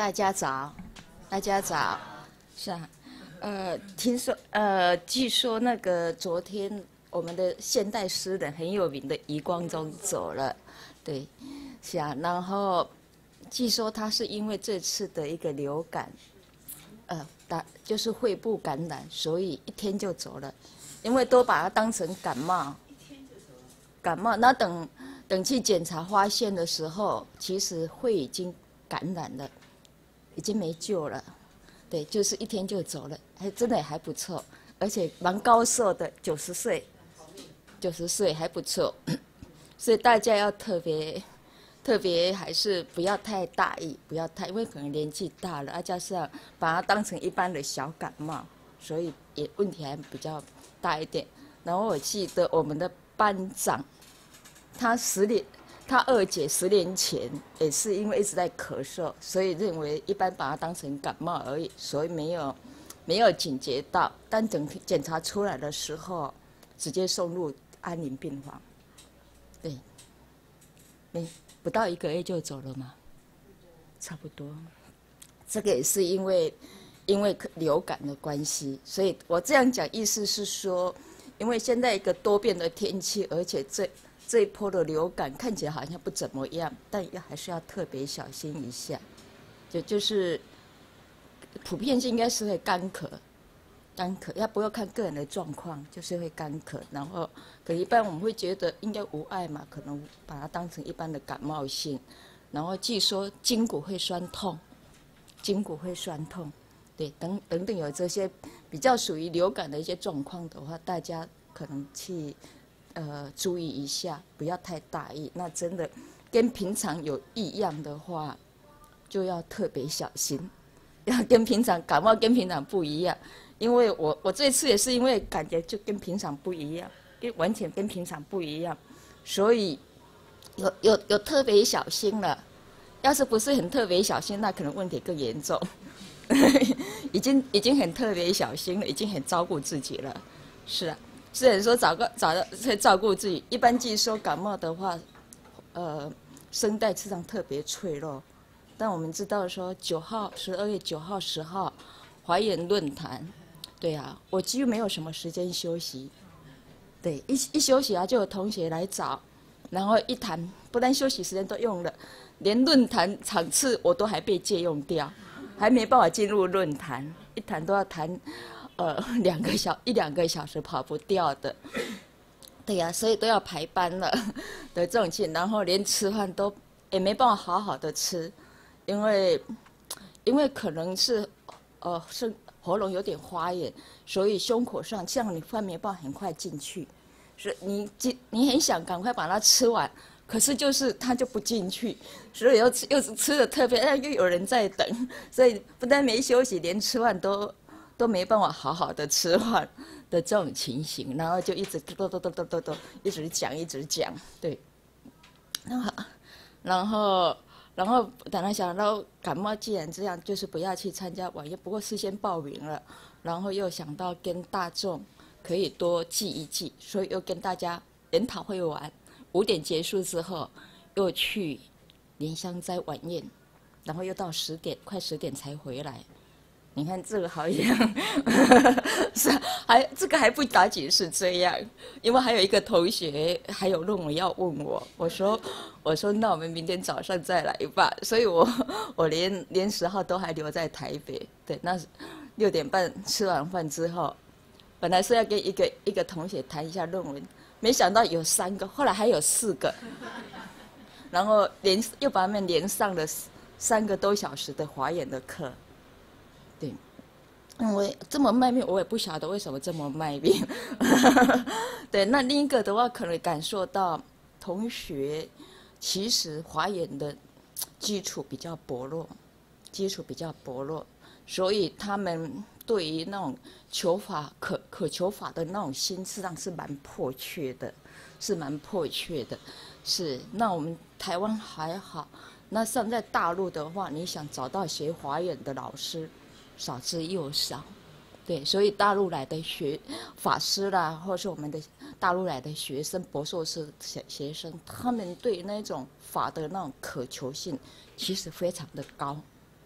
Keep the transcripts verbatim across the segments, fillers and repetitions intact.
大家早，大家早，是啊，呃，听说呃，据说那个昨天我们的现代诗人很有名的余光中走了，对，是啊，然后据说他是因为这次的一个流感，呃，打就是肺部感染，所以一天就走了，因为都把它当成感冒，感冒，那等等去检查发现的时候，其实肺已经感染了。已经没救了，对，就是一天就走了，还真的还不错，而且蛮高寿的，九十岁，九十岁还不错，所以大家要特别特别还是不要太大意，不要太，因为可能年纪大了，啊，加上把它当成一般的小感冒，所以也问题还比较大一点。然后我记得我们的班长，他十年。他二姐十年前也是因为一直在咳嗽，所以认为一般把它当成感冒而已，所以没有没有警觉到。但等检查出来的时候，直接送入安宁病房。对，没不到一个月就走了嘛，差不多。这个也是因为因为流感的关系，所以我这样讲意思是说，因为现在一个多变的天气，而且这。这一波的流感看起来好像不怎么样，但要还是要特别小心一下。就就是普遍性应该是会干咳，干咳要不要看个人的状况，就是会干咳。然后可一般我们会觉得应该无碍嘛，可能把它当成一般的感冒性。然后据说筋骨会酸痛，筋骨会酸痛，对，等等等有这些比较属于流感的一些状况的话，大家可能去。呃，注意一下，不要太大意。那真的跟平常有异样的话，就要特别小心，要跟平常感冒跟平常不一样。因为我我这次也是因为感觉就跟平常不一样，跟完全跟平常不一样，所以有有有特别小心了。要是不是很特别小心，那可能问题更严重。已经已经很特别小心了，已经很照顾自己了，是啊。虽然说找个找到会照顾自己，一般据说感冒的话，呃，声带实际上特别脆弱。但我们知道说九号、十二月九号、十号，华研论坛，对啊，我几乎没有什么时间休息。对，一一休息啊，就有同学来找，然后一谈，不但休息时间都用了，连论坛场次我都还被借用掉，还没办法进入论坛，一谈都要谈。呃，两个小一两个小时跑不掉的，对呀、啊，所以都要排班了的这种情，然后连吃饭都也没办法好好的吃，因为因为可能是呃是喉咙有点发炎，所以胸口上像你饭没办法很快进去，所以你进你很想赶快把它吃完，可是就是它就不进去，所以又吃又是吃的特别，又有人在等，所以不但没休息，连吃饭都。都没办法好好的吃饭的这种情形，然后就一直嘟嘟嘟嘟嘟嘟一直讲一直讲，对，然后然后然后本来想到感冒既然这样，就是不要去参加晚宴，不过事先报名了，然后又想到跟大众可以多记一记，所以又跟大家研讨会完，五点结束之后又去莲香斋晚宴，然后又到十点快十点才回来。你看这个好像是还这个还不打紧是这样，因为还有一个同学还有论文要问我，我说我说那我们明天早上再来吧，所以我我连连十号都还留在台北，对，那六点半吃完饭之后，本来是要跟一个一个同学谈一下论文，没想到有三个，后来还有四个，然后连又把他们连上了三个多小时的华研的课。对，因为这么卖命，我也不晓得为什么这么卖命。对，那另一个的话，可能感受到同学其实华研的基础比较薄弱，基础比较薄弱，所以他们对于那种求法可可求法的那种心，实际上是蛮迫切的，是蛮迫切的。是，那我们台湾还好，那像在大陆的话，你想找到学华研的老师。少之又少，对，所以大陆来的学法师啦，或是我们的大陆来的学生、博硕士学生，他们对那种法的那种渴求性，其实非常的高。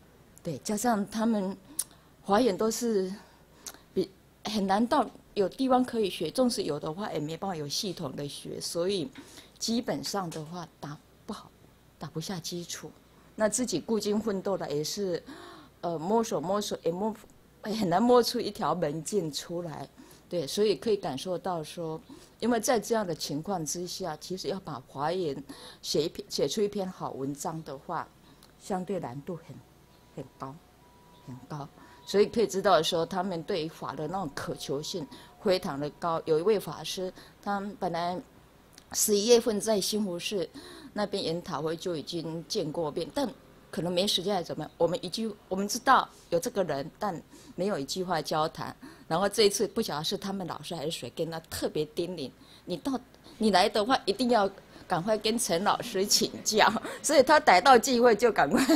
对，加上他们华严都是比很难到有地方可以学，纵使有的话也没办法有系统的学，所以基本上的话打不好，打不下基础。那自己孤军奋斗的也是，呃，摸索摸索也摸很难摸出一条门径出来。对，所以可以感受到说，因为在这样的情况之下，其实要把华严写一篇写出一篇好文章的话，相对难度很很高，很高。所以可以知道说，他们对于法的那种渴求性非常的高。有一位法师，他本来十一月份在新湖市那边研讨会就已经见过面，但可能没时间还是怎么样，我们一句我们知道有这个人，但没有一句话交谈。然后这一次不晓得是他们老师还是谁跟他特别叮咛，你到你来的话一定要赶快跟陈老师请教，所以他逮到机会就赶快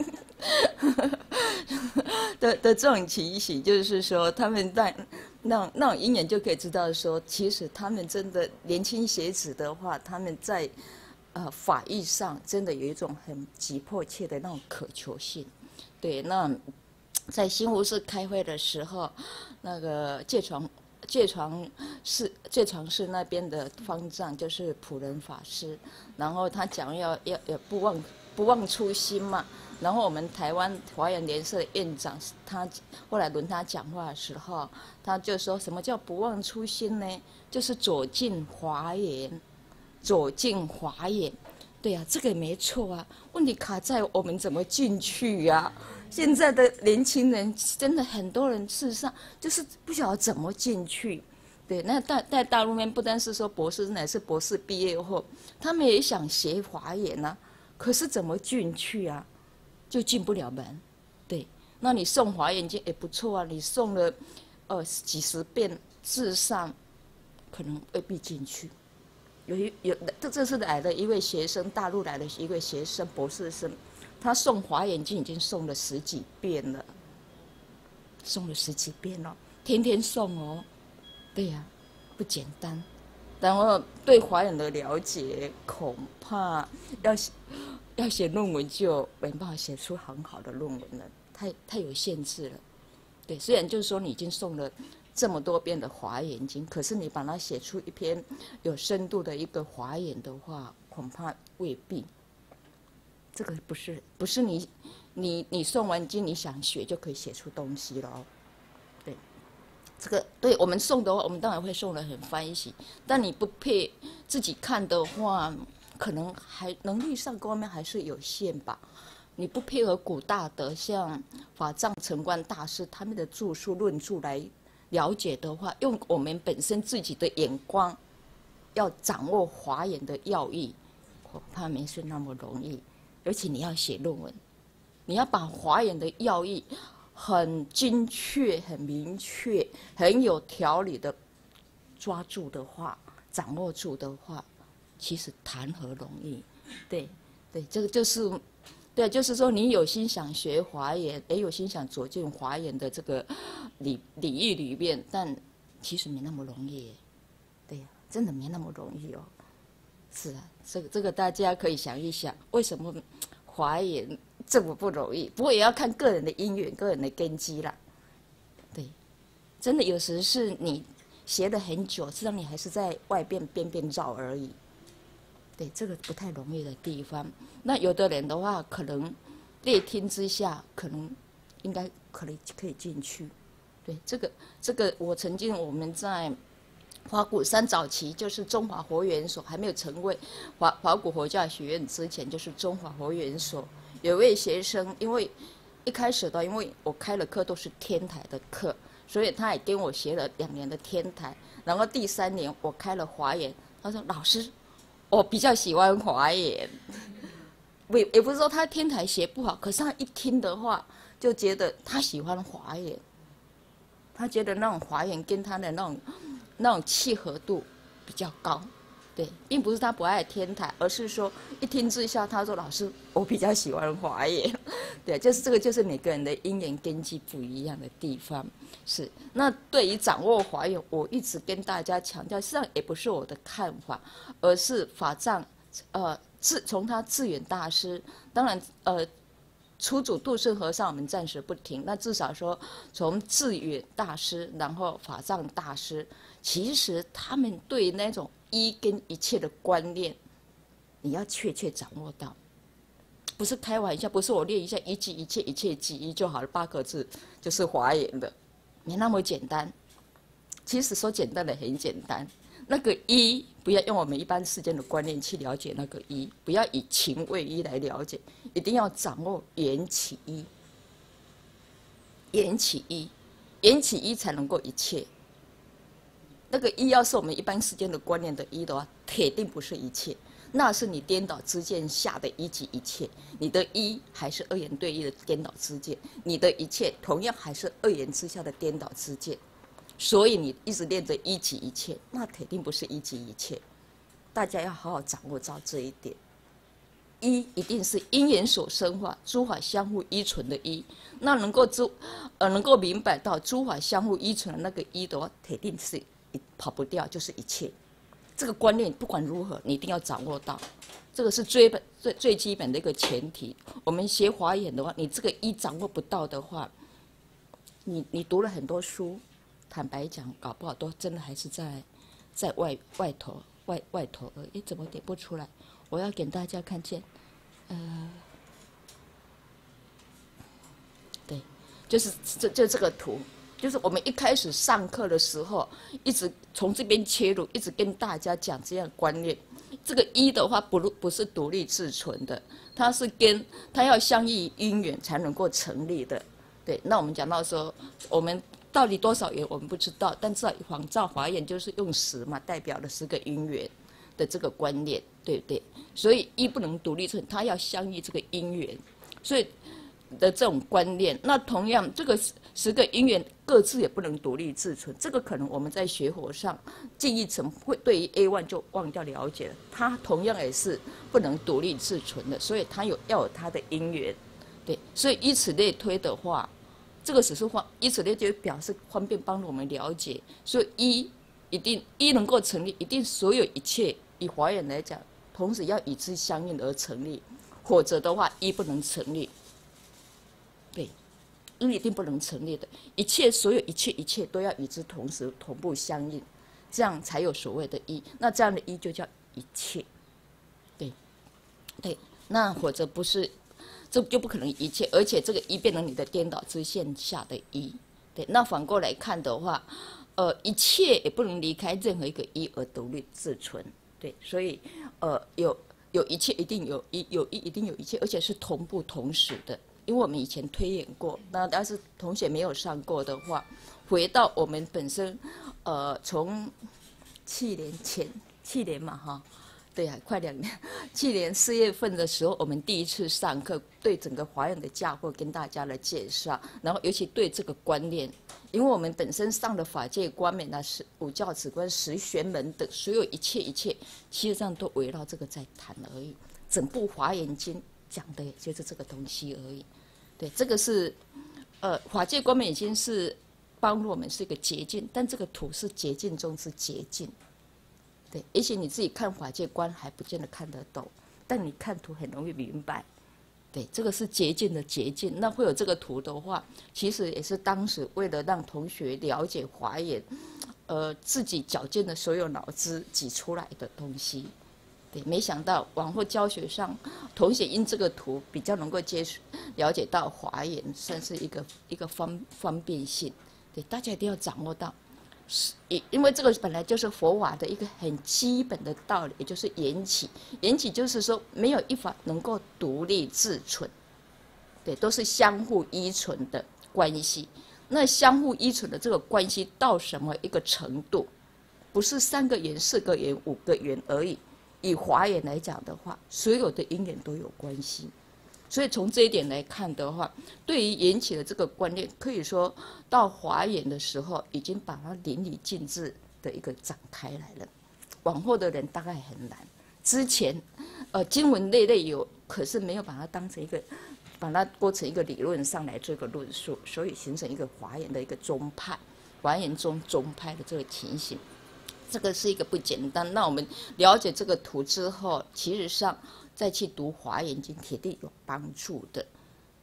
的的这种情形，就是说他们在那种那种因缘就可以知道说，其实他们真的年轻学子的话，他们在呃法义上真的有一种很急迫切的那种渴求性。对，那在新湖市开会的时候，那个戒床戒床寺戒床寺那边的方丈就是普仁法师，然后他讲要要要不忘不忘初心嘛。然后我们台湾华严联社的院长，他后来轮他讲话的时候，他就说什么叫不忘初心呢？就是走进华严，走进华严。对呀、啊，这个没错啊。问题卡在我们怎么进去呀、啊？现在的年轻人真的很多人，事实上就是不晓得怎么进去。对，那在在大陆面不单是说博士，乃是博士毕业后，他们也想学华严啊，可是怎么进去啊？就进不了门。对，那你诵华严经也不错啊，你诵了呃几十遍，事实上可能未必进去。有一有这这次来的一位学生，大陆来的一位学生，博士生，他诵华严经已经诵了十几遍了，诵了十几遍了，天天诵哦。对呀、啊，不简单。然后对华严的了解，恐怕要写要写论文就没办法写出很好的论文了，太太有限制了。对，虽然就是说你已经诵了这么多遍的华严经，可是你把它写出一篇有深度的一个华严的话，恐怕未必。这个不是不是你你你诵完经你想学就可以写出东西了哦。对，这个对我们诵的话，我们当然会诵得很欢喜，但你不配自己看的话，可能还能力上各方面还是有限吧。你不配合古大德像法藏澄观大师他们的著述论著来了解的话，用我们本身自己的眼光，要掌握华严的要义，恐怕没是那么容易。而且你要写论文，你要把华严的要义很精确、很明确、很有条理的抓住的话，掌握住的话，其实谈何容易？对，对，这个就是。对，就是说你有心想学华严，也有心想走进华严的这个礼礼义里面，但其实没那么容易。对呀、啊，真的没那么容易哦。是啊，这个这个大家可以想一想，为什么华严这么不容易？不过也要看个人的因缘、个人的根基啦。对，真的有时是你学了很久，实际上你还是在外边边边绕而已。对，这个不太容易的地方。那有的人的话，可能列听之下，可能应该可能可以进去。对，这个这个，我曾经我们在花鼓山早期，就是中华佛研所还没有成为华华鼓佛教学院之前，就是中华佛研所有位学生，因为一开始的，因为我开的课都是天台的课，所以他也跟我学了两年的天台。然后第三年我开了华严，他说老师，我比较喜欢华严，也也不是说他天台学不好，可是他一听的话，就觉得他喜欢华严，他觉得那种华严跟他的那种那种契合度比较高。对，并不是他不爱天台，而是说一听之下，他说老师，我比较喜欢华严。对，就是这个，就是每个人的因缘根基不一样的地方。是，那对于掌握华严，我一直跟大家强调，实际上也不是我的看法，而是法藏，呃，智从他智远大师，当然，呃， 初祖杜顺和尚我们暂时不听，那至少说从智远大师，然后法藏大师，其实他们对那种一跟一切的观念，你要确切掌握到，不是开玩笑，不是我练一下一即一切，一切即一就好了，八个字就是华严的，没那么简单。其实说简单的很简单，那个一不要用我们一般世间的观念去了解那个一，不要以情为一来了解，一定要掌握缘起一，缘起一，缘起一才能够一切。那个一要是我们一般世间的观念的一的话，铁定不是一切，那是你颠倒知见下的一即一切。你的一还是二元对立的颠倒知见，你的一切同样还是二元之下的颠倒知见。所以你一直练着一即一切，那铁定不是一即一切。大家要好好掌握到这一点。一一定是因缘所生化，诸法相互依存的一。那能够知呃能够明白到诸法相互依存的那个一的话，铁定是跑不掉，就是一切。这个观念不管如何，你一定要掌握到。这个是最本最最基本的一个前提。我们学华严的话，你这个一掌握不到的话，你你读了很多书。坦白讲，搞不好都真的还是在在外外头外外头而已。怎么点不出来？我要给大家看见，呃，对，就是这就这个图，就是我们一开始上课的时候，一直从这边切入，一直跟大家讲这样的观念。这个一的话，不不是独立自存的，它是跟它要相依因缘才能够成立的。对，那我们讲到说，我们。到底多少缘我们不知道，但至少仿照华严就是用十嘛，代表了十个因缘的这个观念，对不对？所以一不能独立存，它要相依这个因缘，所以的这种观念。那同样，这个十个因缘各自也不能独立自存，这个可能我们在学佛上记忆层会对于 A 一 就忘掉了解了，它同样也是不能独立自存的，所以它有要有它的因缘，对，所以以此类推的话。这个只是方，以此类就表示方便帮助我们了解，所以一一定一能够成立，一定所有一切以华严来讲，同时要与之相应而成立，否则的话一不能成立。对，一一定不能成立的，一切所有一切一切都要与之同时同步相应，这样才有所谓的一。那这样的一就叫一切，对，对，那否则不是。这就不可能一切，而且这个一变成你的颠倒之线下的一，对。那反过来看的话，呃，一切也不能离开任何一个一而独立自存，对。所以，呃，有有一切一定有一，有一一定有一切，而且是同步同时的。因为我们以前推演过，那要是同学没有上过的话，回到我们本身，呃，从去年前去年嘛，哈。对啊，快两年。去年四月份的时候，我们第一次上课，对整个华严的架构跟大家来介绍，然后尤其对这个观念，因为我们本身上的法界观念啊、十五教止观、十玄门等所有一切一切，其实上都围绕这个在谈而已。整部华严经讲的也就是这个东西而已。对，这个是呃法界观念已经是帮助我们是一个捷径，但这个图是捷径中之捷径。对，也许你自己看法界观还不见得看得懂，但你看图很容易明白。对，这个是捷径的捷径。那会有这个图的话，其实也是当时为了让同学了解华严，呃，自己绞尽了所有脑汁挤出来的东西。对，没想到往后教学上，同学因这个图比较能够接触了解到华严，算是一个一个方方便性。对，大家一定要掌握到。因为这个本来就是佛法的一个很基本的道理，也就是缘起。缘起就是说，没有一法能够独立自存，对，都是相互依存的关系。那相互依存的这个关系到什么一个程度？不是三个缘、四个缘、五个缘而已。以华严来讲的话，所有的因缘都有关系。所以从这一点来看的话，对于缘起的这个观念，可以说到华严的时候，已经把它淋漓尽致的一个展开来了。往后的人大概很难。之前，呃，经文类类有，可是没有把它当成一个，把它拨成一个理论上来做一个论述，所以形成一个华严的一个宗派，华严宗宗派的这个情形。这个是一个不简单。那我们了解这个图之后，其实上再去读《华严经》，铁定有帮助的。对，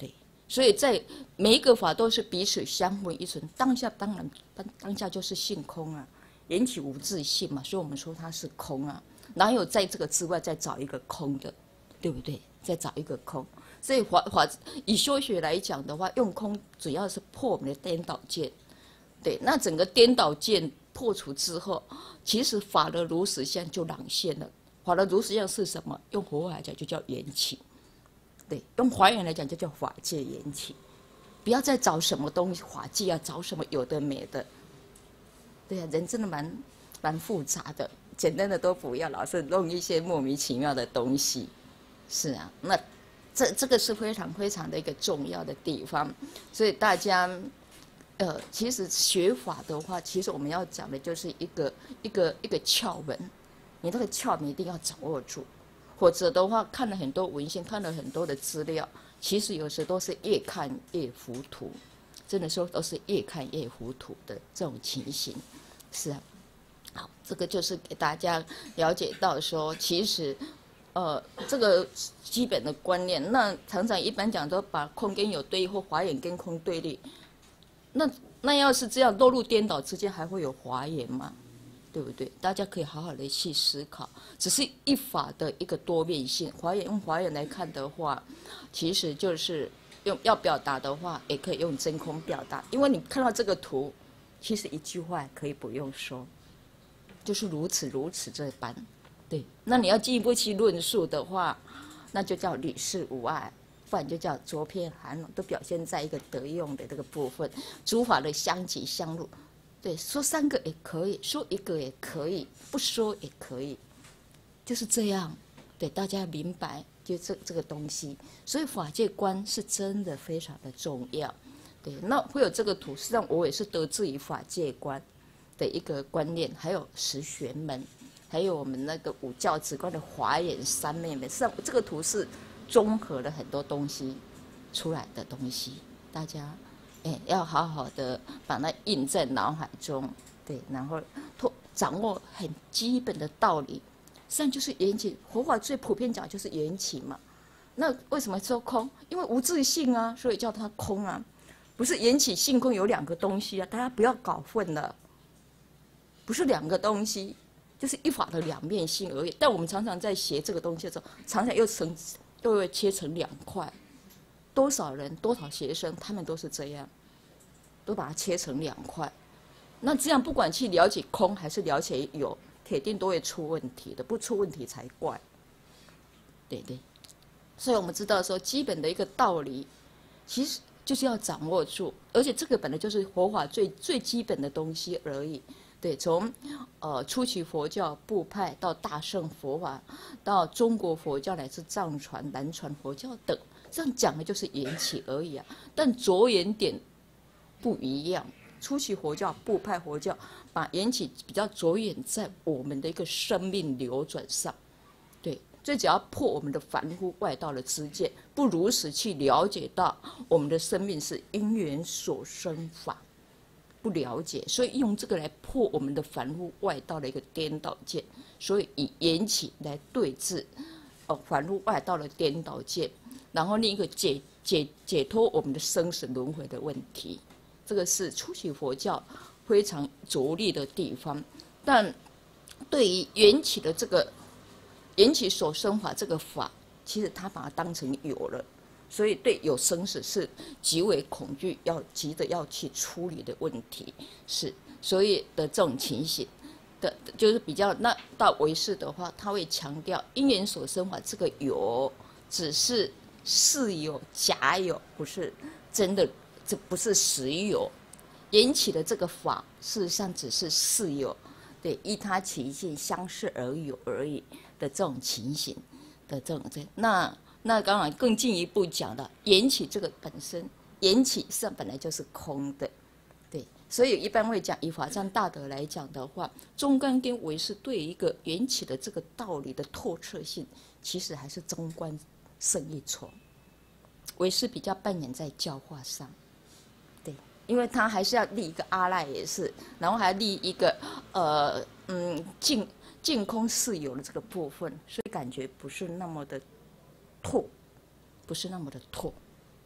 所以在每一个法都是彼此相互依存。当下当然当当下就是性空啊，缘起无自性嘛，所以我们说它是空啊，哪有在这个之外再找一个空的，对不对？再找一个空。所以法法以修学来讲的话，用空主要是破我们的颠倒见。对，那整个颠倒见破除之后，其实法的如实相就朗现了。法的如实相是什么？用佛法来讲就叫缘起。对，用华严来讲就叫法界缘起。不要再找什么东西法界啊，找什么有的没的。对啊，人真的蛮蛮复杂的，简单的都不要，老是弄一些莫名其妙的东西。是啊，那这这个是非常非常的一个重要的地方，所以大家。呃，其实学法的话，其实我们要讲的就是一个一个一个窍门，你那个窍门一定要掌握住，否则的话，看了很多文献，看了很多的资料，其实有时都是越看越糊涂，真的说都是越看越糊涂的这种情形。是啊，好，这个就是给大家了解到说，其实呃这个基本的观念，那常常一般讲都把空跟有对立，或华严跟空对立。那那要是这样落入颠倒之间，还会有华严吗？对不对？大家可以好好的去思考。只是一法的一个多面性，华严用华严来看的话，其实就是用要表达的话，也可以用真空表达。因为你看到这个图，其实一句话可以不用说，就是如此如此这般。对，那你要进一步去论述的话，那就叫理事无碍。不然就叫浊偏含拢，都表现在一个得用的这个部分。诸法的相即相入，对，说三个也可以，说一个也可以，不说也可以，就是这样。对，大家明白就这这个东西。所以法界观是真的非常的重要。对，那会有这个图，实际上我也是得自于法界观的一个观念，还有十玄门，还有我们那个五教止观的华严三昧门。实际上这个图是。综合了很多东西出来的东西，大家哎要好好的把它印在脑海中，对，然后掌握很基本的道理，实际上就是缘起。佛法最普遍讲就是缘起嘛。那为什么说空？因为无自性啊，所以叫它空啊，不是缘起性空有两个东西啊，大家不要搞混了，不是两个东西，就是一法的两面性而已。但我们常常在学这个东西的时候，常常又成。都会切成两块，多少人多少学生，他们都是这样，都把它切成两块。那这样不管去了解空还是了解有，铁定都会出问题的，不出问题才怪。对对，所以我们知道说基本的一个道理，其实就是要掌握住，而且这个本来就是佛法最最基本的东西而已。对，从呃初期佛教部派到大乘佛法，到中国佛教乃至藏传、南传佛教等，这样讲的就是缘起而已啊。但着眼点不一样，初期佛教部派佛教把缘起比较着眼在我们的一个生命流转上，对，最主要破我们的凡夫外道的知见，不如实去了解到我们的生命是因缘所生法。不了解，所以用这个来破我们的凡夫外道的一个颠倒见，所以以缘起来对治，哦，凡夫外道的颠倒见，然后另一个解解解脱我们的生死轮回的问题，这个是初期佛教非常着力的地方。但对于缘起的这个缘起所生法这个法，其实他把它当成有了。所以对有生死是极为恐惧，要急着要去处理的问题是，所以的这种情形的，就是比较那到唯识的话，他会强调因缘所生法这个有，只是似有假有，不是真的，这不是实有。缘起的这个法，事实上只是似有，对，依他其性相似而有而已的这种情形的这种这那。那当然更进一步讲的，缘起这个本身，缘起上本来就是空的，对，所以一般会讲以法藏大德来讲的话，中观跟唯识对一个缘起的这个道理的透彻性，其实还是中观胜一筹，唯识比较扮演在教化上，对，因为他还是要立一个阿赖耶识，然后还立一个呃嗯净净空似有的这个部分，所以感觉不是那么的透，不是那么的透，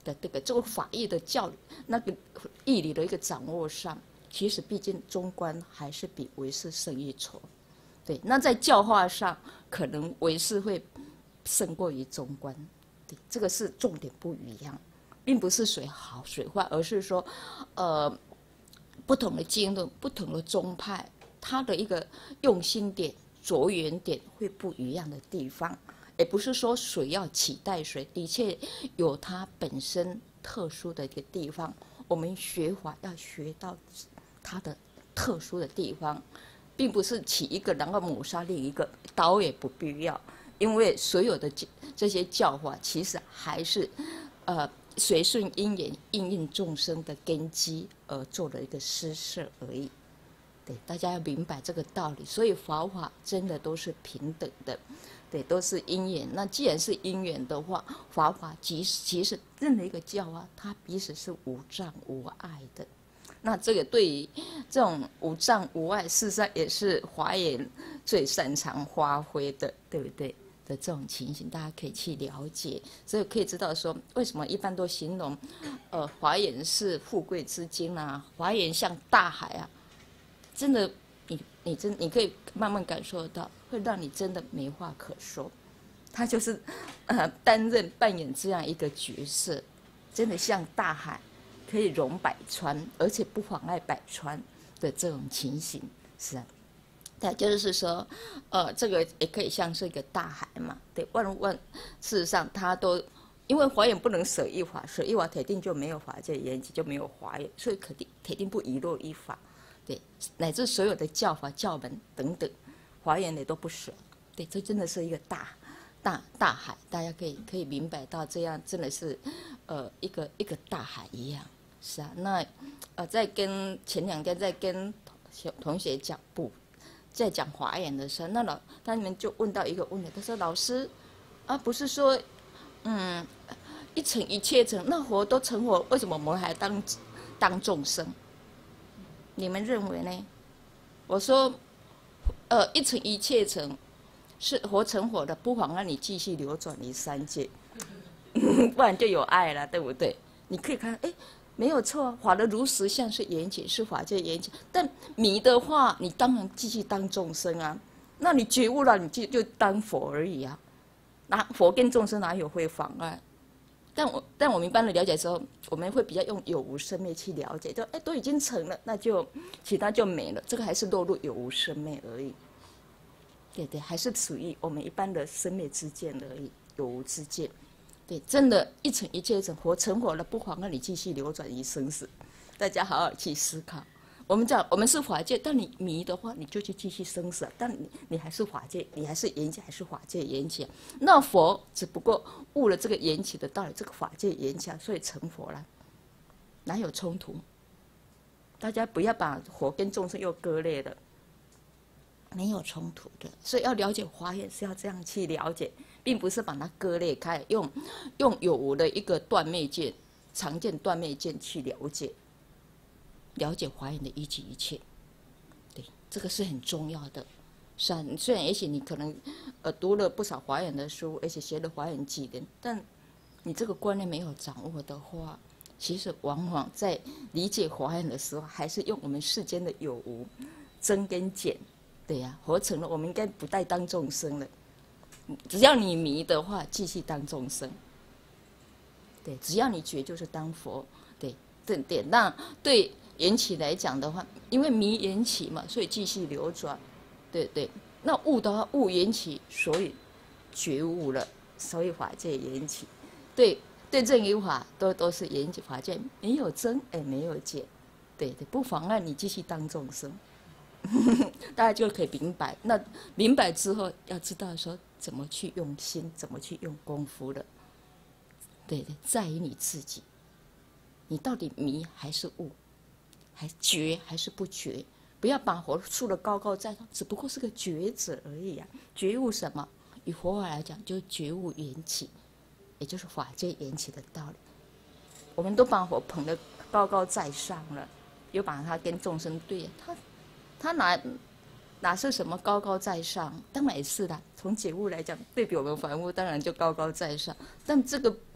的这个这个法义的教那个义理的一个掌握上，其实毕竟中观还是比唯识胜一筹。对，那在教化上，可能唯识会胜过于中观。对，这个是重点不一样，并不是谁好谁坏，而是说，呃，不同的经论、不同的宗派，它的一个用心点、着眼点会不一样的地方。也不是说谁要取代谁，的确有它本身特殊的一个地方。我们学法要学到它的特殊的地方，并不是起一个然后抹杀另一个，倒也不必要。因为所有的这些教法，其实还是呃随顺因缘、应应众生的根基而做的一个施设而已。对，大家要明白这个道理。所以佛法真的都是平等的。对，都是因缘。那既然是因缘的话，法法其实其实任何一个教啊，它彼此是无障无碍的。那这个对于这种无障无碍，事实上也是华严最擅长发挥的，对不对？的这种情形，大家可以去了解。所以可以知道说，为什么一般都形容，呃，华严是富贵之经啊，华严像大海啊，真的。你你真你可以慢慢感受到，会让你真的没话可说。他就是呃担任扮演这样一个角色，真的像大海，可以容百川，而且不妨碍百川的这种情形，是啊。对，就是说，呃，这个也可以像是一个大海嘛，对，万万事实上它都，因为华严不能舍一法，舍一法铁定就没有法界缘起，就没有华严，所以肯定铁定不遗落一法。对，乃至所有的教法、教门等等，华严也都不舍。对，这真的是一个大、大大海，大家可以可以明白到，这样真的是，呃，一个一个大海一样。是啊，那呃，在跟前两天在跟同同学讲不，在讲华严的时候，那老他们就问到一个问题，他说：“老师，啊，不是说，嗯，一成一切成，那佛都成佛，为什么我们还当当众生？”你们认为呢？我说，呃，一成一切成，是活成佛的，不妨让你继续流转于三界，不然就有爱了，对不对？你可以看，哎，没有错，法的如实相是缘起，是法界缘起。但迷的话，你当然继续当众生啊。那你觉悟了，你就就当佛而已啊。那佛跟众生哪有会妨碍？但我但我们一般的了解的时候，我们会比较用有无生灭去了解，就哎都已经成了，那就其他就没了，这个还是落入有无生灭而已。对对，还是属于我们一般的生灭之见而已，有无之见。对，真的，一成一切成活成活了，不妨让你继续流转于生死。大家好好去思考。我们讲，我们是法界，但你迷的话，你就去继续生死，但你你还是法界，你还是缘起，还是法界缘起。那佛只不过悟了这个缘起的道理，这个法界缘起，所以成佛了，哪有冲突？大家不要把佛跟众生又割裂了，没有冲突的。所以要了解华严是要这样去了解，并不是把它割裂开，用用有无的一个断灭见、常见断灭见去了解。了解华严的一举一切，对，这个是很重要的。是啊，虽然也许你可能呃读了不少华严的书，而且学了华严几年，但你这个观念没有掌握的话，其实往往在理解华严的时候，还是用我们世间的有无增跟减。对呀、啊，活成了，我们应该不再当众生了。只要你迷的话，继续当众生。对，只要你觉就是当佛。对，对对，那对。缘起来讲的话，因为迷缘起嘛，所以继续流转，对对。那悟的话，悟缘起，所以觉悟了，所以法界缘起。对对，正与法都都是缘起，法界没有增，哎，没有减，对对，不妨碍你继续当众生。大家就可以明白。那明白之后，要知道说怎么去用心，怎么去用功夫了。对对，在于你自己，你到底迷还是悟？还觉还是不觉？不要把佛树的高高在上，只不过是个觉者而已啊！觉悟什么？以佛法来讲，就是觉悟缘起，也就是法界缘起的道理。我们都把佛捧得高高在上了，又把它跟众生对，他他哪哪是什么高高在上？当然也是的。从觉悟来讲，对比我们凡夫，当然就高高在上。但这个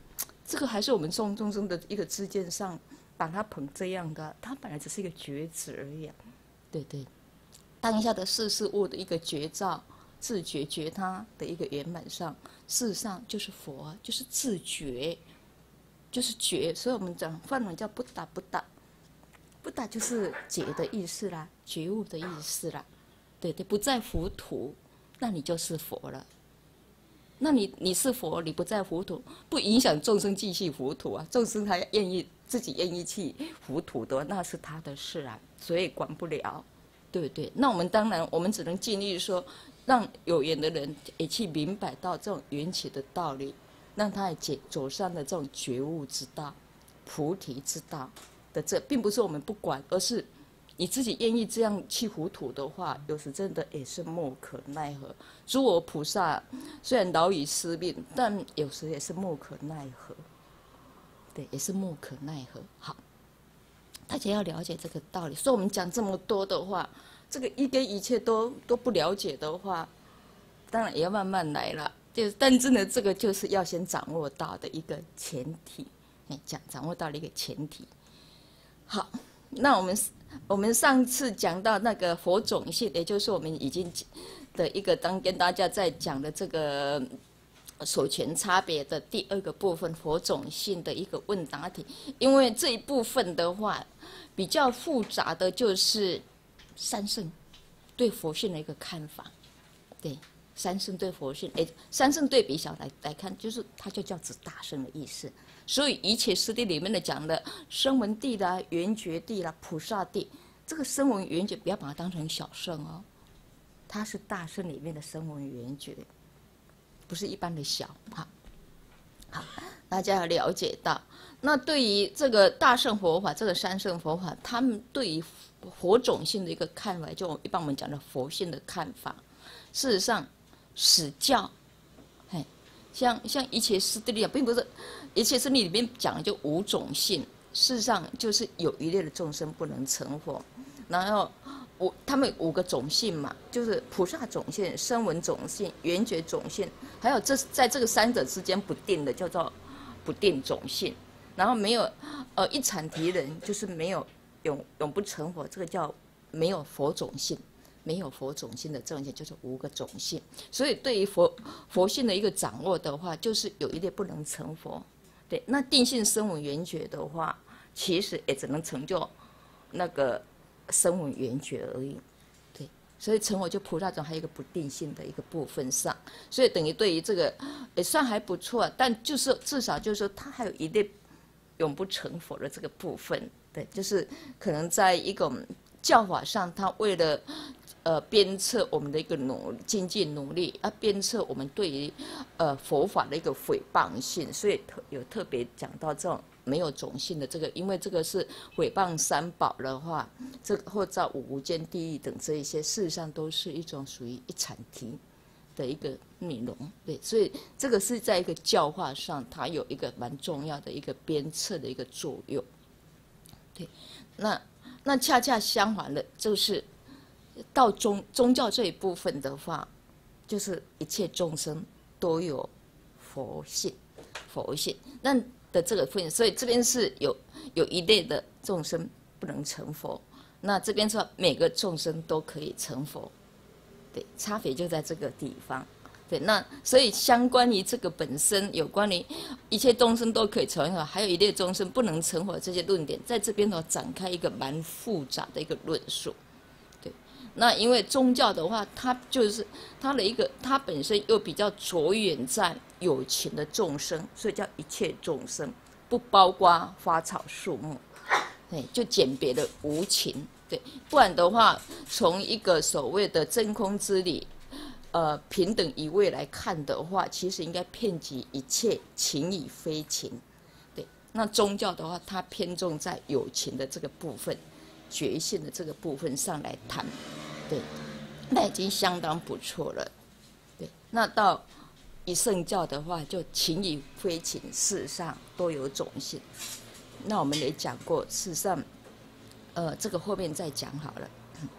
这个还是我们众众生的一个知见上把它捧这样的，它本来只是一个觉知而已、啊。对对，当下的事事物的一个觉照、自觉觉他的一个圆满上，事实上就是佛、啊，就是自觉，就是觉。所以我们讲梵文叫不打不打，不打就是觉的意思啦，觉悟的意思啦。对对，不在糊涂，那你就是佛了。那你你是佛，你不在糊涂，不影响众生继续糊涂啊。众生他愿意自己愿意去糊涂的，那是他的事啊，所以管不了，对不对？那我们当然，我们只能尽力说，让有缘的人也去明白到这种缘起的道理，让他也解走上的这种觉悟之道、菩提之道的这，并不是我们不管，而是你自己愿意这样去糊涂的话，有时真的也是莫可奈何。诸佛菩萨虽然老已思命，但有时也是莫可奈何。对，也是莫可奈何。好，大家要了解这个道理。所以我们讲这么多的话，这个一跟一切都都不了解的话，当然也要慢慢来了。就但是呢，这个就是要先掌握到的一个前提，哎，讲掌握到了一个前提。好，那我们我们上次讲到那个佛种性，也就是我们已经的一个当跟大家在讲的这个所权差别的第二个部分，佛种性的一个问答题。因为这一部分的话，比较复杂的就是三圣对佛性的一个看法。对，三圣对佛性，哎，三圣对比小来来看，就是它就叫指大圣的意思。所以一切师地里面的讲的声闻地啦、缘觉地啦、菩萨地，这个声闻缘觉不要把它当成小圣哦，它是大圣里面的声闻缘觉，不是一般的小。好，好，大家要了解到。那对于这个大乘佛法，这个三圣佛法，他们对于佛种性的一个看法，就一般我们讲的佛性的看法，事实上史教，嘿，像像一切师地里，并不是一切师地里面讲的就五种性，事实上就是有一类的众生不能成佛，然后五他们五个种性嘛，就是菩萨种性、声闻种性、缘觉种性，还有这在这个三者之间不定的叫做不定种性。然后没有呃一阐提人，就是没有永永不成佛，这个叫没有佛种性，没有佛种性的正见就是无个种性。所以对于佛佛性的一个掌握的话，就是有一类不能成佛。对，那定性声闻缘觉的话，其实也只能成就那个声闻缘觉而已。对，所以成佛就菩萨种还有一个不定性的一个部分上，所以等于对于这个也算还不错，但就是至少就是说它还有一类永不成佛的这个部分。对，就是可能在一个教法上，他为了呃鞭策我们的一个努精进努力啊，鞭策我们对于呃佛法的一个诽谤性，所以特有特别讲到这种没有种性的这个，因为这个是诽谤三宝的话，这个或造五无间地狱等这一些，事实上都是一种属于一阐提的一个内容。对，所以这个是在一个教化上，它有一个蛮重要的一个鞭策的一个作用。对，那那恰恰相反的，就是到宗宗教这一部分的话，就是一切众生都有佛性，佛性那的这个部分，所以这边是有有一类的众生不能成佛，那这边说每个众生都可以成佛。对，差别就在这个地方。对，那所以相关于这个本身，有关于一切众生都可以成佛，还有一类众生不能成佛这些论点，在这边呢展开一个蛮复杂的一个论述。对，那因为宗教的话，它就是它的一个，它本身又比较着眼在有情的众生，所以叫一切众生，不包括花草树木。对，就简别了无情。对，不然的话，从一个所谓的真空之理，呃，平等一味来看的话，其实应该遍及一切情与非情。对，那宗教的话，它偏重在有情的这个部分，觉性的这个部分上来谈。对，那已经相当不错了。对，那到一圣教的话，就情与非情，事实上都有种性。那我们也讲过，事实上，呃，这个后面再讲好了。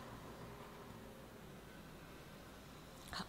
好，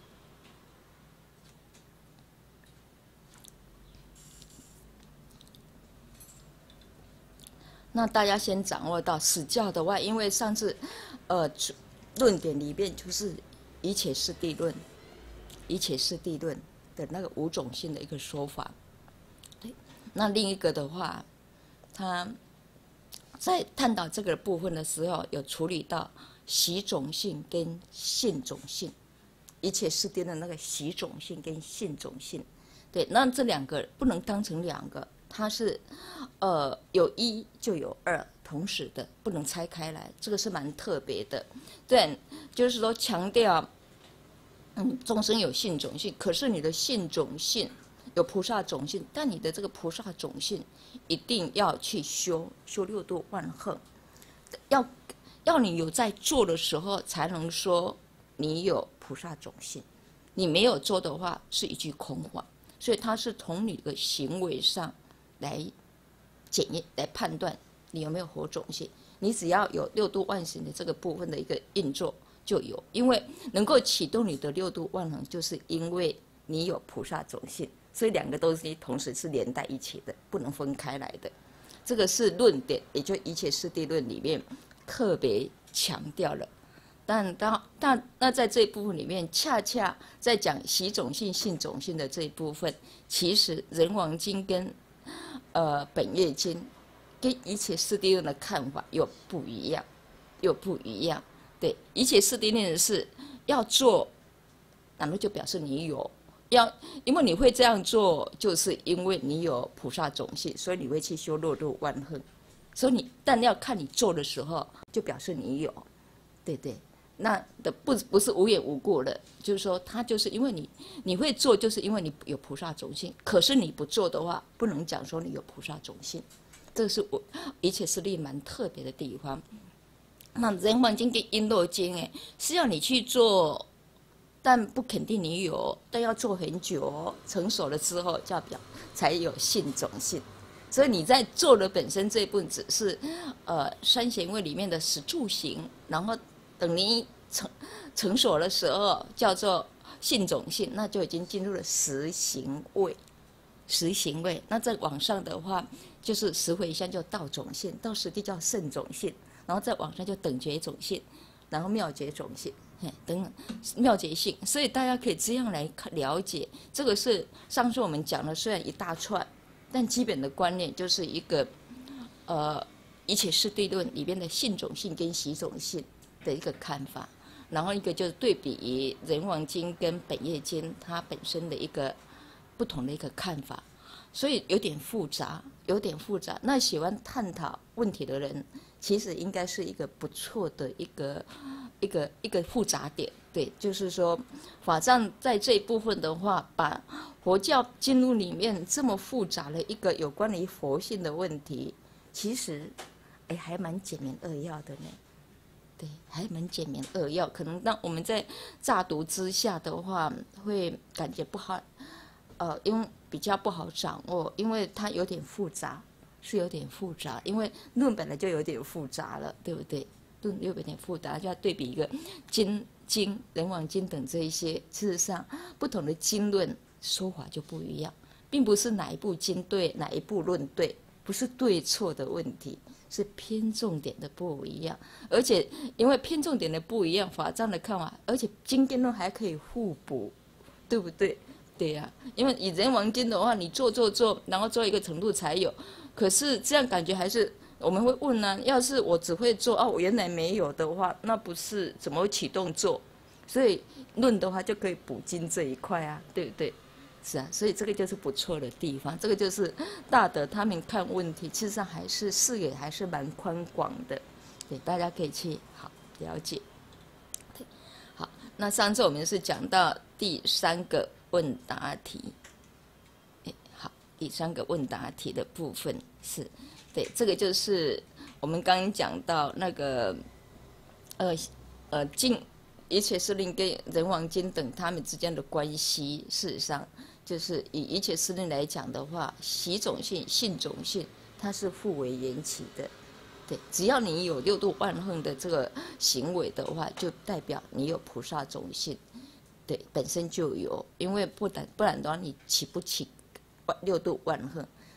那大家先掌握到死教的话，因为上次，呃，论点里面就是一切是地论，一切是地论的那个五种性的一个说法。对，那另一个的话，他在探讨这个部分的时候，有处理到习种性跟性种性，一切是地的那个习种性跟性种性。对，那这两个不能当成两个，它是，呃，有一就有二，同时的，不能拆开来，这个是蛮特别的。对，就是说强调，嗯，众生有性种性，可是你的性种性有菩萨种性，但你的这个菩萨种性一定要去修修六度万恒，要要你有在做的时候，才能说你有菩萨种性，你没有做的话是一句空话。所以它是从你的行为上来检验、来判断你有没有佛种性。你只要有六度万行的这个部分的一个运作就有，因为能够启动你的六度万行，就是因为你有菩萨种性，所以两个东西同时是连在一起的，不能分开来的。这个是论点，也就一切是地论里面特别强调了。但当但那在这一部分里面，恰恰在讲习种性、性种性的这一部分，其实人王经跟呃本业经跟一切四谛论的看法又不一样，又不一样。对，一切四谛论是要做，然后就表示你有要，因为你会这样做，就是因为你有菩萨种性，所以你会去修六度万恒。所以你但要看你做的时候，就表示你有，对对。那的不不是无缘无故的，就是说，他就是因为你你会做，就是因为你有菩萨种性。可是你不做的话，不能讲说你有菩萨种性，这是我一切是力蛮特别的地方。那人王经跟璎珞经，哎，是要你去做，但不肯定你有，但要做很久，成熟了之后，叫表才有性种性。所以你在做的本身这一部分只是，呃，三贤位里面的十住行，然后。等你成成熟的时候，叫做性种性，那就已经进入了十行位。十行位，那再往上的话，就是十回向就道种性，到十地叫圣种性，然后再往上就等觉种性，然后妙觉种性，嘿，等妙觉性。所以大家可以这样来了解，这个是上次我们讲的，虽然一大串，但基本的观念就是一个，呃，一切是地论里边的性种性跟习种性的一个看法，然后一个就是对比于人王经跟本业经它本身的一个不同的一个看法，所以有点复杂，有点复杂。那喜欢探讨问题的人，其实应该是一个不错的一个一个一个复杂点。对，就是说法藏在这一部分的话，把佛教经录里面这么复杂的一个有关于佛性的问题，其实哎还蛮简明扼要的呢。对，还蛮简明扼要，可能让我们在乍读之下的话，会感觉不好，呃，因为比较不好掌握，因为它有点复杂，是有点复杂，因为论本来就有点复杂了，对不对？论又有点复杂，就要对比一个经经人王经等这一些，事实上不同的经论说法就不一样，并不是哪一部经对，哪一部论对，不是对错的问题。是偏重点的不一样，而且因为偏重点的不一样，法藏的看法，而且经跟论还可以互补，对不对？对呀、啊，因为以人王经的话，你做做做，然后做一个程度才有，可是这样感觉还是我们会问呢、啊，要是我只会做哦，我原来没有的话，那不是怎么会启动做？所以论的话就可以补经这一块啊，对不对？是啊，所以这个就是不错的地方，这个就是大德他们看问题，事实上还是视野还是蛮宽广的，对，大家可以去好了解。好，那上次我们是讲到第三个问答题，好，第三个问答题的部分是，对，这个就是我们刚刚讲到那个，呃呃经一切是令跟人王经等他们之间的关系，事实上。就是以一切司令来讲的话，习种性、性种性，它是互为缘起的。对，只要你有六度万恒的这个行为的话，就代表你有菩萨种性。对，本身就有，因为不然不然的话，你起不起六度万恒？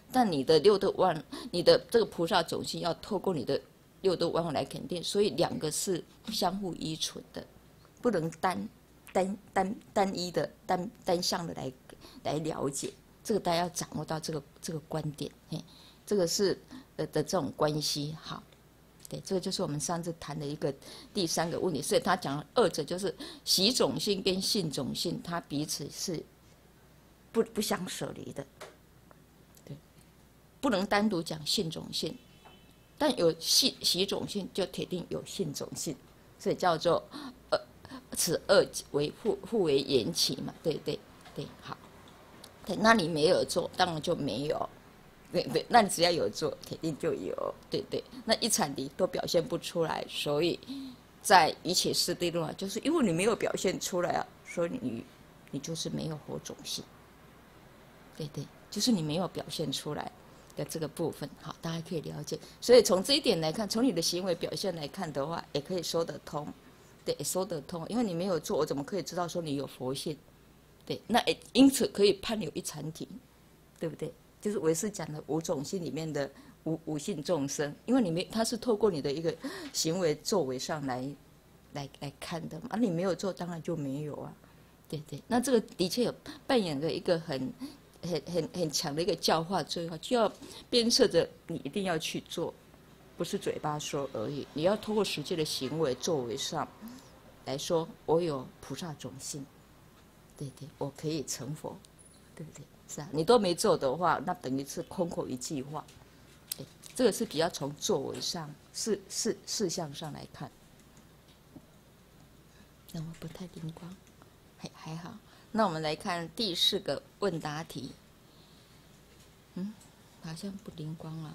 但你的六度万，你的这个菩萨种性要透过你的六度万物来肯定，所以两个是相互依存的，不能单单单单一的单单向的来来了解。这个大家要掌握到这个这个观点，嘿，这个是呃的这种关系。好，对，这个就是我们上次谈的一个第三个问题。所以他讲二者就是习种性跟性种性，它彼此是不不相舍离的。对，不能单独讲性种性，但有习习种性就铁定有性种性，所以叫做呃此二为互互为缘起嘛。对对对，好。对，那你没有做，当然就没有。对对，那你只要有做，肯定就有。对对，那一禅离都表现不出来，所以在一切四谛论，就是因为你没有表现出来啊，所以你你就是没有火种性。对对，就是你没有表现出来的这个部分，好，大家可以了解。所以从这一点来看，从你的行为表现来看的话，也可以说得通。对，也说得通，因为你没有做，我怎么可以知道说你有佛性？对，那因此可以判有一禅体，对不对？就是唯识讲的五种性里面的无无性众生，因为你没，他是透过你的一个行为作为上来来来看的嘛，啊，你没有做，当然就没有啊，对对。那这个的确有扮演了一个很很很很强的一个教化作用，就要鞭策着你一定要去做，不是嘴巴说而已，你要透过实际的行为作为上来说，我有菩萨种性。对对，我可以成佛，对不对？是啊，你都没做的话，那等于是空口一句话。对，这个是比较从作为上、事事事项上来看。那我不太灵光，还还好。那我们来看第四个问答题。嗯，好像不灵光了。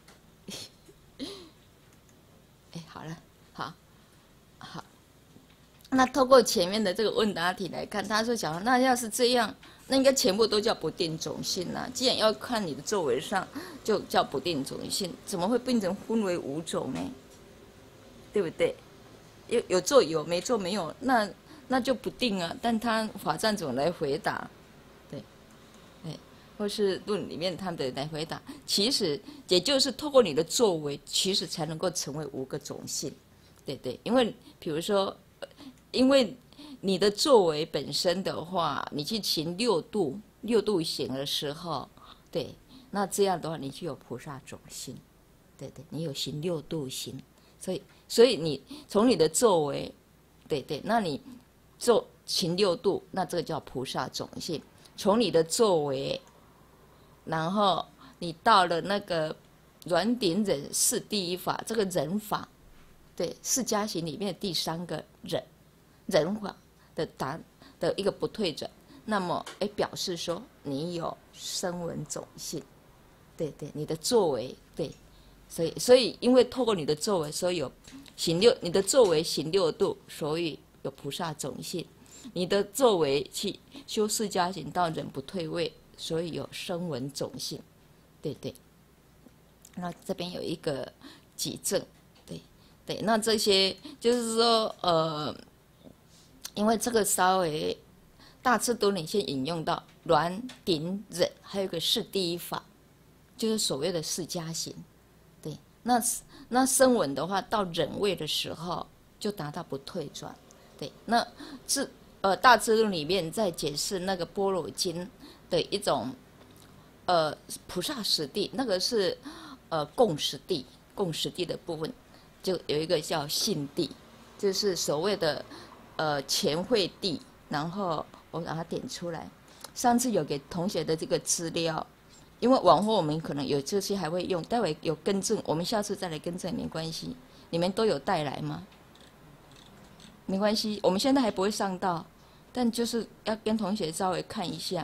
哎，好了，好，好。那透过前面的这个问答题来看，他说讲，那要是这样，那应该全部都叫不定种性啦。既然要看你的作为上，就叫不定种性，怎么会变成分为五种呢？对不对？有有做有，没做没有，那那就不定啊。但他法藏怎么来回答？对，对，或是论里面他们的来回答，其实也就是透过你的作为，其实才能够成为五个种性。对对，因为比如说。因为你的作为本身的话，你去行六度六度行的时候，对，那这样的话，你就有菩萨种性，对对，你有行六度行，所以所以你从你的作为，对对，那你做行六度，那这个叫菩萨种性。从你的作为，然后你到了那个软顶忍是第一法，这个忍法，对，四加行里面的第三个忍。人法的答的一个不退转，那么哎表示说你有声闻种性，对对，你的作为对，所以所以因为透过你的作为，所以有行六，你的作为行六度，所以有菩萨种性；你的作为去修四加行到忍不退位，所以有声闻种性，对对。那这边有一个己正，对对，那这些就是说呃。因为这个稍微大智度你先引用到软顶忍，还有一个是第一法，就是所谓的四加行。对，那那声闻的话，到忍位的时候就达到不退转。对，那智呃大智度里面在解释那个般若经的一种呃菩萨实地，那个是呃共实地，共实地的部分就有一个叫信地，就是所谓的。呃，前会地，然后我把它点出来。上次有给同学的这个资料，因为往后我们可能有这些还会用，待会有更正，我们下次再来更正没关系。你们都有带来吗？没关系，我们现在还不会上到，但就是要跟同学稍微看一下。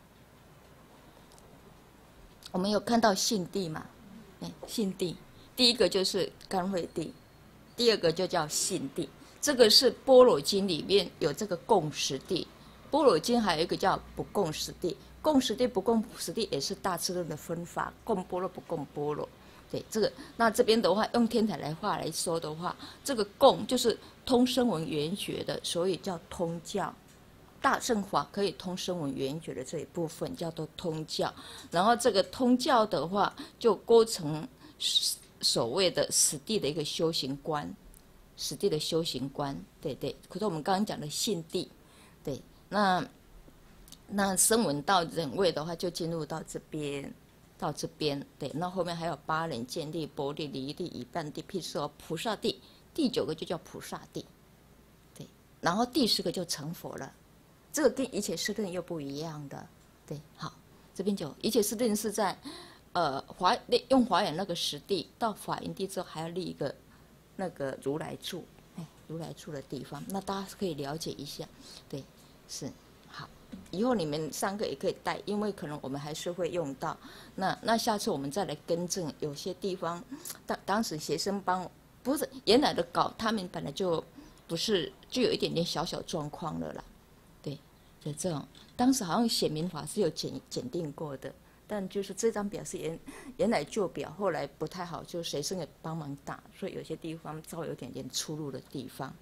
我们有看到信地嘛？哎，信地，第一个就是干会地，第二个就叫信地。这个是般若经里面有这个共识地，般若经还有一个叫不共识地，共识地不共识地也是大智论的分法，共般若不共般若。对，这个那这边的话，用天台来话来说的话，这个共就是通声闻缘觉的，所以叫通教。 大乘法可以通声闻缘觉的这一部分叫做通教，然后这个通教的话，就构成所谓的实地的一个修行观，实地的修行观，对对。可是我们刚刚讲的信地，对，那那声闻到忍位的话，就进入到这边。到这边，对，那后面还有八人见地、般地、离地、一半地、毗舍菩萨地，第九个就叫菩萨地，对，然后第十个就成佛了，这个跟一切四论又不一样的，对，好，这边就一切四论是在呃华用华严那个实地到法云地之后，还要立一个那个如来住，哎，如来住的地方，那大家可以了解一下，对，是。以后你们三个也可以带，因为可能我们还是会用到。那那下次我们再来更正，有些地方当当时学生帮不是原来的稿，他们本来就不是就有一点点小小状况了啦。对，就这种。当时好像显明法是有检检定过的，但就是这张表是原原来旧表，后来不太好，就学生也帮忙打，所以有些地方稍微有点点出入的地方。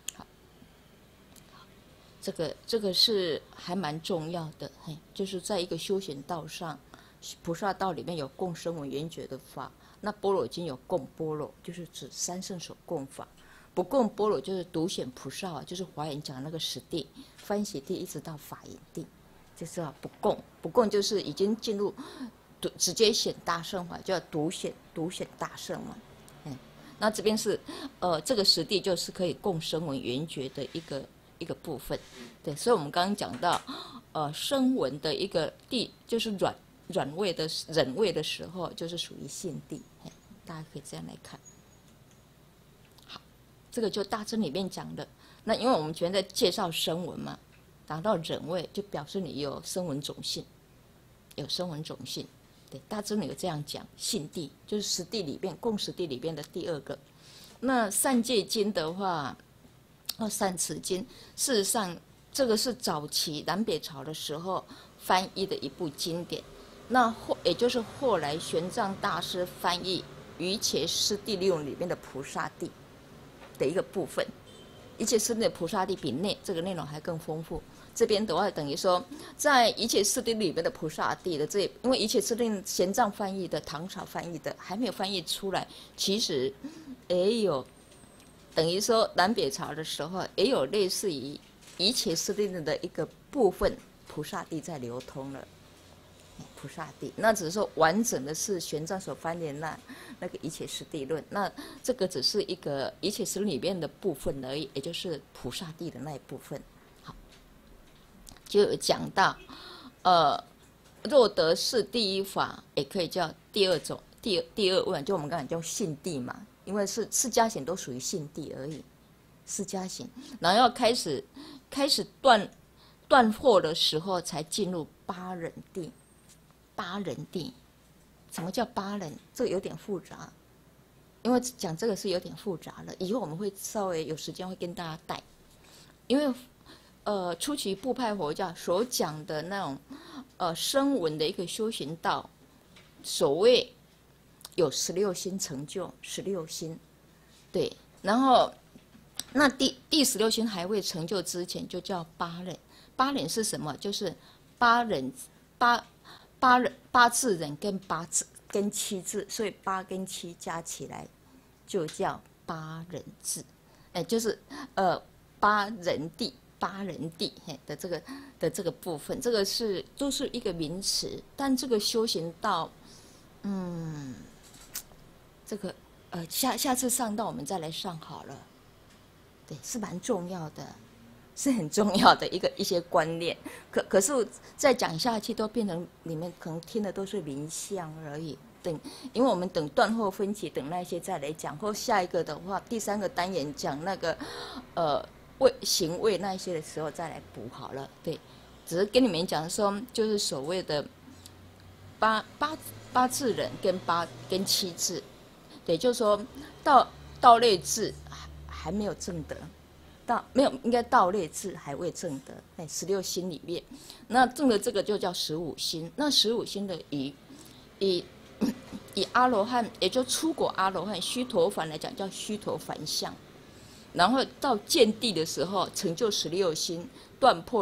这个这个是还蛮重要的，嘿，就是在一个修行道上，菩萨道里面有共声闻缘觉的法，那般若经有共般若，就是指三圣所共法，不共般若就是独显菩萨，就是华严讲那个实地、欢喜地一直到法隐地，就是要不共，不共就是已经进入直接显大圣法，叫独显独显大圣嘛，嗯，那这边是呃这个实地就是可以共声闻缘觉的一个。一个部分，对，所以我们刚刚讲到，呃，声闻的一个地，就是软软位的忍位的时候，就是属于信地，大家可以这样来看。好，这个就大乘里面讲的。那因为我们全在介绍声闻嘛，达到忍位就表示你有声闻种性，有声闻种性。对，大乘里有这样讲，信地就是实地里面共实地里面的第二个。那善戒经的话。哦，善持经，事实上，这个是早期南北朝的时候翻译的一部经典。那后也就是后来玄奘大师翻译《瑜伽师地论》里面的菩萨地的一个部分。一切师地的菩萨地比内这个内容还更丰富。这边的话，等于说，在一切师地里面的菩萨地的这，因为一切师地玄奘翻译的、唐朝翻译的还没有翻译出来，其实也有。等于说南北朝的时候也有类似于一切师地的一个部分菩萨地在流通了，菩萨地那只是说完整的是玄奘所翻译的那那个一切师地论，那这个只是一个一切师里面的部分而已，也就是菩萨地的那一部分。好，就有讲到，呃，若得是第一法，也可以叫第二种第二第二问，就我们刚才叫信地嘛。因为是四加行都属于信地而已，四加行，然后要开始开始断断惑的时候，才进入八人地。八人地，什么叫八人？这个有点复杂，因为讲这个是有点复杂了。以后我们会稍微有时间会跟大家带，因为呃初期部派佛教所讲的那种呃声闻的一个修行道，所谓。有十六心成就，十六心，对，然后那第第十六心还未成就之前，就叫八忍。八忍是什么？就是八忍八八忍八字忍跟八字跟七字，所以八跟七加起来就叫八忍字，哎，就是呃八人地八人地嘿的这个的这个部分，这个是都是一个名词，但这个修行道，嗯。这个呃，下下次上到我们再来上好了，对，是蛮重要的，是很重要的一个一些观念。可可是再讲下去，都变成你们可能听的都是名相而已。等，因为我们等断后分歧，等那些再来讲，或下一个的话，第三个单元讲那个呃位行位那些的时候再来补好了。对，只是跟你们讲说，就是所谓的八八八字人跟八跟七字。对，就是说到道类智还还没有证得，到没有应该道类智还未证得，哎，十六心里面，那证的这个就叫十五心。那十五心的以以以阿罗汉，也就出果阿罗汉须陀洹来讲，叫须陀洹相。然后到见地的时候，成就十六心，断破了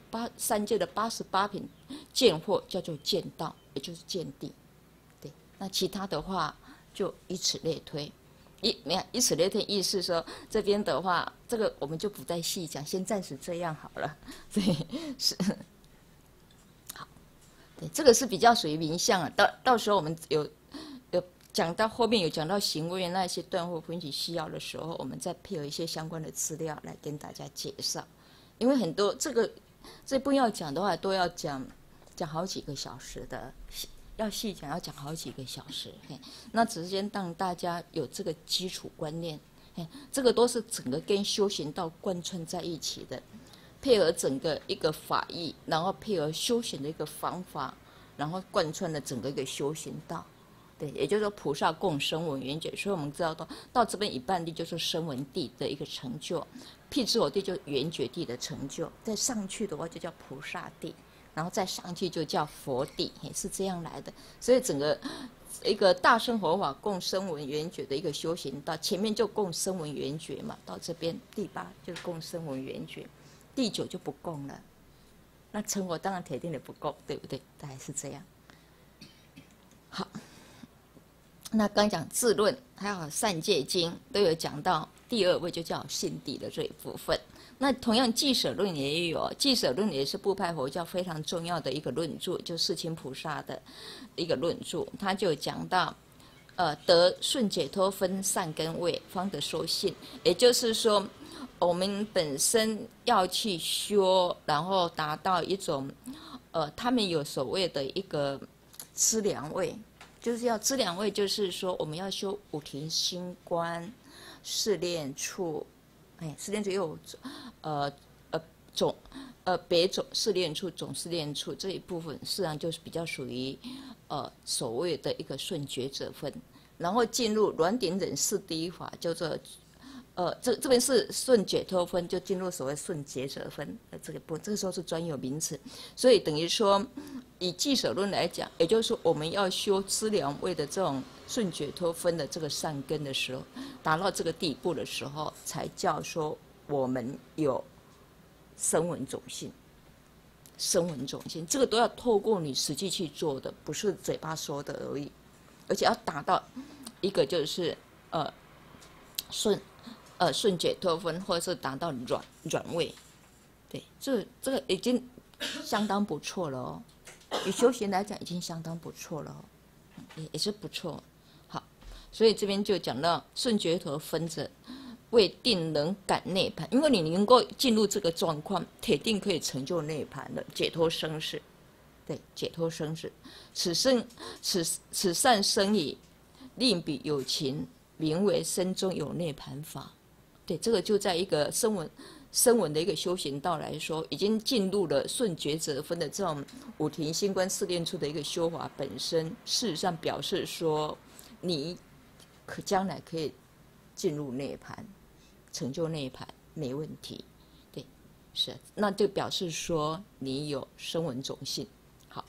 八三界的八十八品见惑叫做见道，也就是见地。对，那其他的话就以此类推。以你看，以此类推，意思说这边的话，这个我们就不再细讲，先暂时这样好了。所以是好，对，这个是比较属于名相啊。到到时候我们有有讲到后面有讲到行为那些断惑分歧需要的时候，我们再配合一些相关的资料来跟大家介绍。因为很多这个这部要讲的话，都要讲讲好几个小时的。要细讲，要讲好几个小时，嘿，那只是先让大家有这个基础观念，嘿，这个都是整个跟修行道贯穿在一起的，配合整个一个法义，然后配合修行的一个方法，然后贯穿了整个一个修行道，对，也就是说菩萨共声闻缘觉，所以我们知道到到这边一半地就是声闻地的一个成就，辟支佛地就是缘觉地的成就，再上去的话就叫菩萨地。然后再上去就叫佛地，是这样来的。所以整个一个大乘佛法共声闻缘觉的一个修行道，前面就共声闻缘觉嘛，到这边第八就是共声闻缘觉，第九就不共了。那成佛当然铁定的不够，对不对？大概是这样。好，那刚讲智论还有善戒经都有讲到，第二位就叫心地的这一部分。那同样寂舍论也有，寂舍论也是部派佛教非常重要的一个论著，就世亲菩萨的一个论著，他就讲到，呃，得顺解脱分善根位，方得说信。也就是说，我们本身要去修，然后达到一种，呃，他们有所谓的一个资粮位，就是要资粮位，就是说我们要修五停心观、试炼处。哎，试炼处又有，呃呃总呃别总试炼处、总试炼处这一部分，实际上就是比较属于呃所谓的一个顺觉者分，然后进入软顶忍四第一法，叫做呃这这边是顺解脱分，就进入所谓顺觉者分的这个部分，这个时候是专有名词，所以等于说以寂舍论来讲，也就是说我们要修资粮位的这种顺解脱分的这个善根的时候，达到这个地步的时候，才叫说我们有声闻种性。声闻种性，这个都要透过你实际去做的，不是嘴巴说的而已，而且要达到一个就是呃顺呃顺解脱分，或者是达到软软位，对，这这个已经相当不错了哦。以修行来讲，已经相当不错了哦，也也是不错。好，所以这边就讲到顺解脱分者，未定能感涅槃，因为你能够进入这个状况，铁定可以成就涅槃的解脱生死。对，解脱生死，此生此此善生矣，令彼有情，名为身中有涅槃法。对，这个就在一个声闻声闻的一个修行道来说，已经进入了顺觉者分的这种五停心观试炼处的一个修法本身，事实上表示说，你可将来可以进入涅槃，成就涅槃没问题。对，是，那就表示说你有声闻种性。好，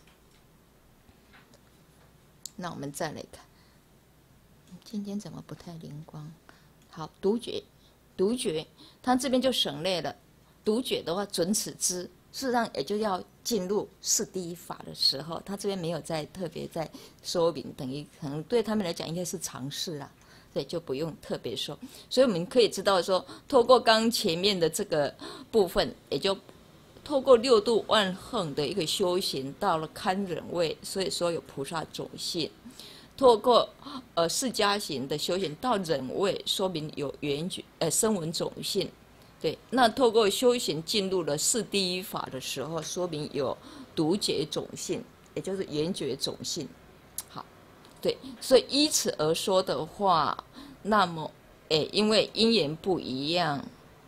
那我们再来看，今天怎么不太灵光？好，独觉。独觉，他这边就省略了。独觉的话，准此知，事实上也就要进入四第一法的时候，他这边没有再特别再说明，等于可能对他们来讲应该是常识啦，对，就不用特别说。所以我们可以知道说，透过刚刚前面的这个部分，也就透过六度万恒的一个修行，到了堪忍位，所以说有菩萨种性。透过呃释迦行的修行到忍位，说明有缘觉呃声闻种性，对。那透过修行进入了四第一法的时候，说明有独觉种性，也就是缘觉种性。好，对。所以依此而说的话，那么诶，因为因缘不一样，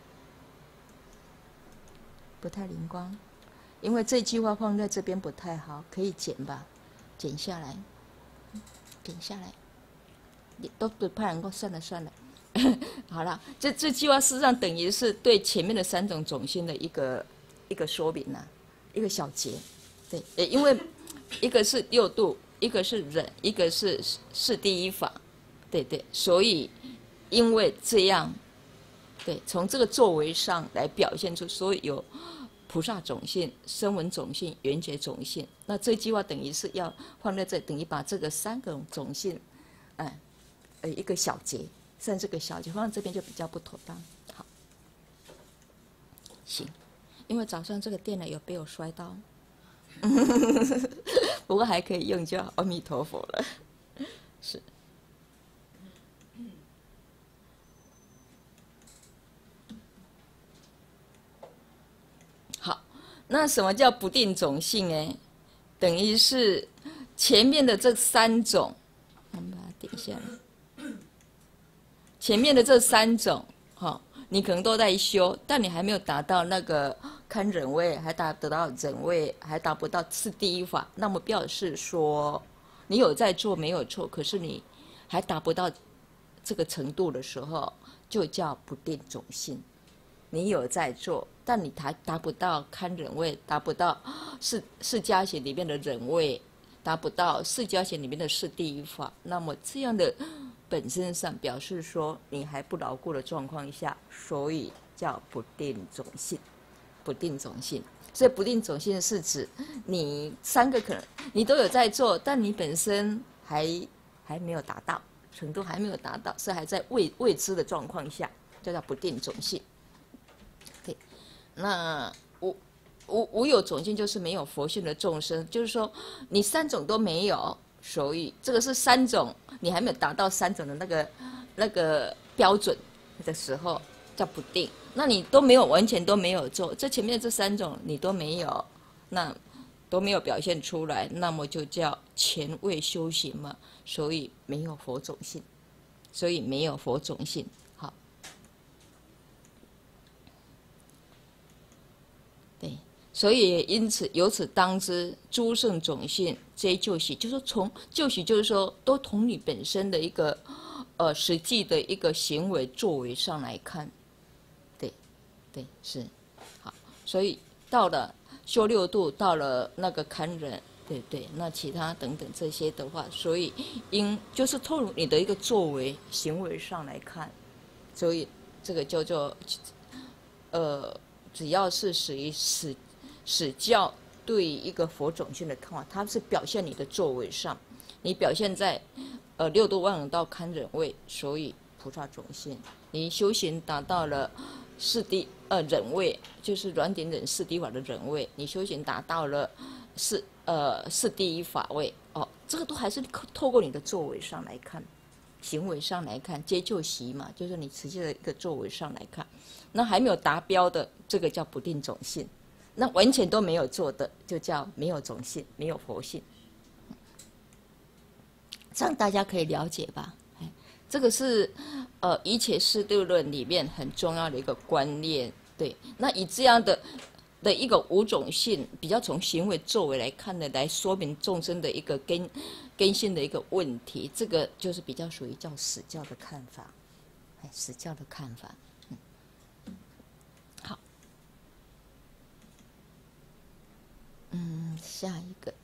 不太灵光。因为这句话放在这边不太好，可以剪吧，剪下来。点下来，都不怕人够算了算了，好了，这这句话事实上等于是对前面的三种种性的一个一个说明呐、啊，一个小结，对，因为一个是六度，一个是忍，一个是是第一法，对对，所以因为这样，对，从这个作为上来表现出，所以有菩萨种性、声闻种性、缘觉种性。那这句话等于是要放在这，等于把这个三种种性，哎，呃，一个小节，甚至这个小节放在这边就比较不妥当。好，行，因为早上这个电脑有被我摔到，不过还可以用，就阿弥陀佛了。是。好，那什么叫不定种性呢？等于是前面的这三种，我们把它点下来。前面的这三种，哈、哦，你可能都在修，但你还没有达到那个堪忍位，还达得到忍位，还达不到次第一法，那么表示说你有在做没有错，可是你还达不到这个程度的时候，就叫不定种性。你有在做，但你还达不到堪忍位，达不到释释迦行里面的忍位，达不到释迦行里面的是第一法，那么这样的本身上表示说你还不牢固的状况下，所以叫不定种性。不定种性，所以不定种性是指你三个可能你都有在做，但你本身还还没有达到程度，还没有达到，是还在未未知的状况下，就叫不定种性。对，那无无无有种性就是没有佛性的众生，就是说你三种都没有，所以这个是三种，你还没有达到三种的那个那个标准的时候叫不定。那你都没有完全都没有做，这前面这三种你都没有，那都没有表现出来，那么就叫前未修行嘛，所以没有佛种性，所以没有佛种性。好，对，所以因此由此当知，诸圣种性皆就习，就是说从就习，就是说都从你本身的一个呃实际的一个行为作为上来看。对，是，好，所以到了修六度，到了那个堪忍，对对，那其他等等这些的话，所以应就是透露你的一个作为行为上来看，所以这个叫做，呃，只要是属于史史教对一个佛种性的看法，它是表现你的作为上，你表现在呃六度万有道堪忍位，所以菩萨种性，你修行达到了。四谛呃忍位，就是软点忍四谛法的忍位，你修行达到了四呃四第一法位哦，这个都还是透过你的作为上来看，行为上来看，皆就习嘛，就是你实际的一个作为上来看，那还没有达标的，这个叫不定种性，那完全都没有做的，就叫没有种性，没有佛性，这样大家可以了解吧？这个是呃《一切四谛论》里面很重要的一个观念，对。那以这样的的一个五种性，比较从行为作为来看的，来说明众生的一个根根性的一个问题，这个就是比较属于叫史教的看法，哎，史教的看法。嗯，好，嗯，下一个。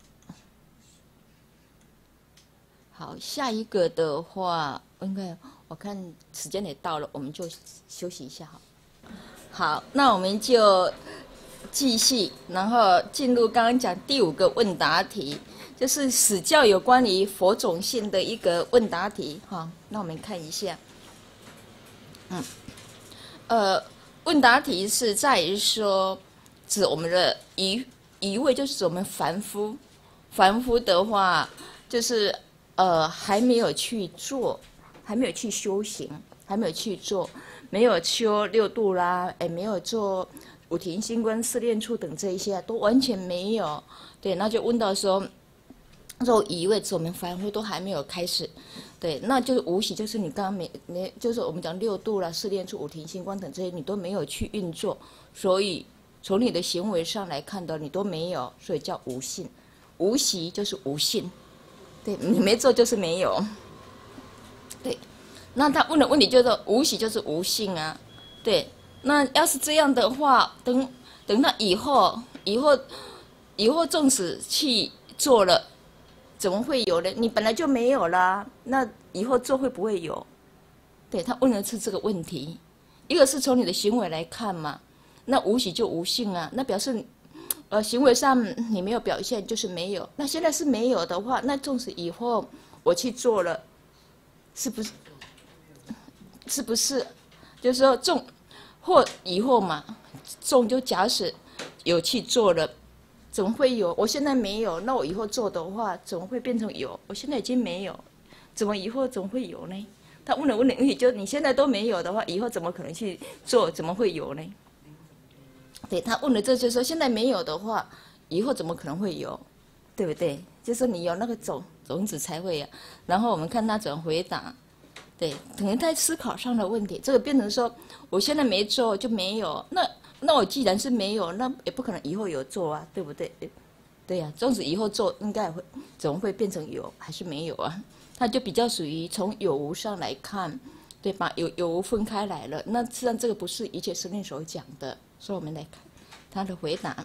好，下一个的话，应该我看时间也到了，我们就休息一下好。好，那我们就继续，然后进入刚刚讲第五个问答题，就是史教有关于佛种性的一个问答题哈。那我们看一下，嗯，呃，问答题是在于说，指我们的一一位，就是指我们凡夫，凡夫的话就是。呃，还没有去做，还没有去修行，还没有去做，没有修六度啦，也没有做五停心观、四念处等这一些，都完全没有。对，那就问到说，说以为我们凡夫都还没有开始，对，那就是无喜，就是你刚刚没没，就是我们讲六度啦、四念处、五停心观等这些，你都没有去运作，所以从你的行为上来看的，你都没有，所以叫无信。无喜就是无信。对，你没做就是没有。对，那他问的问题就是无喜就是无性啊。对，那要是这样的话，等等到以后，以后以后纵使去做了，怎么会有呢？你本来就没有啦，那以后做会不会有？对，他问的是这个问题，一个是从你的行为来看嘛， 那无喜就无性啊，那表示，呃，行为上你没有表现就是没有。那现在是没有的话，那纵使以后我去做了，是不是？是不是？就是说纵或以后嘛，纵就假使有去做了，怎么会有？我现在没有，那我以后做的话，怎么会变成有？我现在已经没有，怎么以后怎么会有呢？他问了问题，就你现在都没有的话，以后怎么可能去做？怎么会有呢？对他问了这就说，现在没有的话，以后怎么可能会有？对不对？就是你有那个种种子才会有。然后我们看他怎么回答。对，可能在思考上的问题，这个变成说，我现在没做就没有，那那我既然是没有，那也不可能以后有做啊，对不对？对呀、啊，纵使以后做，应该也会怎么会变成有还是没有啊？它就比较属于从有无上来看，对吧？有有无分开来了，那实际上这个不是一切师令所讲的，所以我们来看他的回答。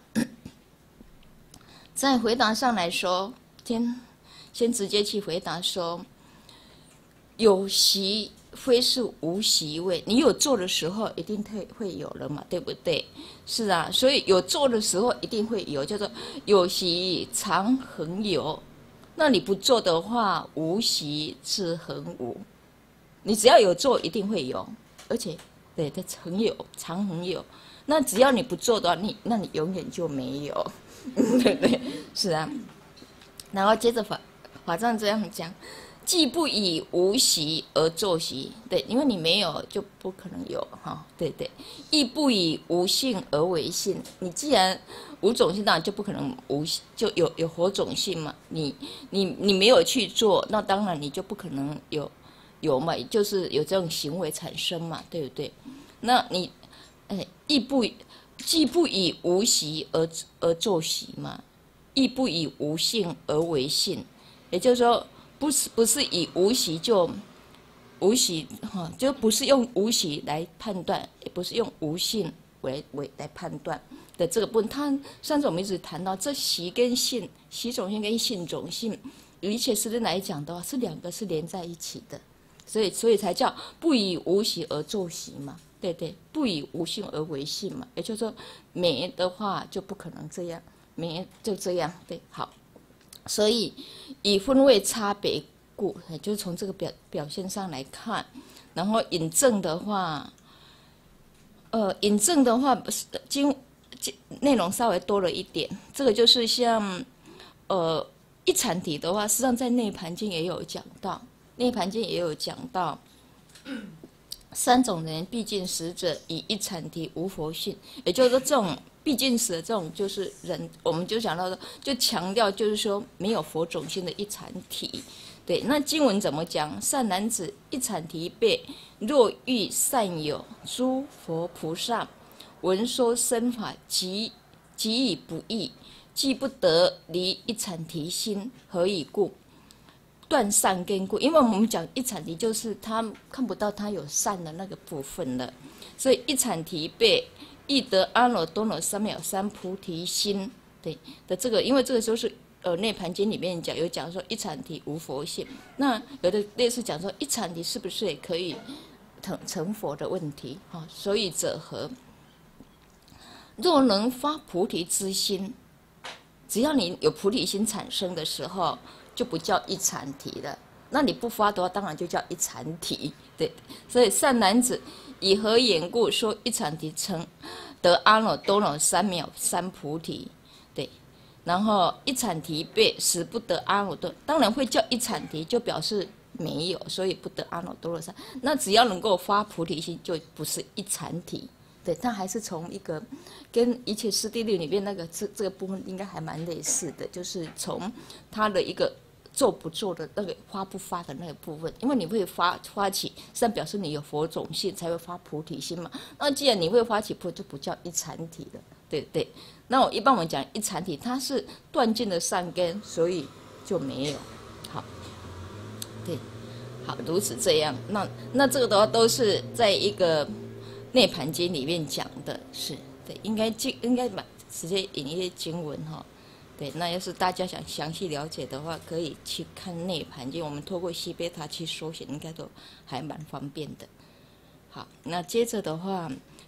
在回答上来说，先先直接去回答说。有习非是无习味，你有做的时候一定会会有了嘛，对不对？是啊，所以有做的时候一定会有，叫做有习常恒有。那你不做的话，无习自恒无。你只要有做，一定会有，而且对，它恒有，常恒有。那只要你不做的话，你那你永远就没有，对不对？是啊。然后接着法法藏这样讲。既不以无习而作习，对，因为你没有就不可能有哈，对对。亦不以无性而为性，你既然无种性，当然就不可能无就有有火种性嘛。你你你没有去做，那当然你就不可能有有嘛，就是有这种行为产生嘛，对不对？那你哎，亦不既不以无习而而作习嘛，亦不以无性而为性，也就是说。不是不是以无习就无习哈，就不是用无习来判断，也不是用无性为为来判断的这个部分。他上次我们一直谈到这习跟性，习种性跟性种性，一切师论来讲的话，是两个是连在一起的，所以所以才叫不以无习而作习嘛，对对，不以无性而为性嘛，也就是说没的话就不可能这样，没就这样，对，好。所以以分位差别故，就是从这个表表现上来看，然后引证的话，呃，引证的话，经内容稍微多了一点。这个就是像，呃，一禅体的话，实际上在内盘经也有讲到，内盘经也有讲到，三种人毕竟死者以一禅体无佛性，也就是说这种。毕竟死的这种就是人，我们就讲到说，就强调就是说没有佛种性的一禅体。对，那经文怎么讲？善男子，一禅体备，若欲善有诸佛菩萨，闻说生法，即即以不易，既不得离一禅体心，何以故？断善根故。因为我们讲一禅体，就是他看不到他有善的那个部分了，所以一禅体备。亦得阿耨多罗三藐三菩提心，对的这个，因为这个就是呃《涅盘经》里面讲有讲说一禅体无佛性，那有的类似讲说一禅体是不是也可以成成佛的问题哈、哦？所以者何？若能发菩提之心，只要你有菩提心产生的时候，就不叫一禅体了。那你不发的话，当然就叫一禅体。对，所以善男子。以何缘故说一禅体成得阿耨多罗三藐三菩提？对，然后一禅体备使不得阿耨多，当然会叫一禅体，就表示没有，所以不得阿耨多罗三。那只要能够发菩提心，就不是一禅体。对，它还是从一个跟一切师地律里面那个这这个部分应该还蛮类似的，就是从它的一个。做不做的那个发不发的那个部分，因为你会发发起，实际上表示你有佛种性才会发菩提心嘛。那既然你会发起菩，就不叫一禅体了，对不对？那我一般我们讲一禅体，它是断尽了善根，所以就没有。好，对，好，如此这样。那那这个的话都是在一个涅盘经里面讲的，是对，应该经应该把直接引一些经文哈。对，那要是大家想详细了解的话，可以去看《涅盘经》，我们透过西贝塔去搜寻，应该都还蛮方便的。好，那接着的话，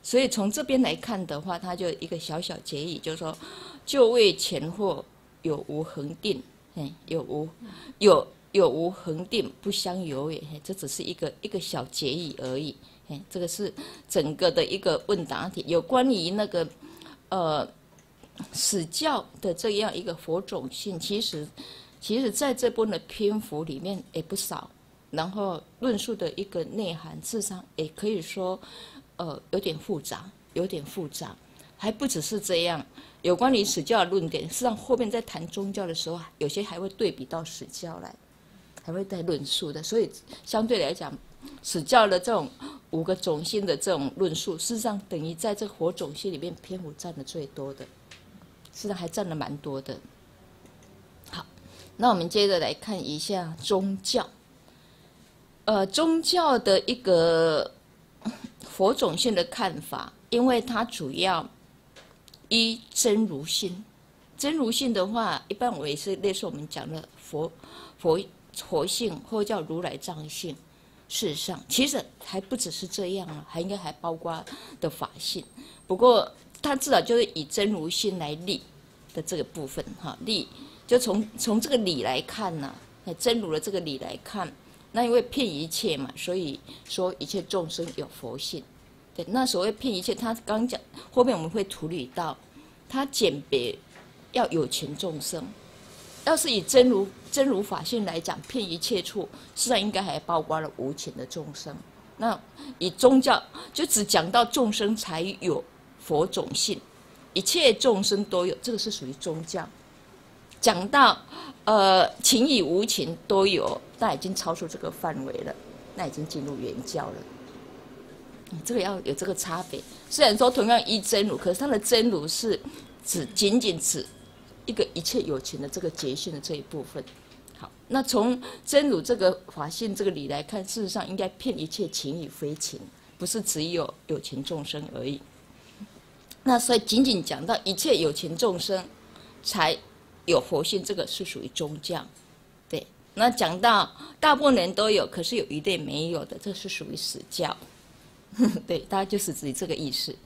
所以从这边来看的话，它就一个小小结语，就是说，就为前后有无恒定，哎，有无有有无恒定不相由也，这只是一个一个小结语而已。哎，这个是整个的一个问答题，有关于那个呃史教的这样一个佛种性，其实其实在这部的篇幅里面也不少，然后论述的一个内涵，事实上也可以说呃有点复杂，有点复杂，还不只是这样。有关于史教的论点，事实上后面在谈宗教的时候，有些还会对比到史教来，还会带论述的，所以相对来讲，史教的这种五个种性的这种论述，事实上等于在这个火种性里面篇幅占的最多的，事实上还占了蛮多的。好，那我们接着来看一下宗教。呃，宗教的一个佛种性的看法，因为它主要依真如性。真如性的话，一般我也是类似我们讲的佛佛佛性，或叫如来藏性。事实上，其实还不只是这样了，还应该还包括的法性。不过，它至少就是以真如性来立的这个部分，哈，立就从从这个理来看呢、啊，真如的这个理来看，那因为骗一切嘛，所以说一切众生有佛性。对，那所谓骗一切，他刚讲后面我们会处理到，他鉴别要有情众生。要是以真如真如法性来讲，骗一切处，实际上应该还包括了无情的众生。那以宗教就只讲到众生才有佛种性，一切众生都有，这个是属于宗教。讲到呃情与无情都有，那已经超出这个范围了，那已经进入原教了。嗯、这个要有这个差别。虽然说同样依真如，可是它的真如是只仅仅指一个一切有情的这个结性的这一部分。好，那从真如这个法性这个理来看，事实上应该骗一切情与非情，不是只有有情众生而已。那所以仅仅讲到一切有情众生才有佛性，这个是属于宗教。对，那讲到大部分人都有，可是有一类没有的，这是属于史教。对，大概就是指这个意思。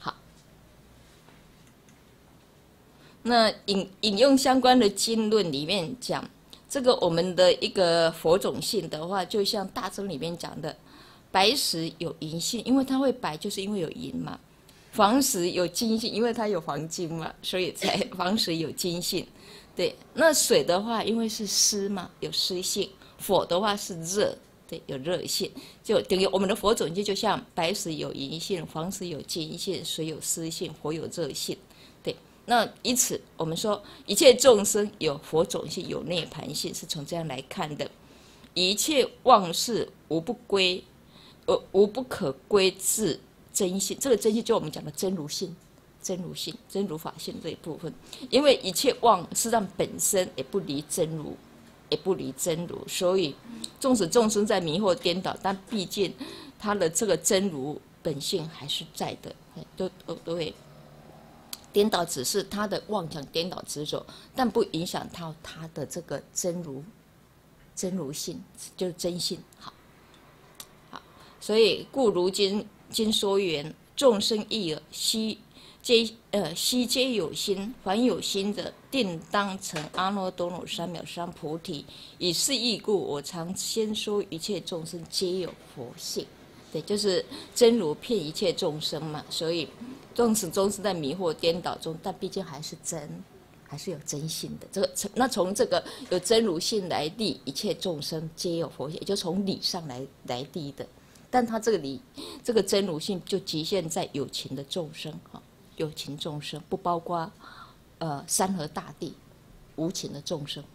那引引用相关的经论里面讲，这个我们的一个佛种性的话，就像大宗里面讲的，白石有银性，因为它会白，就是因为有银嘛；黄石有金性，因为它有黄金嘛，所以才黄石有金性。对，那水的话，因为是湿嘛，有湿性；火的话是热，对，有热性。就等于我们的佛种性，就像白石有银性，黄石有金性，水有湿性，火有热性。那因此，我们说一切众生有佛种性，有涅槃性，是从这样来看的。一切妄事无不归，呃，无不可归至真性。这个真性就我们讲的真如性、真如性、真如法性这一部分。因为一切妄事实上本身也不离真如，也不离真如，所以纵使众生在迷惑颠倒，但毕竟他的这个真如本性还是在的，都都都会。颠倒只是他的妄想颠倒执着，但不影响到他的这个真如真如性，就是真性。好，好，所以故如今今说言，众生亦尔，悉皆呃悉皆有心，凡有心者，定当成阿耨多罗三藐三菩提。以是义故，我常先说一切众生皆有佛性。对，就是真如骗一切众生嘛，所以纵使终是在迷惑颠倒中，但毕竟还是真，还是有真性的。这个那从这个有真如性来立，一切众生皆有佛性，也就从理上来来立的。但他这个理，这个真如性就局限在有情的众生哈，有情众生不包括呃山河大地无情的众生。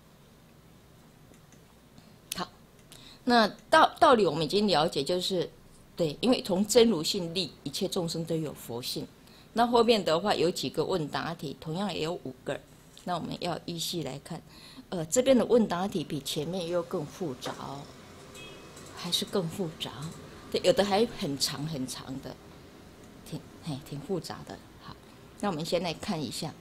好，那道道理我们已经了解，就是对，因为从真如性立，一切众生都有佛性。那后面的话有几个问答题，同样也有五个，那我们要依序来看。呃，这边的问答题比前面又更复杂哦，还是更复杂。对，有的还很长很长的，挺嘿挺复杂的。好，那我们先来看一下。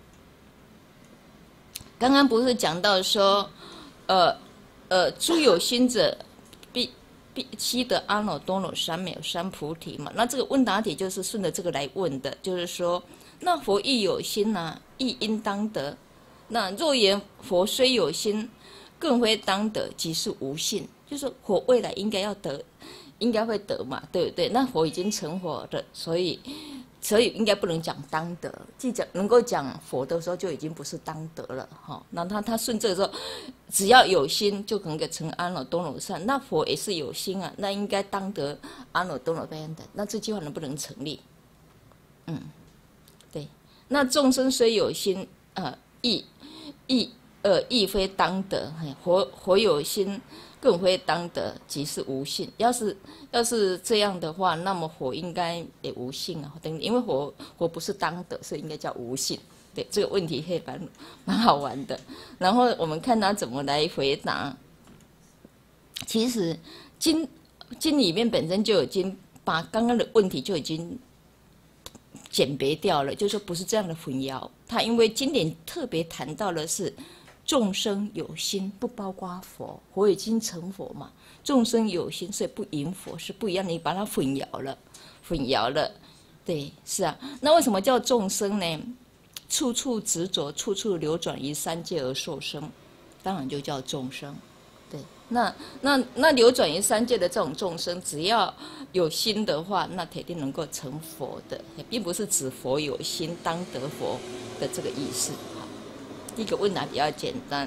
刚刚不是讲到说，呃呃，诸有心者必必悉得阿耨多罗三藐三菩提嘛。那这个问答题就是顺着这个来问的，就是说，那佛亦有心啊，亦应当得。那若言佛虽有心，更非当得，即是无信。就是说佛未来应该要得，应该会得嘛，对不对？那佛已经成佛的，所以。所以应该不能讲当得，既讲能够讲佛的时候，就已经不是当得了哈。那他他顺这个时候，只要有心，就能够成阿耨多罗三。那佛也是有心啊，那应该当得阿耨多罗三的。那这句话能不能成立？嗯，对。那众生虽有心，呃，亦亦呃亦非当得，佛佛有心。更非当得，即是无信。要是要是这样的话，那么佛应该也无信啊。等因为佛佛不是当得，所以应该叫无信。对这个问题还蛮蛮好玩的。然后我们看他怎么来回答。其实经经里面本身就已经把刚刚的问题就已经鉴别掉了，就是说不是这样的混淆。他因为经典特别谈到的是。众生有心，不包括佛，佛已经成佛嘛。众生有心，所以不迎佛是不一样的，你把它混淆了，混淆了。对，是啊。那为什么叫众生呢？处处执着，处处流转于三界而受生，当然就叫众生。对，那那那流转于三界的这种众生，只要有心的话，那铁定能够成佛的，并不是指佛有心当得佛的这个意思。第一个问答比较简单，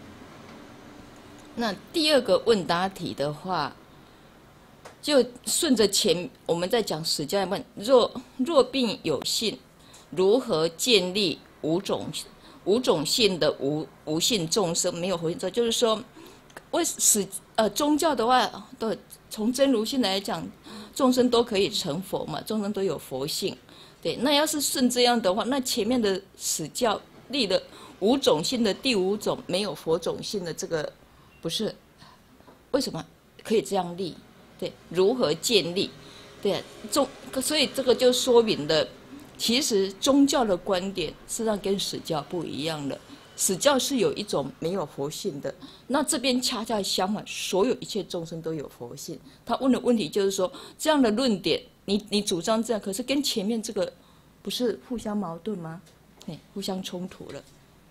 那第二个问答题的话，就顺着前我们在讲史家问：若若并有信，如何建立五种五种性的无无性众生没有佛性？就是说，为史呃宗教的话，都从真如性来讲，众生都可以成佛嘛，众生都有佛性。对，那要是顺这样的话，那前面的史教立了。五种性的第五种没有佛种性的这个不是为什么可以这样立？对，如何建立？对，宗所以这个就说明了，其实宗教的观点实际上跟史教不一样的。史教是有一种没有佛性的，那这边恰恰相反，所有一切众生都有佛性。他问的问题就是说，这样的论点，你你主张这样，可是跟前面这个不是互相矛盾吗？对，互相冲突了。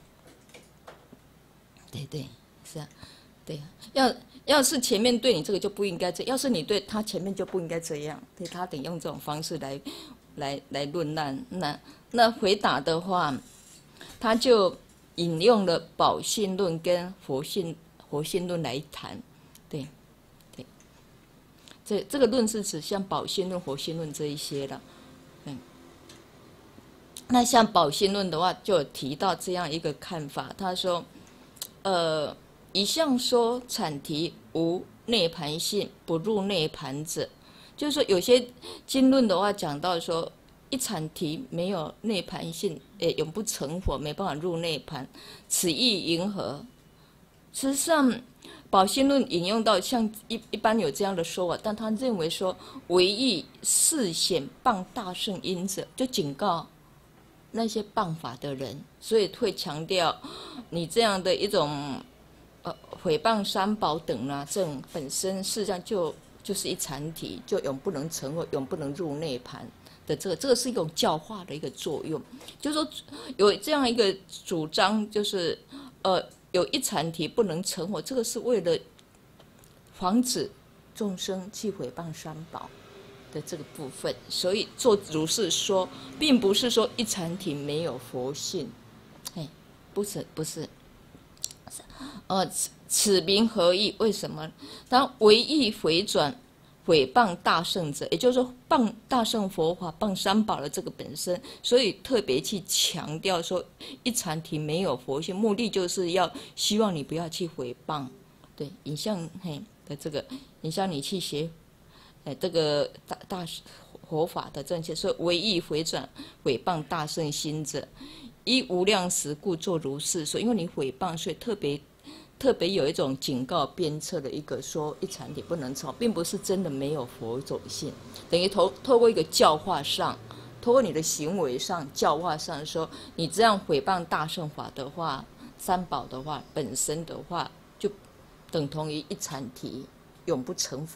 对对，是啊，对啊，要要是前面对你这个就不应该这，要是你对他前面就不应该这样，对他得用这种方式来来来论难。那那回答的话，他就引用了宝性论跟佛性佛性论来谈，对对，这这个论是指像宝性论、佛性论这一些的，嗯。那像宝性论的话，就有提到这样一个看法，他说。呃，一向说阐提无内盘性，不入内盘者，就是说有些经论的话讲到说，一阐提没有内盘性，也永不成佛，没办法入内盘，此意云何？实际上，宝性论引用到像一一般有这样的说法，但他认为说，唯意示显谤大圣因者，就警告。那些谤法的人，所以会强调你这样的一种呃毁谤三宝等啊，这种本身事实上就就是一禅体，就永不能成佛，永不能入内盘的这个，这个是一种教化的一个作用。就是说有这样一个主张，就是呃有一禅体不能成佛，这个是为了防止众生去毁谤三宝。的这个部分，所以做如是说，并不是说一禅体没有佛性，哎，不是不是，呃，此此名何意？为什么？当唯意回转毁谤大圣者，也就是说谤大圣佛法、谤三宝的这个本身，所以特别去强调说一禅体没有佛性，目的就是要希望你不要去毁谤，对，影像嘿的这个影响你去学。哎，这个大大佛法的正确，所以唯意回转毁谤大圣心者，依无量时故作如是说。因为你毁谤，所以特别特别有一种警告鞭策的一个说一禅体不能成，并不是真的没有佛种性，等于透透过一个教化上，透过你的行为上教化上说，你这样毁谤大圣法的话，三宝的话本身的话，就等同于一禅体永不成佛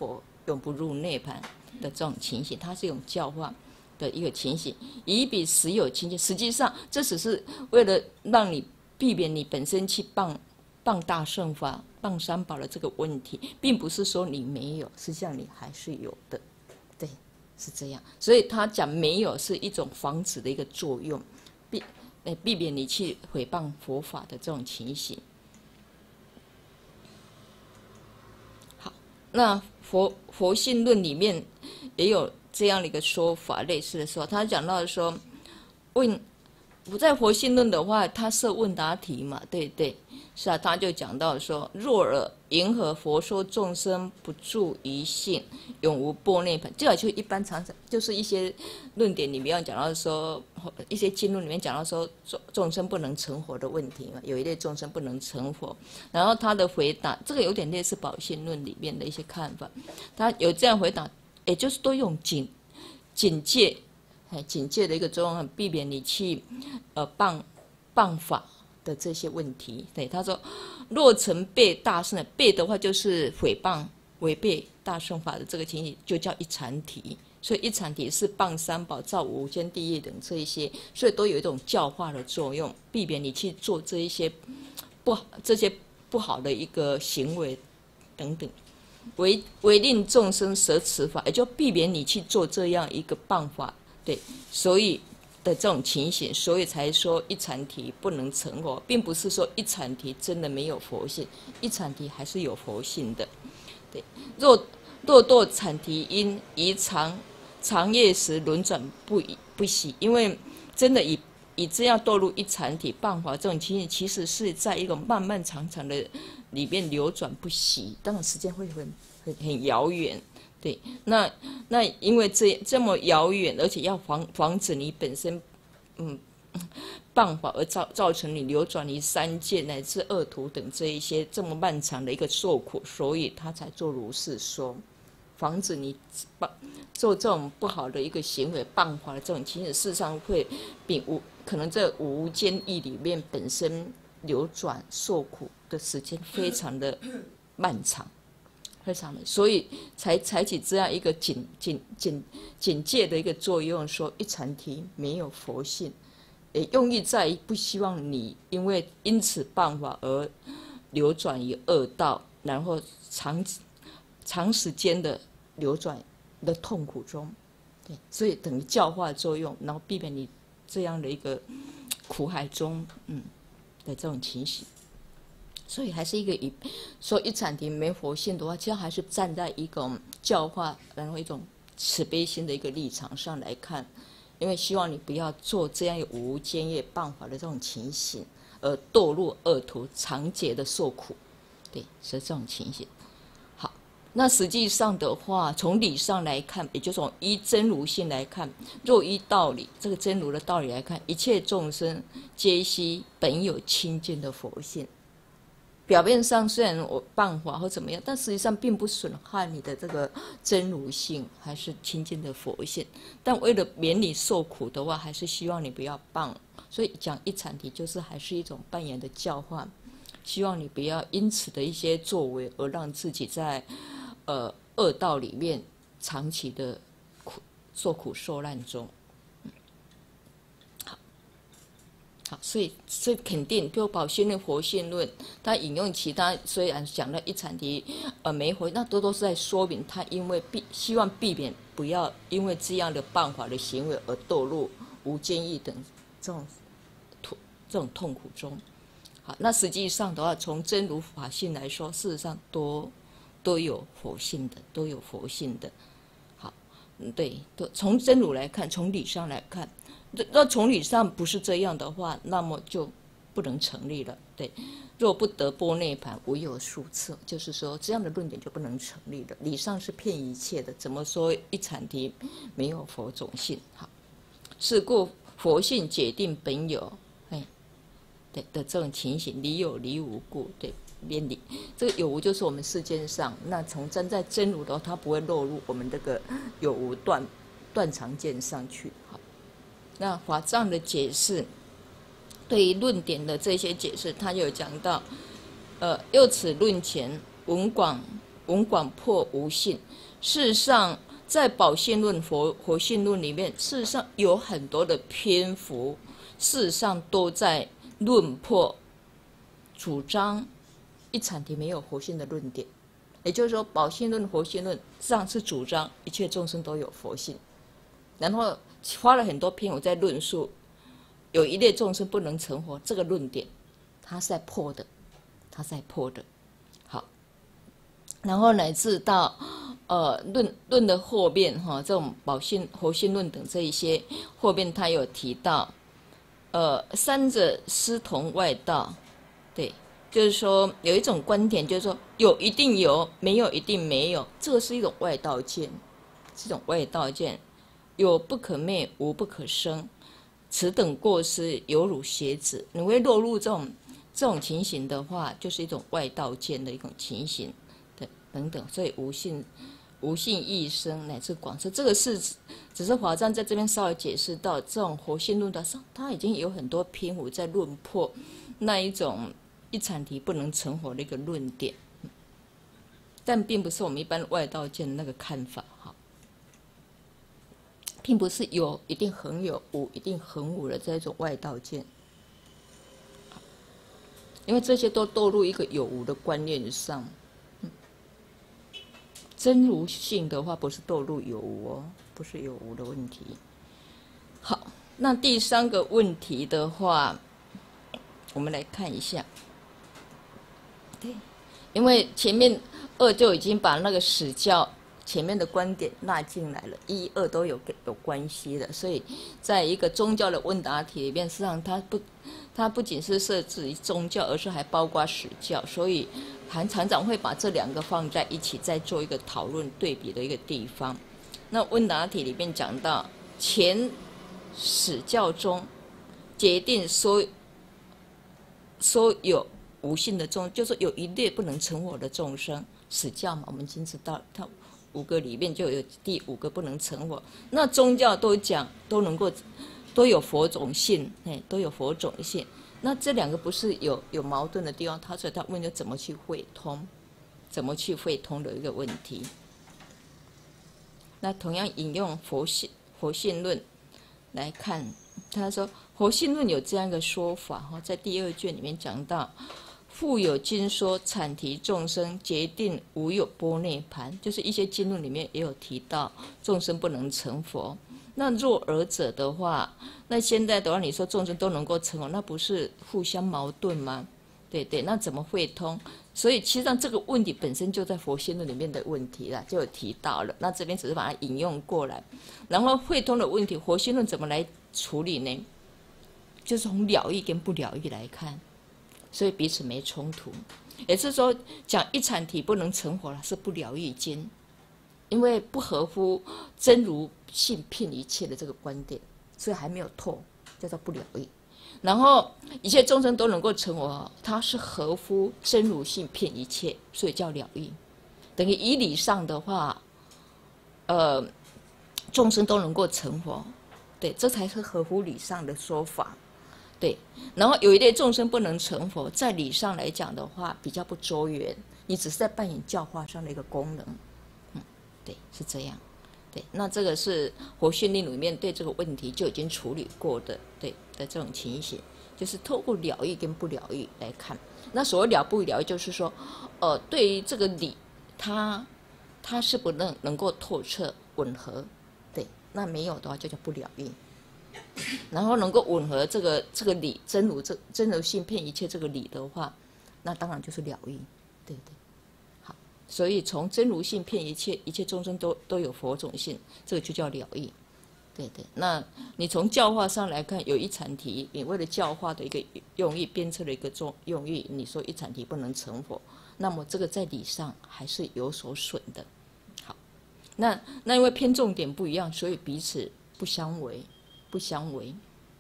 永不入涅槃的这种情形，它是一种教化的一个情形，以彼实有亲近。实际上，这只是为了让你避免你本身去谤谤大乘法、谤三宝的这个问题，并不是说你没有，实际上你还是有的，对，是这样。所以他讲没有是一种防止的一个作用，避呃避免你去毁谤佛法的这种情形。好，那佛佛性论里面也有这样的一个说法，类似的说，他讲到说问。不在佛性论的话，他设问答题嘛，对对，是啊，他就讲到说，若尔云何佛说众生不住一性，永无般涅槃？这就一般常常就是一些论点里面讲到说，一些经论里面讲到说，众众生不能成佛的问题嘛，有一类众生不能成佛，然后他的回答，这个有点类似宝性论里面的一些看法，他有这样回答，也就是都用警警戒。警戒的一个作用，避免你去呃谤谤法的这些问题。对，他说，若曾背大乘的，背的话就是诽谤、违背大乘法的这个情形，就叫一禅题。所以一禅题是谤三宝、造无间地狱等这一些，所以都有一种教化的作用，避免你去做这一些不这些不好的一个行为等等。为为令众生舍此法，也就避免你去做这样一个谤法。对，所以的这种情形，所以才说一禅题不能成佛，并不是说一禅题真的没有佛性，一禅题还是有佛性的。对，若若堕禅题因以长长夜时轮转不不息，因为真的以以这样堕入一禅体谤法这种情形，其实是在一个漫漫长长的里面流转不息，当然时间会很很很遥远。对，那那因为这这么遥远，而且要防防止你本身，嗯，谤法而造造成你流转于三界乃至恶途等这一些这么漫长的一个受苦，所以他才做如是说，防止你做这种不好的一个行为，谤法的这种情形，事实上会比无可能在无间狱里面本身流转受苦的时间非常的漫长。非常的，所以才采取这样一个警警警警戒的一个作用，说一禅题没有佛性，也用意在于不希望你因为因此谤法而流转于恶道，然后长长时间的流转的痛苦中，对，所以等于教化作用，然后避免你这样的一个苦海中，嗯的这种情形。所以还是一个以说一禅题没佛性的话，其实还是站在一种教化，然后一种慈悲心的一个立场上来看，因为希望你不要做这样一个无间业谤法的这种情形，而堕入恶途，长劫的受苦，对，是这种情形。好，那实际上的话，从理上来看，也就是从依真如性来看，若依道理，这个真如的道理来看，一切众生皆悉本有清净的佛性。表面上虽然我谤法或怎么样，但实际上并不损害你的这个真如性，还是清净的佛性。但为了免你受苦的话，还是希望你不要谤。所以讲一禅题，就是还是一种扮演的教化，希望你不要因此的一些作为而让自己在呃恶道里面长期的苦受苦受难中。好，所以所以肯定，就宝性论、佛性论，他引用其他虽然讲到一禅题，呃没回，那多多是在说明他因为避希望避免不要因为这样的谤法的行为而堕入无间狱等这种这种痛苦中。好，那实际上的话，从真如法性来说，事实上都都有佛性的，都有佛性的。好，嗯，对，都从真如来看，从理上来看。那从理上不是这样的话，那么就不能成立了。对，若不得般涅槃，无有数次，就是说这样的论点就不能成立了。理上是骗一切的，怎么说一禅题没有佛种性？好，是故佛性解定本有，哎，对的这种情形，理有理无故，对，变理这个有无就是我们世间上，那从站在真如的话，它不会落入我们这个有无断断常见上去。好。那法藏的解释，对于论点的这些解释，他有讲到，呃，由此论前，文广文广破无性， 事实上，在宝性论、佛佛性论里面，事实上有很多的篇幅，事实上都在论破、主张一阐提没有佛性的论点。也就是说，宝性论、佛性论实际上是主张一切众生都有佛性，然后花了很多篇幅在论述有一类众生不能成佛这个论点，他是在破的，他是在破的。好，然后乃至到呃论论的后面哈，这种宝性、佛性论等这一些后面他有提到，呃三者师同外道，对。就是说，有一种观点，就是说有一定有，没有一定没有，这个是一种外道见，这种外道见，有不可灭，无不可生，此等过失犹如邪子。你会落入这种这种情形的话，就是一种外道见的一种情形，对，等等。所以无性无性亦生，乃至广摄，这个是只是华藏在这边稍微解释到，这种佛性论的上，他已经有很多篇幅在论破那一种一阐提不能成佛的一个论点，但并不是我们一般外道见的那个看法哈，并不是有一定恒有，无一定恒无的这种外道见，因为这些都堕入一个有无的观念上。真如性的话，不是堕入有无哦，不是有无的问题。好，那第三个问题的话，我们来看一下。对，因为前面二就已经把那个史教前面的观点纳进来了，一二都有有关系的，所以在一个宗教的问答题里面，实际上它不，它不仅是设置于宗教，而是还包括史教，所以韩厂长会把这两个放在一起，再做一个讨论对比的一个地方。那问答题里面讲到前史教中决定说说有无性的众，就是有一类不能成佛的众生，史教嘛，我们已经知道，它五个里面就有第五个不能成佛。那宗教都讲都能够都有佛种性，哎，都有佛种性。那这两个不是有有矛盾的地方？他所以他问的怎么去会通，怎么去会通的一个问题。那同样引用佛性佛性论来看，他说佛性论有这样一个说法哈，在第二卷里面讲到。复有经说阐提众生决定无有般涅盘，就是一些经论里面也有提到众生不能成佛。那若尔者的话，那现在的话你说众生都能够成佛，那不是互相矛盾吗？对对，那怎么会通？所以其实上这个问题本身就在佛性论里面的问题了，就有提到了。那这边只是把它引用过来，然后会通的问题，佛性论怎么来处理呢？就是从了义跟不了义来看。所以彼此没冲突，也是说讲一阐提不能成佛了，是不了义经，因为不合乎真如性遍一切的这个观点，所以还没有透，叫做不了义。然后一切众生都能够成佛，它是合乎真如性遍一切，所以叫了义。等于以理上的话，呃，众生都能够成佛，对，这才是合乎理上的说法。对，然后有一类众生不能成佛，在理上来讲的话比较不周圆，你只是在扮演教化上的一个功能，嗯，对，是这样，对，那这个是佛训令里面对这个问题就已经处理过的，对的这种情形，就是透过了义跟不了义来看。那所谓了不了义，就是说，呃，对于这个理，它它是不能能够透彻吻合，对，那没有的话就叫不了义。然后能够吻合这个这个理真如这真如性遍一切这个理的话，那当然就是了义，对对。好，所以从真如性遍一切一切众生都都有佛种性，这个就叫了义，对对。那你从教化上来看，有一阐提，你为了教化的一个用意鞭策了一个用用意，你说一阐提不能成佛，那么这个在理上还是有所损的。好，那那因为偏重点不一样，所以彼此不相违。不相违。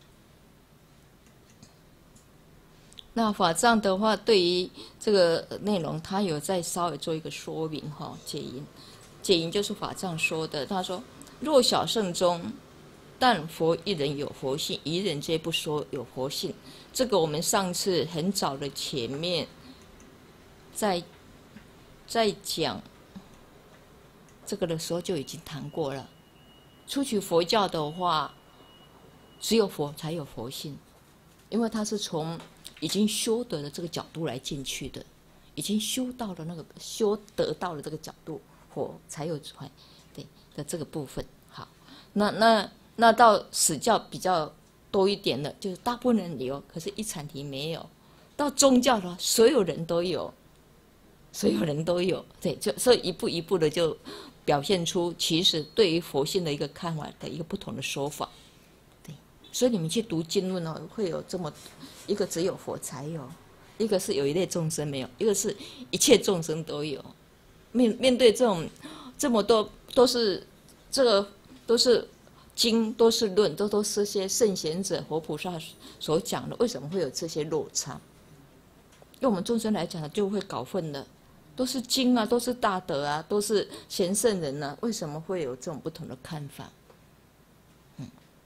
那法藏的话，对于这个内容，他有再稍微做一个说明哈，解引。解引就是法藏说的，他说：若小圣中，但佛一人有佛性，一人皆不说有佛性。这个我们上次很早的前面在在讲这个的时候就已经谈过了。初取佛教的话，只有佛才有佛性，因为它是从已经修得的这个角度来进去的，已经修到了那个修得到了这个角度，佛才有传对的这个部分。好，那那那到史教比较多一点的，就是大部分人有，可是一禅题没有。到宗教的话，所有人都有，所有人都有，对，就所以一步一步的就表现出其实对于佛性的一个看法的一个不同的说法。对，所以你们去读经论哦，会有这么一个只有佛才有，一个是有一类众生没有，一个是一切众生都有。面面对这种这么多都是这个都是经都是论，都都是些圣贤者活菩萨所讲的，为什么会有这些落差？用我们众生来讲，就会搞混了。都是经啊，都是大德啊，都是贤圣人啊，为什么会有这种不同的看法？嗯，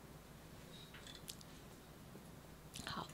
好，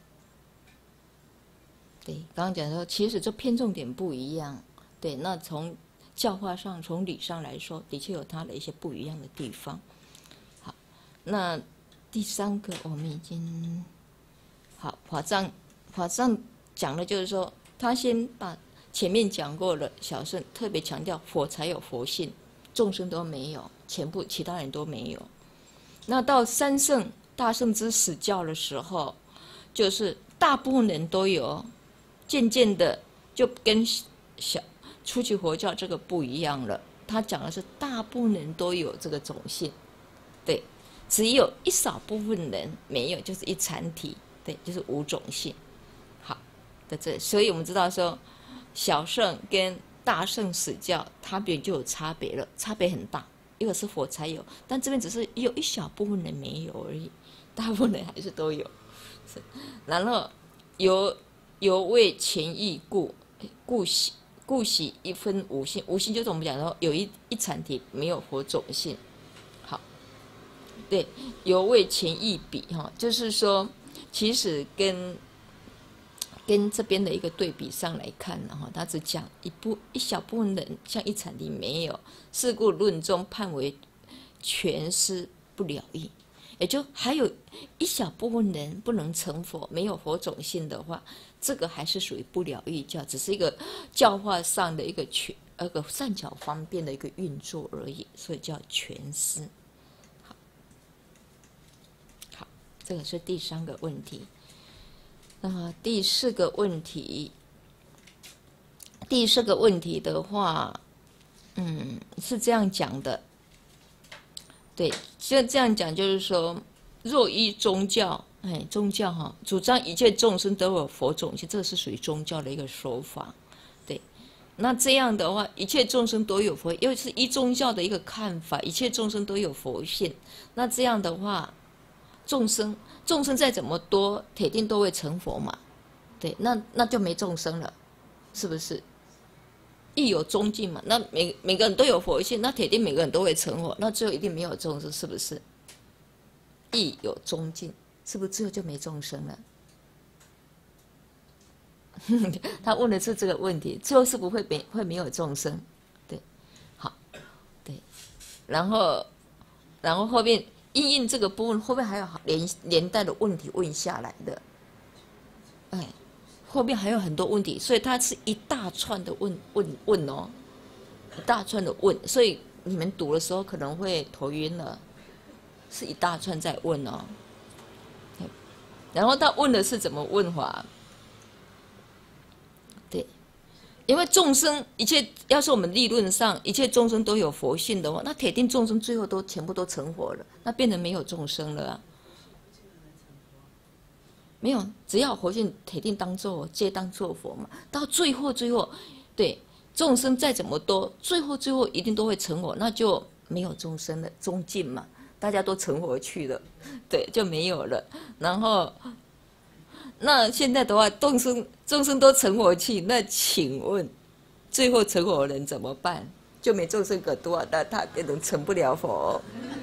对，刚刚讲说，其实这偏重点不一样。对，那从教化上、从理上来说，的确有它的一些不一样的地方。好，那第三个我们已经好，法藏法藏讲的就是说，他先把前面讲过了，小圣特别强调佛才有佛性，众生都没有，全部其他人都没有。那到三圣大圣之始教的时候，就是大部分人都有，渐渐的就跟小初期佛教这个不一样了。他讲的是大部分人都有这个种性，对，只有一少部分人没有，就是一禅体，对，就是无种性。好的，这所以我们知道说。小圣跟大圣始教，差别就有差别了，差别很大。一个是佛才有，但这边只是有一小部分人没有而已，大部分人还是都有。是，然后由由为前意故，故喜故喜一分无性，无性就是我们讲说有一一禅体没有佛种性。好，对，由为前意比哈，就是说其实跟。跟这边的一个对比上来看呢，哈，他只讲一部一小部分人，像一禅体没有，是故论中判为全失不了义，也就还有一小部分人不能成佛，没有佛种性的话，这个还是属于不了义教，只是一个教化上的一个全那个善巧方便的一个运作而已，所以叫全失。好，好，这个是第三个问题。那么第四个问题，第四个问题的话，嗯，是这样讲的，对，就这样讲，就是说，若依宗教，哎，宗教哈，主张一切众生都有佛种性，这是属于宗教的一个说法，对。那这样的话，一切众生都有佛，因为是依宗教的一个看法，一切众生都有佛性。那这样的话，众生众生再怎么多，铁定都会成佛嘛，对，那那就没众生了，是不是？亦有宗尽嘛，那每每个人都有佛性，那铁定每个人都会成佛，那最后一定没有众生，是不是？亦有宗尽，是不是最后就没众生了？他问的是这个问题，最后是不会没会没有众生，对，好，对，然后然后后面。因应这个部分，后面还有连连带的问题问下来的，哎，后面还有很多问题，所以它是一大串的问问问哦，一大串的问，所以你们读的时候可能会头晕了，是一大串在问哦。然后他问的是怎么问法？对。因为众生一切，要是我们理论上一切众生都有佛性的话，那铁定众生最后都全部都成佛了，那变得没有众生了啊。没有，只要佛性，铁定当作皆当作佛嘛。到最后最后，对众生再怎么多，最后最后一定都会成佛，那就没有众生了，终尽嘛，大家都成佛去了，对，就没有了。然后。那现在的话，众生众生都成佛去，那请问，最后成佛的人怎么办？就没众生可度啊，那他变成成不了佛。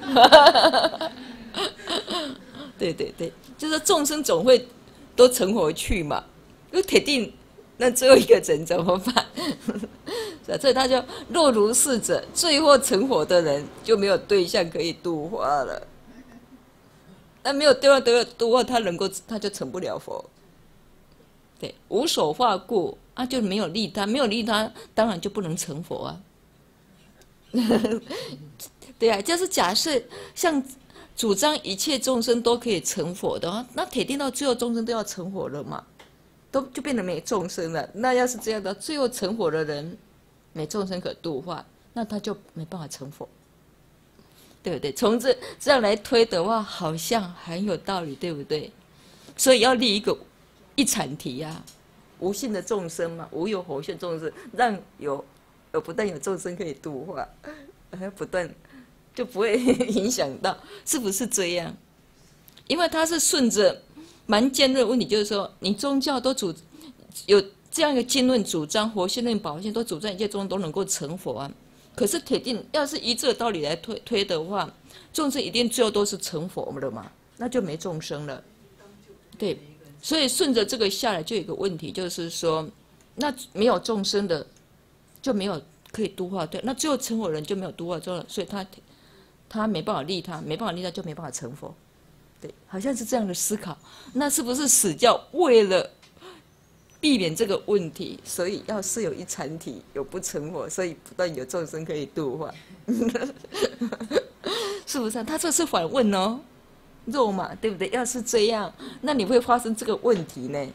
对对对，就是众生总会都成佛去嘛，就铁定，那最后一个人怎么办？ 是吧？所以他就若如是者，最后成佛的人就没有对象可以度化了。那没有对象得度化，他能够他就成不了佛。对，无所化故，啊就没有利他，没有利他，当然就不能成佛啊。对啊，就是假设像主张一切众生都可以成佛的话，那铁定到最后众生都要成佛了嘛，都就变得没众生了。那要是这样的，最后成佛的人没众生可度化，那他就没办法成佛，对不对？从这这样来推的话，好像很有道理，对不对？所以要立一个一阐题啊，无性的众生嘛，无有活现众生，让有有不但有众生可以度化，还不断就不会影响到，是不是这样？因为他是顺着蛮尖锐的问题，就是说，你宗教都主有这样一个经论主张，活现论、宝现都主张一切众生都能够成佛啊。可是铁定要是依这个道理来推推的话，众生一定最后都是成佛了嘛，那就没众生了。对，所以顺着这个下来，就有一个问题，就是说，那没有众生的就没有可以度化，对，那最后成佛人就没有度化众了，所以他他没办法利他，没办法利他就没办法成佛。对，好像是这样的思考。那是不是史教为了避免这个问题，所以要是有一禅体，有不成佛，所以不但有众生可以度化，是不是、啊？他这是反问哦，肉嘛，对不对？要是这样，那你会发生这个问题呢？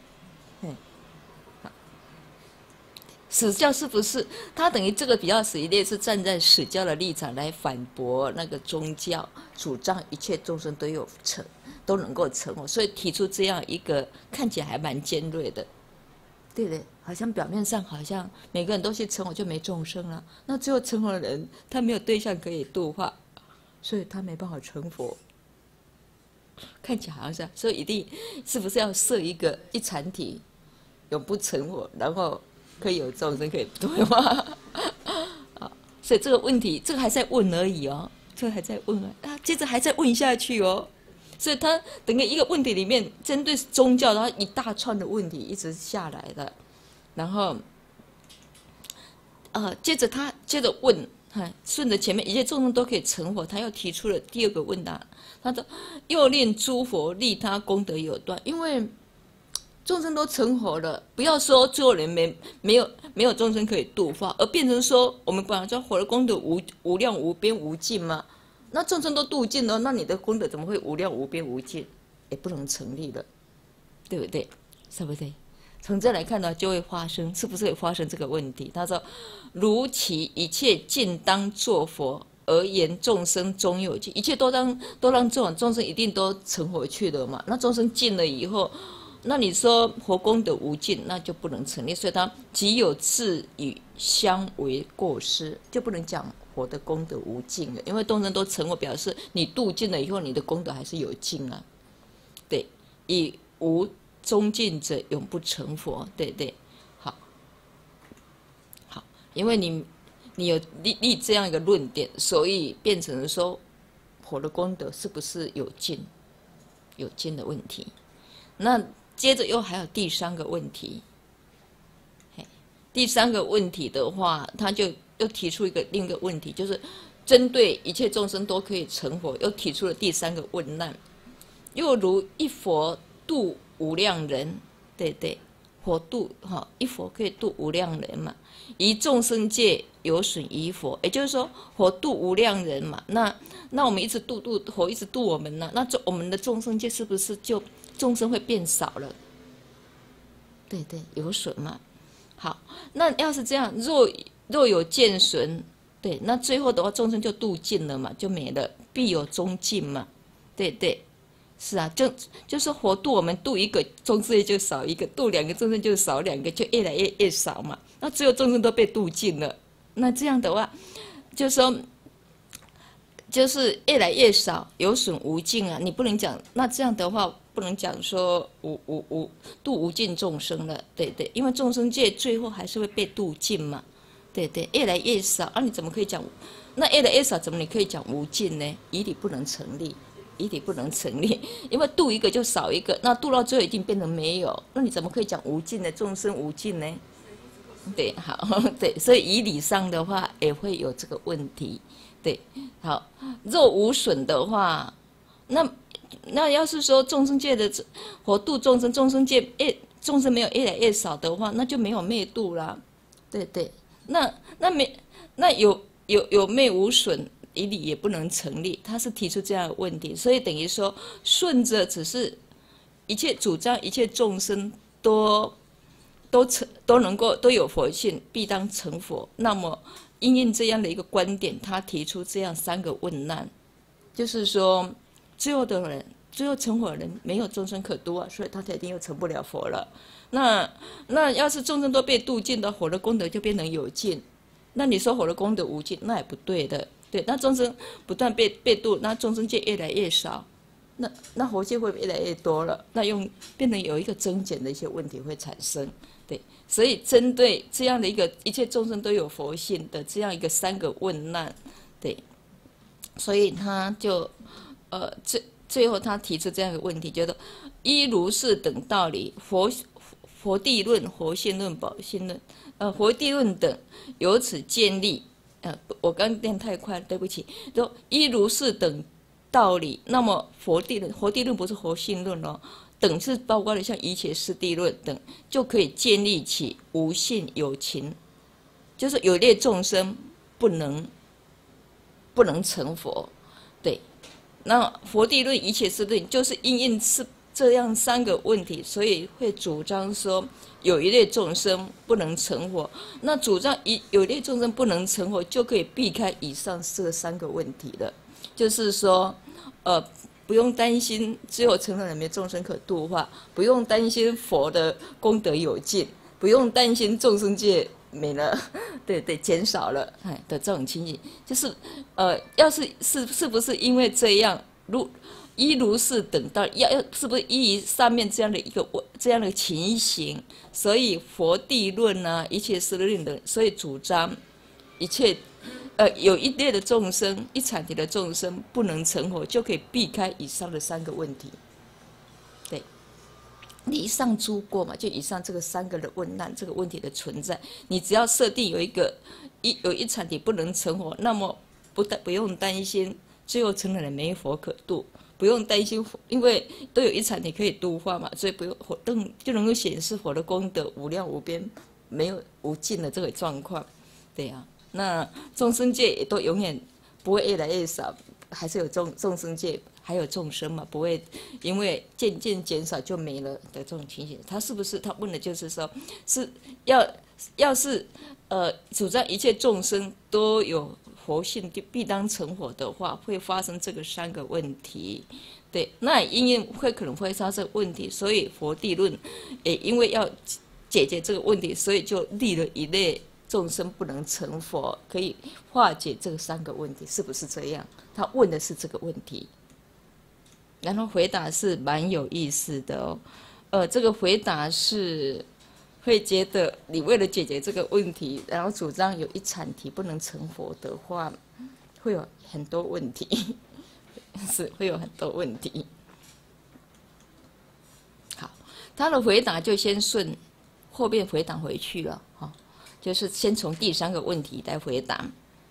史教是不是他等于这个比较实列是站在史教的立场来反驳那个宗教主张一切众生都有成都能够成佛，所以提出这样一个看起来还蛮尖锐的，对不对？好像表面上好像每个人都去成佛就没众生了，那最后成佛的人他没有对象可以度化，所以他没办法成佛。看起来好像是，所以一定是不是要设一个一禅体，永不成佛，然后可以有众生可以对吗？所以这个问题，这个还在问而已哦，这个还在问啊，接着还在问下去哦。所以他等于一个问题里面，针对宗教，然后一大串的问题一直下来的，然后，呃，接着他接着问，哈，顺着前面一切众生都可以成佛，他又提出了第二个问答，他说：又令诸佛利他功德有断，因为众生都成佛了，不要说最后人没没有没有众生可以度化，而变成说我们本来说佛的功德无无量无边无尽嘛，那众生都度尽了，那你的功德怎么会无量无边无尽？也不能成立了，对不对？是不对？从这来看呢，就会发生，是不是会发生这个问题？他说：如其一切尽当作佛，而言众生终有尽，一切都让都让这种众生一定都成佛去了嘛？那众生尽了以后，那你说佛功德无尽，那就不能成立，所以他即有自与相为过失，就不能讲佛的功德无尽了，因为众生都成佛，表示你度尽了以后，你的功德还是有尽啊。对，以无终尽者永不成佛，对对，好，好，因为你你有立立这样一个论点，所以变成说佛的功德是不是有尽，有尽的问题。那接着又还有第三个问题，第三个问题的话，他就又提出一个另一个问题，就是针对一切众生都可以成佛，又提出了第三个问难。又如一佛度无量人，对对，佛度哈，一佛可以度无量人嘛，以众生界有损于佛，也就是说佛度无量人嘛，那那我们一直度度佛一直度我们呢，那我们的众生界是不是就众生会变少了？对对，有损嘛。好，那要是这样，若若有见损，对，那最后的话众生就度尽了嘛，就没了，必有终尽嘛，对对。是啊，就就是佛度我们度一个众生就少一个，度两个众生就少两个，就越来越越少嘛。那只有众生都被度尽了，那这样的话，就说就是越来越少，有损无尽啊。你不能讲，那这样的话不能讲说无无无度无尽众生了，对对，因为众生界最后还是会被度尽嘛，对对，越来越少啊，你怎么可以讲？那越来越少，怎么你可以讲无尽呢？以理不能成立。一体不能成立，因为度一个就少一个，那度到最后已经变成没有，那你怎么可以讲无尽的众生无尽呢？ 对，好，对，所以以理上的话也会有这个问题，对，好，若无损的话，那那要是说众生界的活度众生，众生界越众生没有越来越少的话，那就没有灭度啦，对对，那那没那有有有灭无损，以理也不能成立，他是提出这样的问题，所以等于说顺着只是一切主张一切众生都。都成都能够都有佛性，必当成佛。那么，因应这样的一个观点，他提出这样三个问难，就是说，最后的人，最后成佛的人没有众生可度啊，所以他肯定又成不了佛了。那那要是众生都被度尽的，佛的功德就变成有尽。那你说佛的功德无尽，那也不对的。对，那众生不断被被度，那众生界越来越少。那那佛界会越来越多了，那用变成有一个增减的一些问题会产生，对，所以针对这样的一个一切众生都有佛性的这样一个三个问难，对，所以他就呃最最后他提出这样一个问题，叫做依如是等道理，佛佛地论、佛性论、宝性论，呃佛地论等由此建立，呃我刚念太快，对不起，就依如是等。道理，那么佛地论，佛地论不是佛性论哦，等是包括了像一切四谛论等，就可以建立起无性有情，就是有类众生不能不能成佛，对。那佛地论、一切四谛论就是因应是这样三个问题，所以会主张说有一类众生不能成佛。那主张一有一类众生不能成佛，就可以避开以上这三个问题了。就是说，呃，不用担心最后成了人没众生可度化，不用担心佛的功德有尽，不用担心众生界没了，对对，减少了，哎的这种情形，就是呃，要是是是不是因为这样，如依如是等到要要是不是依于上面这样的一个这样的情形，所以佛地论啊，一切四谛论等，所以主张一切。呃，有一类的众生，一产体的众生不能成佛，就可以避开以上的三个问题。对，你以上诸过嘛，就以上这个三个的问难，这个问题的存在，你只要设定有一个一有一产体不能成佛，那么不不用担心最后成了人没佛可度，不用担心，因为都有一产体可以度化嘛，所以不用佛更就能够显示佛的功德无量无边，没有无尽的这个状况。对呀、啊。那众生界也都永远不会越来越少，还是有众众生界，还有众生嘛，不会因为渐渐减少就没了的这种情形。他是不是他问的就是说，是要要是呃主张一切众生都有佛性必当成佛的话，会发生这个三个问题。对，那因为会可能会发生问题，所以佛地论也因为要解决这个问题，所以就立了一类。众生不能成佛，可以化解这三个问题，是不是这样？他问的是这个问题，然后回答是蛮有意思的哦。呃，这个回答是会觉得你为了解决这个问题，然后主张有一产体不能成佛的话，会有很多问题，是会有很多问题。好，他的回答就先顺后面回答回去了哈。就是先从第三个问题来回答。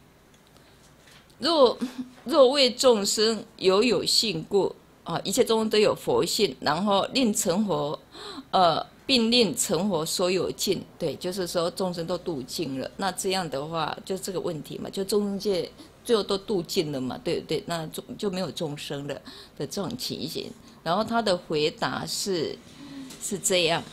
若若为众生有有性故啊，一切众生都有佛性，然后令成佛，呃，并令成佛所有尽。对，就是说众生都度尽了。那这样的话，就这个问题嘛，就众生界最后都度尽了嘛，对不对？那就就没有众生了的这种情形。然后他的回答是是这样。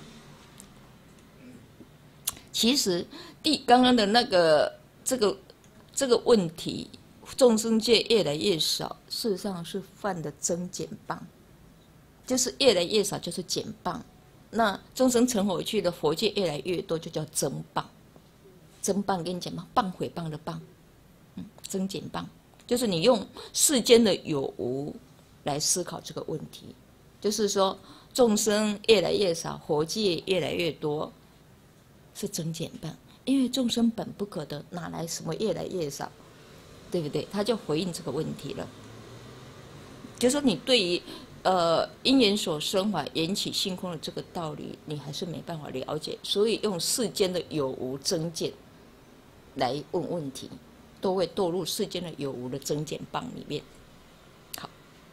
其实，第刚刚的那个这个这个问题，众生界越来越少，事实上是犯的增减谤，就是越来越少就是减谤。那众生成佛去的佛界越来越多，就叫增谤。增谤跟你讲嘛，谤毁谤的谤，嗯，增减谤，就是你用世间的有无来思考这个问题，就是说众生越来越少，佛界越来越多。是增减谤，因为众生本不可得，哪来什么越来越少，对不对？他就回应这个问题了，就是说你对于呃因缘所生法缘起性空的这个道理，你还是没办法了解，所以用世间的有无增减来问问题，都会堕入世间的有无的增减棒里面。好，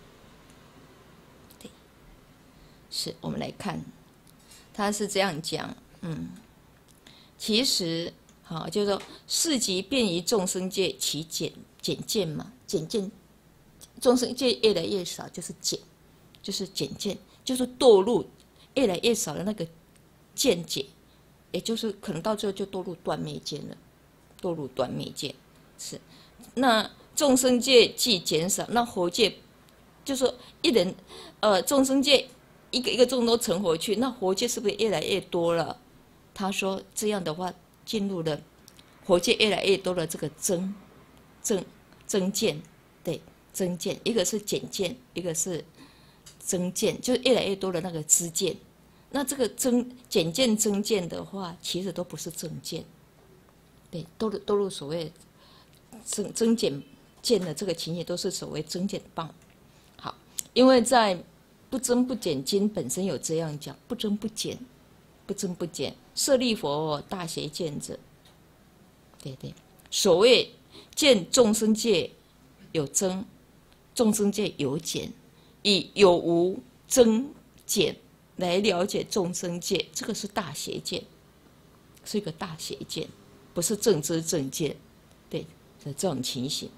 对，是我们来看，他是这样讲，嗯，其实好，就是说事即便于众生界，其减减见嘛，减见，众生界越来越少，就是减，就是减见，就是堕入越来越少的那个见解，也就是可能到最后就堕入断灭见了，堕入断灭见是。那众生界既减少，那佛界就说一人，呃，众生界一个一个众都成佛去，那佛界是不是越来越多了？他说这样的话，进入了佛界越来越多的这个增增增见，对，增见，一个是减见，一个是增见，就越来越多的那个知见。那这个增减见增见的话，其实都不是正见，对，都都入所谓增增减见的这个情形，都是所谓增减棒。好，因为在不增不减经本身有这样讲，不增不减，不增不减，舍利佛大邪见者，对对，所谓见众生界有增，众生界有减，以有无增减来了解众生界，这个是大邪见，是一个大邪见，不是正知正见，对，是这种情形。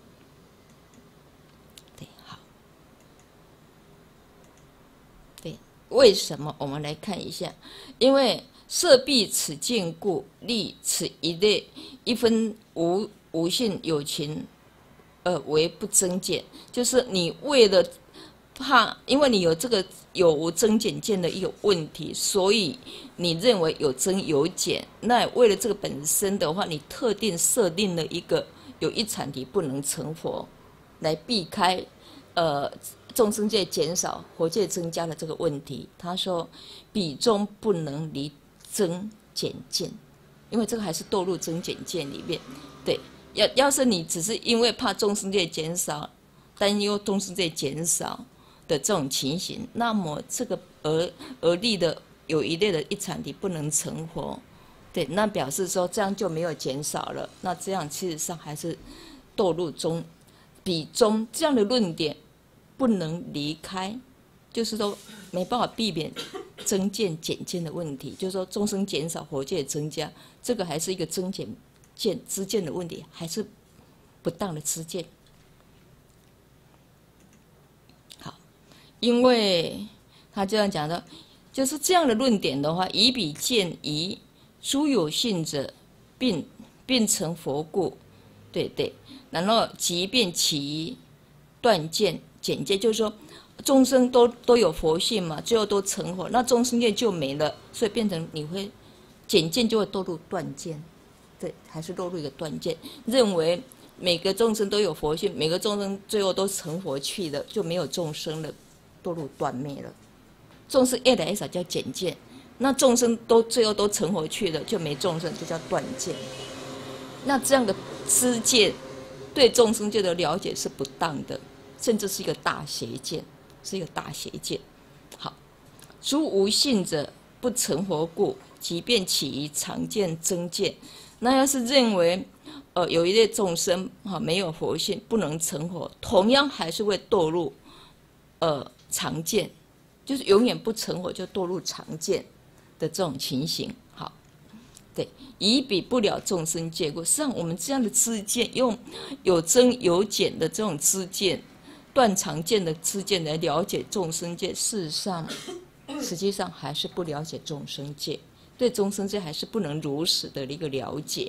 对，好，对，为什么？我们来看一下，因为设避此见故，立此一类一分无无性有情，呃，为不增减，就是你为了怕，因为你有这个有无增减见的一个问题，所以你认为有增有减。那为了这个本身的话，你特定设定了一个有一禅体不能成佛，来避开呃众生界减少、佛界增加的这个问题。他说，彼中不能离增减见，因为这个还是堕入增减见里面。对，要要是你只是因为怕众生界减少，担忧众生界减少的这种情形，那么这个而而立的有一类的一禅体不能成佛，对，那表示说这样就没有减少了。那这样其实上还是堕入中比中这样的论点不能离开，就是说没办法避免增减减见的问题，就是说众生减少，佛界增加，这个还是一个增减见知见的问题，还是不当的知见。好，因为他这样讲的，就是这样的论点的话，以彼见疑诸有性者，并并成佛故，对对，然后即便其断见减见，就是说众生都都有佛性嘛，最后都成佛，那众生界就没了，所以变成你会减见就会堕入断见，对，还是落入一个断见，认为每个众生都有佛性，每个众生最后都成佛去了，就没有众生了，堕入断灭了。众生越来越少叫减见，那众生都最后都成佛去了，就没众生，就叫断见。那这样的知见对众生界的了解是不当的，甚至是一个大邪见，是一个大邪见。好，诸无性者不成佛故，即便起于常见增见。那要是认为，呃，有一类众生哈、啊、没有佛性，不能成佛，同样还是会堕入，呃，常见，就是永远不成佛就堕入常见的这种情形。好，对，以彼不了众生界故。实际上，我们这样的知见，用有增有减的这种知见，断常见的知见来了解众生界，事实上，实际上还是不了解众生界。对众生界还是不能如实的一个了解。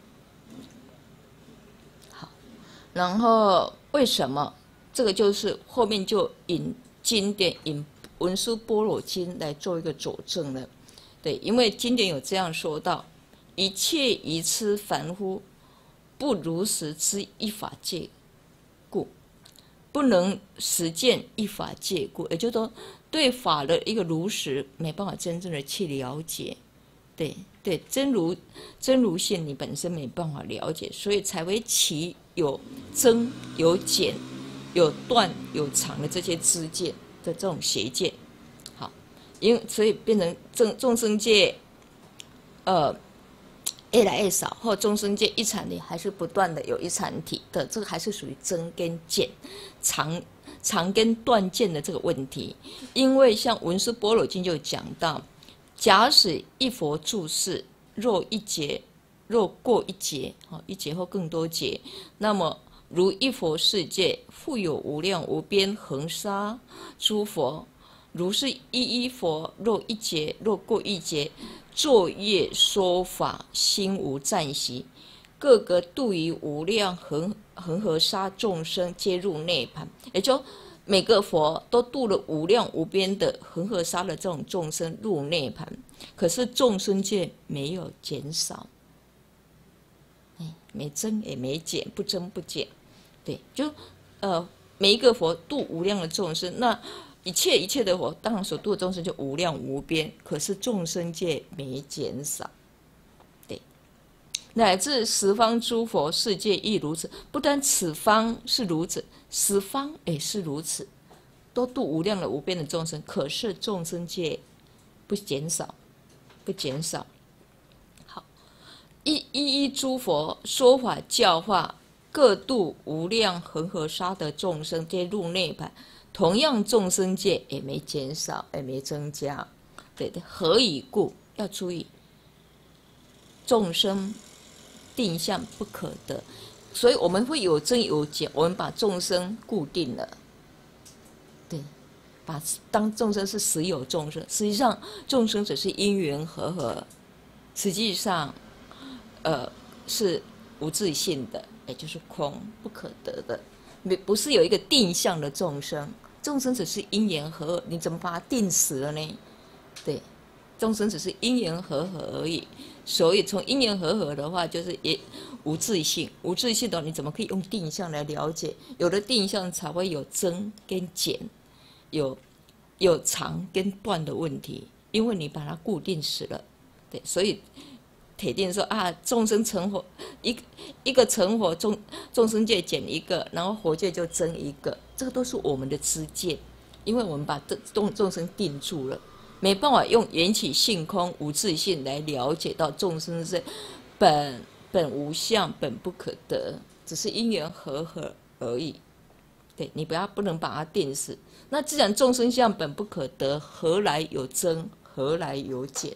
好，然后为什么这个就是后面就引经典引文殊般若经来做一个佐证了。对，因为经典有这样说到：一切愚痴凡夫，不如实知一法界故，不能实践一法界故。也就是说，对法的一个如实没办法真正的去了解。对对，真如真如性你本身没办法了解，所以才会起有增有减、有断有长的这些知见的这种邪见。好，因为所以变成众众生界，呃，越来越少，或众生界一产体还是不断的有一产体的，这个还是属于增跟减、长长跟断见的这个问题。因为像文殊般若经就讲到，假使一佛住世，若一劫，若过一劫，一劫或更多劫，那么如一佛世界，复有无量无边恒沙诸佛。如是一一佛，若一劫，若过一劫，作业说法，心无暂息，各个度于无量恒恒河沙众生，皆入涅槃。也就每个佛都度了无量无边的恒河沙的这种众生入涅槃，可是众生界没有减少，没增也没减，不增不减。对，就呃每一个佛度无量的众生，那一切一切的佛，当然所度的众生就无量无边，可是众生界没减少。对，乃至十方诸佛世界亦如此。不但此方是如此，十方也是如此，都度无量的无边的众生，可是众生界不减少，不减少。好，一一一诸佛说法教化，各度无量恒河沙的众生，皆入涅槃。同样众生界也没减少，也没增加。对对，何以故？要注意，众生定相不可得，所以我们会有增有减，我们把众生固定了。对，把当众生是实有众生，实际上众生只是因缘和合，实际上，呃，是无自性的，也就是空，不可得的。不是有一个定相的众生，众生只是因缘和合，你怎么把它定死了呢？对，众生只是因缘和合而已。所以从因缘和合的话，就是也无自性，无自性的你怎么可以用定相来了解？有了定相才会有增跟减，有有长跟断的问题，因为你把它固定死了。对，所以铁定说啊，众生成佛，一一个成佛，众众生界减一个，然后佛界就增一个，这个都是我们的知见，因为我们把众众生定住了，没办法用缘起性空无自性来了解到众生是本本无相，本不可得，只是因缘和合而已。对，你不要不能把它定死。那既然众生相本不可得，何来有增？何来有减？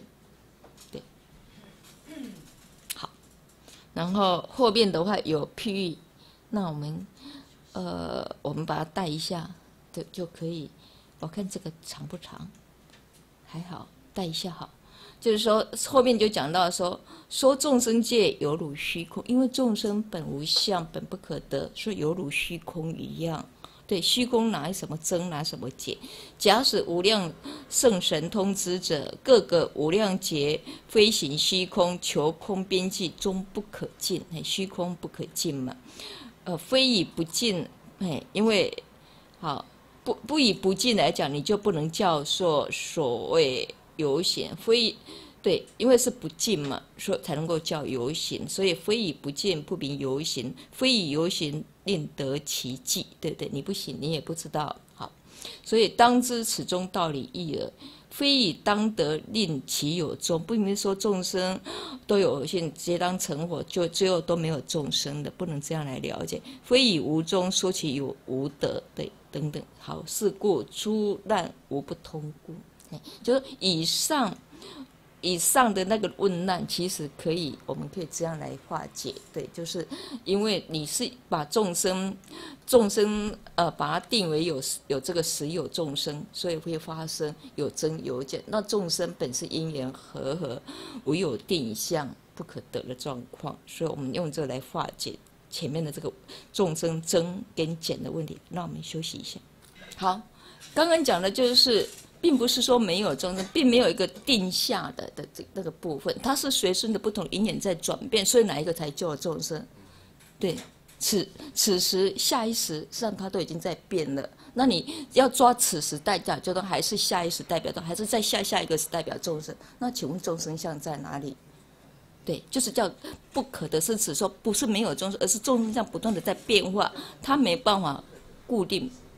然后后面的话有譬喻，那我们呃，我们把它带一下，就就可以。我看这个长不长？还好，带一下好。就是说后面就讲到说，说众生界犹如虚空，因为众生本无相，本不可得，所以犹如虚空一样。对，虚空哪有什么增，哪有什么减？假使无量圣神通之者，各个无量劫飞行虚空，求空边际，终不可尽。虚空不可尽嘛，呃，非以不尽，哎，因为好不不以不尽来讲，你就不能叫做所谓有形，非对，因为是不尽嘛，所以才能够叫有形，所以非以不尽不明有形，非以有形令得其迹，对不对？你不行，你也不知道。好，所以当知此中道理异耳，非以当得令其有终，不明说众生都有性，皆当成佛，就最后都没有众生的，不能这样来了解。非以无终说其有无得，对，等等。好，是故诸难无不通故，就是以上。以上的那个问难，其实可以，我们可以这样来化解。对，就是因为你是把众生，众生呃，把它定为有有这个实有众生，所以会发生有增有减。那众生本是因缘和合，无有定相不可得的状况，所以我们用这来化解前面的这个众生增跟减的问题。那我们休息一下。好，刚刚讲的就是。并不是说没有众生，并没有一个定下的的这那个部分，它是随顺的不同因缘在转变，所以哪一个才叫众生？对，此此时下一时，实际上它都已经在变了。那你要抓此时代表，就都还是下一时代表的，还是在下下一个时代表众生？那请问众生相在哪里？对，就是叫不可得，是指说不是没有众生，而是众生相不断的在变化，它没办法固定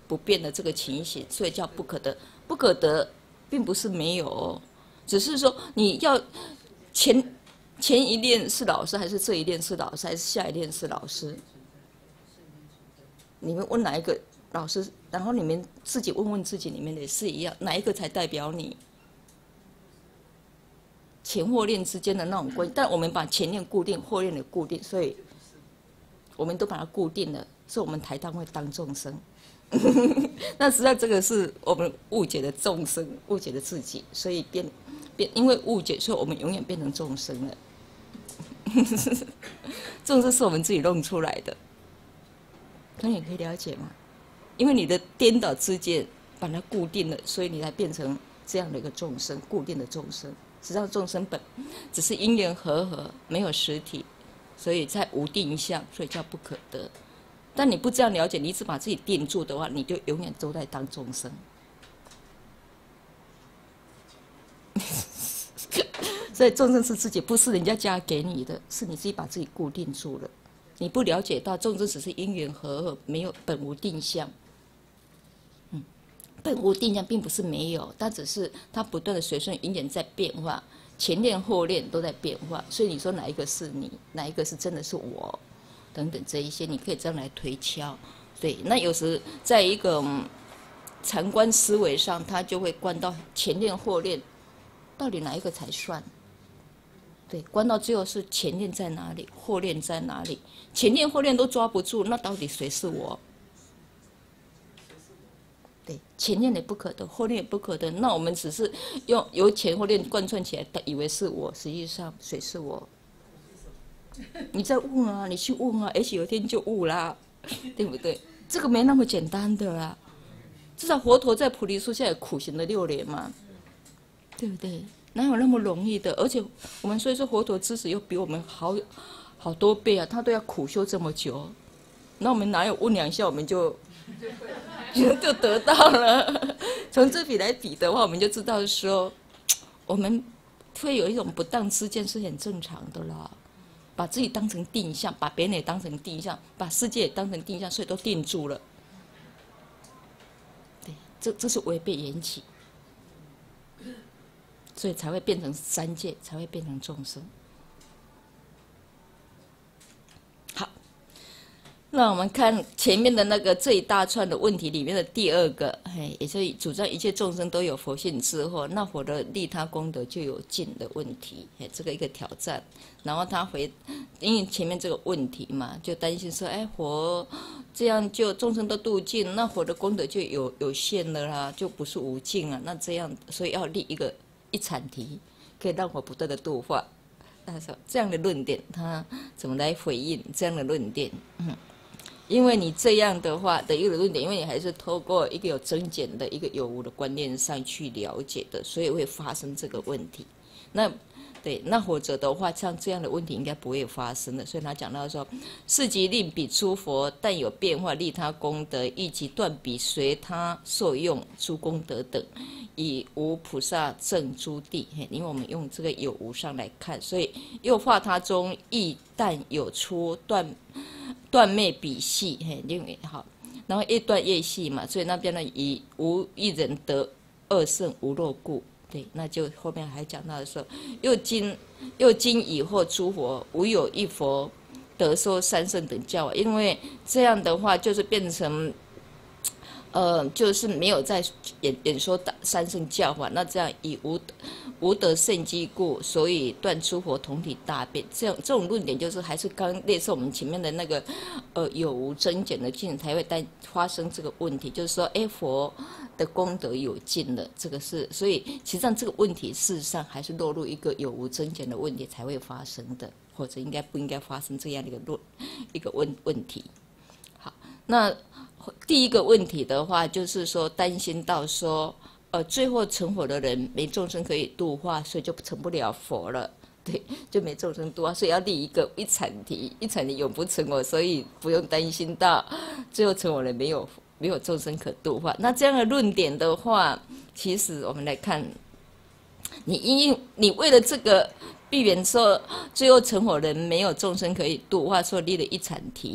不变的这个情形，所以叫不可得。不可得，并不是没有哦，只是说你要前前一念是老师，还是这一念是老师，还是下一念是老师？你们问哪一个老师，然后你们自己问问自己，你们也是一样，哪一个才代表你？前后念之间的那种关系，但我们把前念固定，后念也固定，所以我们都把它固定了，所以我们台当会当众生。那实际上这个是我们误解的众生，误解的自己，所以变变，因为误解，所以我们永远变成众生了。众生是我们自己弄出来的，那你可以了解吗？因为你的颠倒之见把它固定了，所以你才变成这样的一个众生，固定的众生。实际上众生本只是因缘和合，没有实体，所以在无定相，所以叫不可得。但你不这样了解，你只把自己定住的话，你就永远都在当众生。所以众生是自己，不是人家加给你的，是你自己把自己固定住了。你不了解到众生只是因缘和合，没有本无定相。嗯，本无定相并不是没有，它只是它不断的随顺因缘在变化，前念后念都在变化。所以你说哪一个是你，哪一个是真的是我？等等这一些，你可以这样来推敲。对，那有时在一个嗯禅观思维上，他就会观到前念后念，到底哪一个才算？对，观到最后是前念在哪里，后念在哪里？前念后念都抓不住，那到底谁是我？对，前念也不可得，后念也不可得。那我们只是用由前后念贯穿起来，以为是我，实际上谁是我？你再问啊，你去问啊，也许有一天就悟啦，对不对？这个没那么简单的啦。至少佛陀在菩提树下也苦行了六年嘛，对不对？哪有那么容易的？而且我们所以说佛陀知识又比我们好好多倍啊，他都要苦修这么久，那我们哪有问两下我们就就得到了？从这比来比的话，我们就知道说，我们会有一种不当之见是很正常的啦。把自己当成定向，把别人也当成定向，把世界也当成定向，所以都定住了。对，这这是违背缘起，所以才会变成三界，才会变成众生。好，那我们看前面的那个这一大串的问题里面的第二个，嘿，也是主张一切众生都有佛性智慧，那佛的利他功德就有尽的问题，嘿，这个一个挑战。然后他回，因为前面这个问题嘛，就担心说，哎，佛这样就众生都度尽，那佛的功德就有有限了啦，就不是无尽啊。那这样，所以要立一个一阐题，可以让佛不断的度化。那说这样的论点，他怎么来回应这样的论点？嗯，因为你这样的话的一个论点，因为你还是透过一个有增减的一个有无的观念上去了解的，所以会发生这个问题。那对，那或者的话，像这样的问题应该不会发生的。所以他讲到说，是即令彼诸佛，但有变化利他功德，亦即断彼随他受用诸功德等，以无菩萨证诸地。因为我们用这个有无上来看，所以又化他中亦但有出断断灭彼系，因为好，然后越断越细嘛，所以那边呢以无一人得二圣无漏故。对，那就后面还讲到说，又今又今以后诸佛无有一佛得说三圣等教，因为这样的话就是变成，呃，就是没有在演演说三圣教法，那这样以无无得圣机故，所以断诸佛同体大变。这样这种论点就是还是刚类似我们前面的那个，呃，有无增减的境才会带发生这个问题，就是说，哎，佛的功德有尽了，这个是，所以其实上这个问题事实上还是落入一个有无增减的问题才会发生的，或者应该不应该发生这样的一个论一个问问题。好，那第一个问题的话，就是说担心到说，呃，最后成佛的人没众生可以度化，所以就成不了佛了。对，就没众生度化，所以要立一个一阐题，一阐题永不成佛，所以不用担心到最后成佛人没有没有众生可度化。那这样的论点的话，其实我们来看，你因你为了这个避免说最后成佛人没有众生可以度化，所以立了一阐题。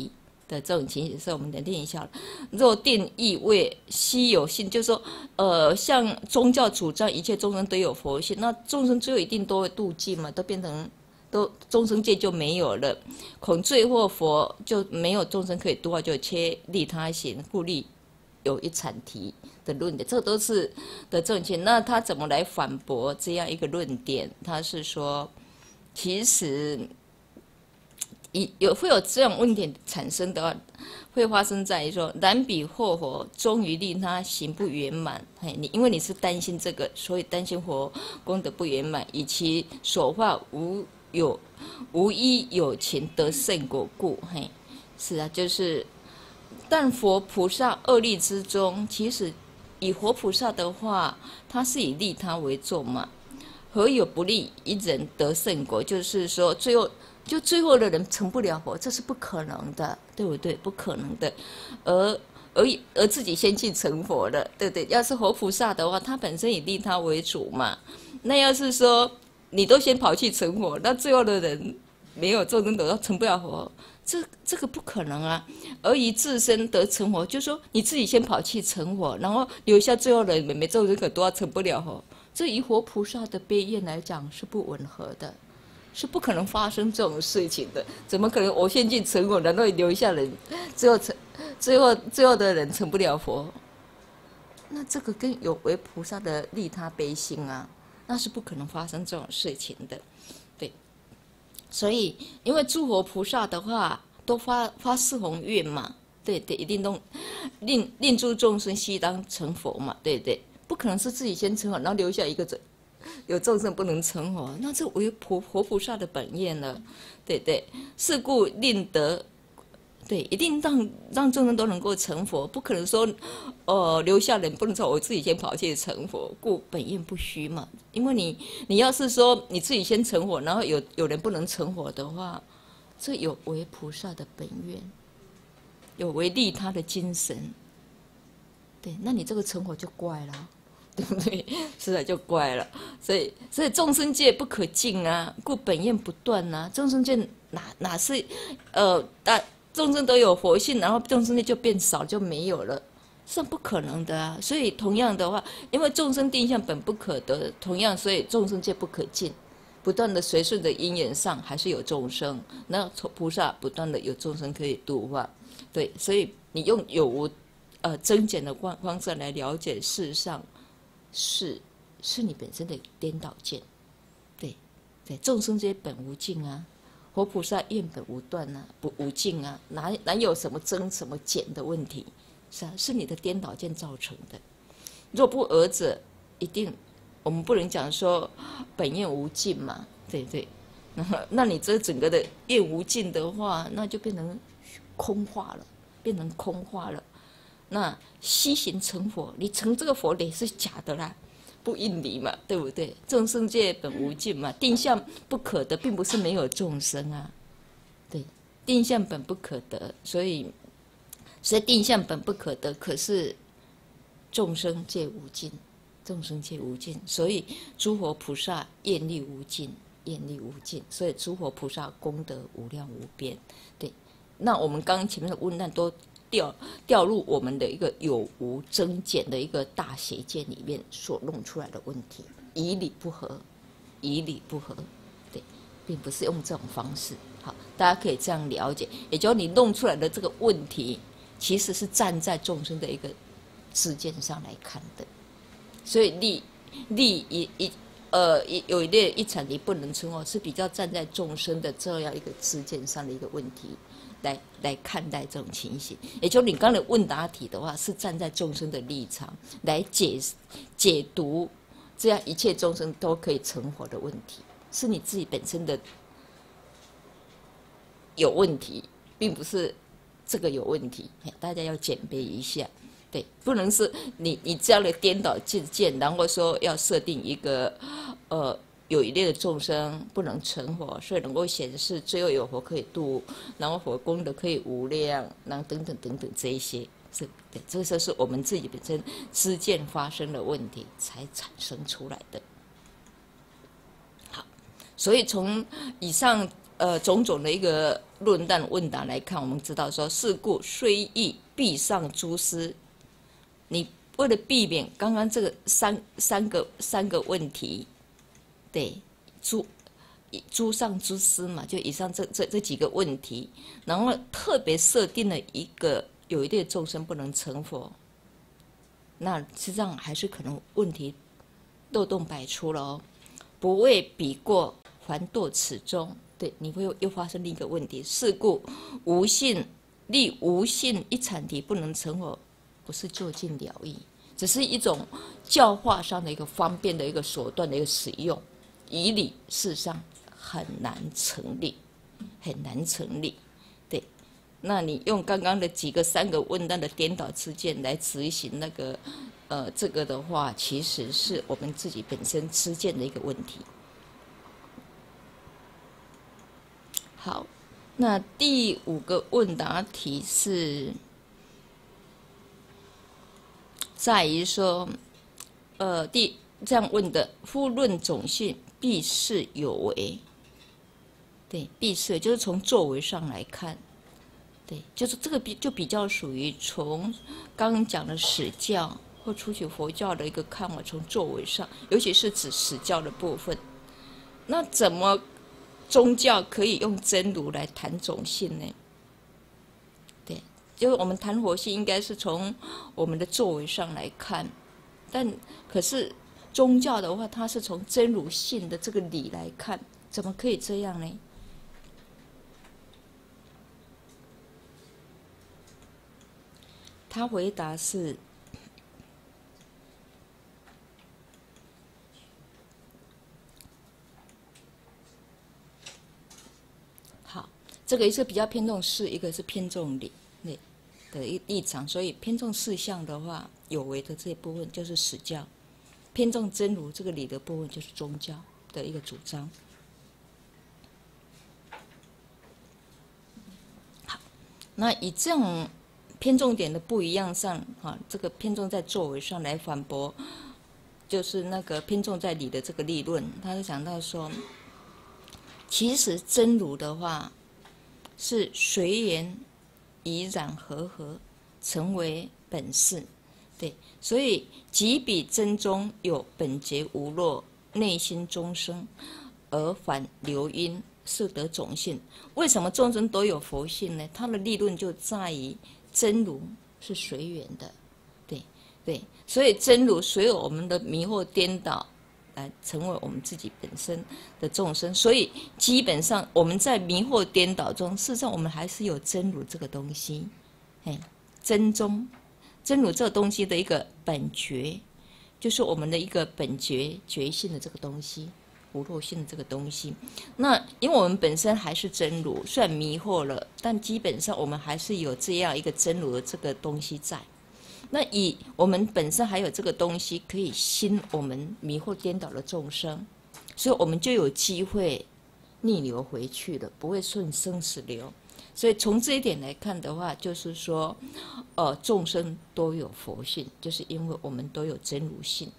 的这种情形，是我们的念一下。若定意味悉有性，就是说，呃，像宗教主张一切众生都有佛性，那众生最后一定都会度尽嘛，都变成都众生界就没有了，恐罪或佛就没有众生可以度化，就切利他行，故立有一阐提的论点，这个都是的这种情。那他怎么来反驳这样一个论点？他是说，其实有会有这种问题产生的话，会发生在于说，然彼或佛终于令他行不圆满。嘿，你因为你是担心这个，所以担心佛功德不圆满，以其所化无有无一有情得胜果故。嘿，是啊，就是。但佛菩萨二力之中，其实以佛菩萨的话，他是以利他为重嘛，何有不利一人得胜果？就是说，最后就最后的人成不了佛，这是不可能的，对不对？不可能的，而而而自己先去成佛了，对不对？要是佛菩萨的话，他本身以利他为主嘛，那要是说你都先跑去成佛，那最后的人没有众生得到成不了佛。这这个不可能啊！而以自身得成佛，就是说你自己先跑去成佛，然后留下最后的每每众生可都要成不了佛。这以佛菩萨的悲愿来讲是不吻合的，是不可能发生这种事情的。怎么可能我先去成佛，然后留下人，最后成最后最后的人成不了佛？那这个跟有为菩萨的利他悲心啊，那是不可能发生这种事情的。所以，因为诸佛菩萨的话，都发发四弘愿嘛，对对，一定都令令诸众生悉当成佛嘛，对对，不可能是自己先成佛，然后留下一个有众生不能成佛，那这为佛佛菩萨的本愿了，对对，是故令得。对，一定让让众生都能够成佛，不可能说，呃，留下人不能成，我自己先跑去成佛，故本愿不虚嘛。因为你你要是说你自己先成佛，然后有有人不能成佛的话，这有违菩萨的本愿，有违利他的精神。对，那你这个成佛就怪了，对不对？是啊，就怪了。所以所以众生界不可尽啊，故本愿不断啊。众生界哪哪是呃大。众生都有佛性，然后众生界就变少，就没有了，是不可能的啊。所以同样的话，因为众生定相本不可得，同样，所以众生界不可尽，不断的随顺着因缘上，还是有众生。那菩萨不断的有众生可以度化，对，所以你用有无呃增减的方方式来了解事实上是是你本身的颠倒见，对对，众生界本无尽啊。佛菩萨愿本无断啊，不无尽啊，哪哪有什么增什么减的问题？是啊，是你的颠倒见造成的。若不尔者，一定我们不能讲说本愿无尽嘛，对不对？那你这整个的愿无尽的话，那就变成空化了，变成空化了。那悉行成佛，你成这个佛也是假的啦。不应离嘛，对不对？众生界本无尽嘛，定相不可得，并不是没有众生啊。对，定相本不可得，所以所以定相本不可得，可是众生界无尽，众生界无尽，所以诸佛菩萨愿力无尽，愿力无尽，所以诸佛菩萨功德无量无边。对，那我们刚刚前面的问难都。掉掉入我们的一个有无增减的一个大邪见里面所弄出来的问题，以理不合，以理不合，对，并不是用这种方式。好，大家可以这样了解，也就是你弄出来的这个问题，其实是站在众生的一个知见上来看的，所以利利一一呃有一类一场你不能成佛，是比较站在众生的这样一个知见上的一个问题。来来看待这种情形，也就是你刚才问答题的话，是站在众生的立场来解解读，这样一切众生都可以成佛的问题，是你自己本身的有问题，并不是这个有问题。大家要检备一下，对，不能是你你这样的颠倒见见，然后说要设定一个呃。有一类的众生不能成佛，所以能够显示最后有佛可以度，然后佛功德可以无量，然后等等等等这一些，是对，这些是我们自己本身知见发生的问题才产生出来的。好，所以从以上呃种种的一个论断问答来看，我们知道说，是故虽易必上诸师。你为了避免刚刚这个三三个三个问题，对，诸诸上诸师嘛，就以上这这这几个问题，然后特别设定了一个有一类众生不能成佛，那实际上还是可能问题漏洞百出了哦。不为彼过，还堕此中。对，你会又发生另一个问题。是故无信立无信一阐题不能成佛，不是就近了义，只是一种教化上的一个方便的一个手段的一个使用，以理事上很难成立，很难成立。对，那你用刚刚的几个三个问答的颠倒之见来执行那个呃这个的话，其实是我们自己本身知见的一个问题。好，那第五个问答题是在于说，呃，第这样问的：夫论种性，必是有为。对，必是就是从作为上来看，对，就是这个比就比较属于从刚刚讲的史教或初学佛教的一个看法，从作为上，尤其是指史教的部分。那怎么宗教可以用真如来谈种性呢？对，就是我们谈佛性，应该是从我们的作为上来看，但可是宗教的话，它是从真如性的这个理来看，怎么可以这样呢？他回答是：好，这个一个比较偏重事，一个是偏重理的一立场，所以偏重事项的话，有为的这一部分就是史教；偏重真如这个理的部分就是宗教的一个主张。好，那以这种偏重点的不一样上，哈，这个偏重在作为上来反驳，就是那个偏重在理的这个立论，他就讲到说，其实真如的话是随缘以染和合，成为本性。对，所以即彼真中有本觉无漏，内心终生，而反流因，是得种性。为什么众生都有佛性呢？他的立论就在于真如是随缘的，对对，所以真如随有我们的迷惑颠倒，来成为我们自己本身的众生。所以基本上我们在迷惑颠倒中，事实上我们还是有真如这个东西，哎，真中真如这个东西的一个本觉，就是我们的一个本觉觉性的这个东西，无漏性的这个东西。那因为我们本身还是真如，虽然迷惑了，但基本上我们还是有这样一个真如的这个东西在。那以我们本身还有这个东西可以兴我们迷惑颠倒的众生，所以我们就有机会逆流回去了，不会顺生死流。所以从这一点来看的话，就是说，呃，众生都有佛性，就是因为我们都有真如性。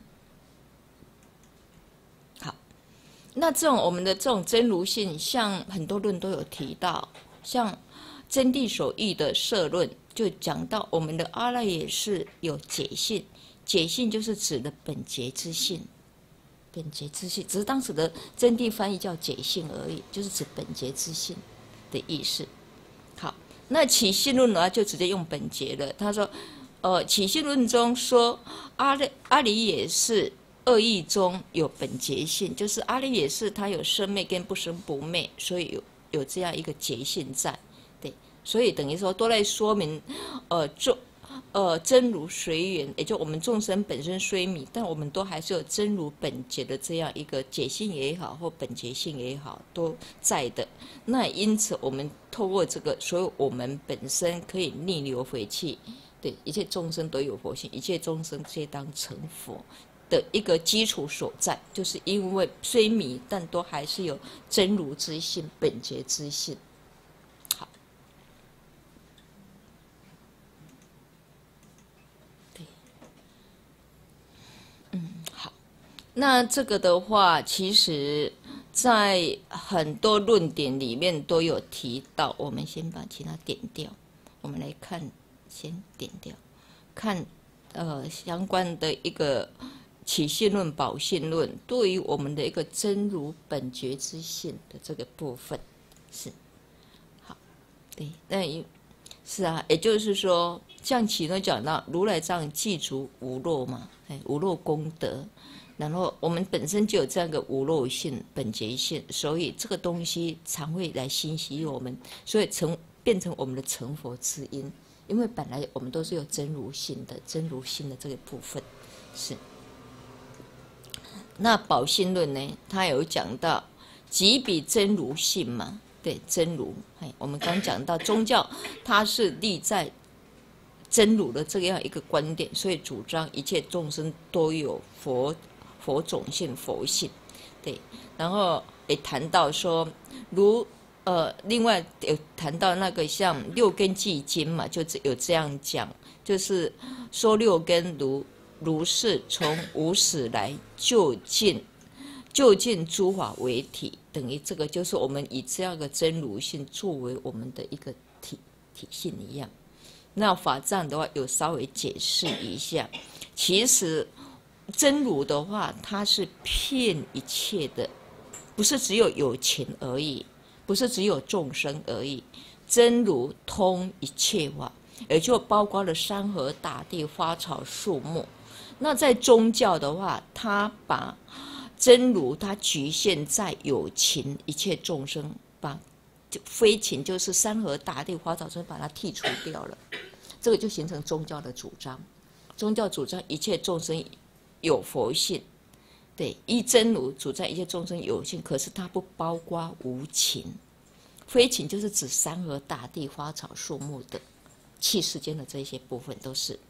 好，那这种我们的这种真如性，像很多论都有提到，像真谛所译的摄论就讲到，我们的阿赖耶识有解性，解性就是指的本觉之性，本觉之性，只是当时的真谛翻译叫解性而已，就是指本觉之性的意思。好，那起信论呢，就直接用本节了。他说，呃，起信论中说阿赖阿离也是二义中有本节性，就是阿离也是它有生灭跟不生不灭，所以有有这样一个节性在。对，所以等于说都在说明，呃，众呃真如随缘，也就我们众生本身虽迷，但我们都还是有真如本觉的这样一个解性也好，或本觉性也好，都在的。那因此我们透过这个，所以我们本身可以逆流回去，对，一切众生都有佛性，一切众生皆当成佛的一个基础所在，就是因为虽迷，但都还是有真如之性、本觉之性。好，对，嗯，好，那这个的话，其实在很多论点里面都有提到。我们先把其他点掉，我们来看，先点掉，看呃相关的一个起信论、保信论对于我们的一个真如本觉之性的这个部分是好，对，那也是啊，也就是说，像其中讲到如来藏具足无漏嘛，哎，无漏功德。然后我们本身就有这样一个无漏性、本觉性，所以这个东西常会来欣喜我们，所以成变成我们的成佛之因。因为本来我们都是有真如性的，真如性的这个部分是。那宝信论呢，它有讲到，即彼真如性嘛，对，真如。哎，我们刚讲到宗教，它是立在真如的这样一个观点，所以主张一切众生都有佛。佛种性、佛性，对，然后也谈到说，如呃，另外有谈到那个像六根寂经嘛，就有这样讲，就是说六根如如是从无始来就近就近诸法为体，等于这个就是我们以这样的真如性作为我们的一个体体性一样。那法藏的话有稍微解释一下，其实。真如的话，它是遍一切的，不是只有有情而已，不是只有众生而已。真如通一切法，也就包括了山河大地、花草树木。那在宗教的话，它把真如它局限在有情一切众生，把非情就是山河大地、花草树木把它剔除掉了，这个就形成宗教的主张。宗教主张一切众生。有佛性，对，依真如主张一切众生有性，可是它不包括无情，非情就是指山河大地、花草树木的气世间的这些部分都是。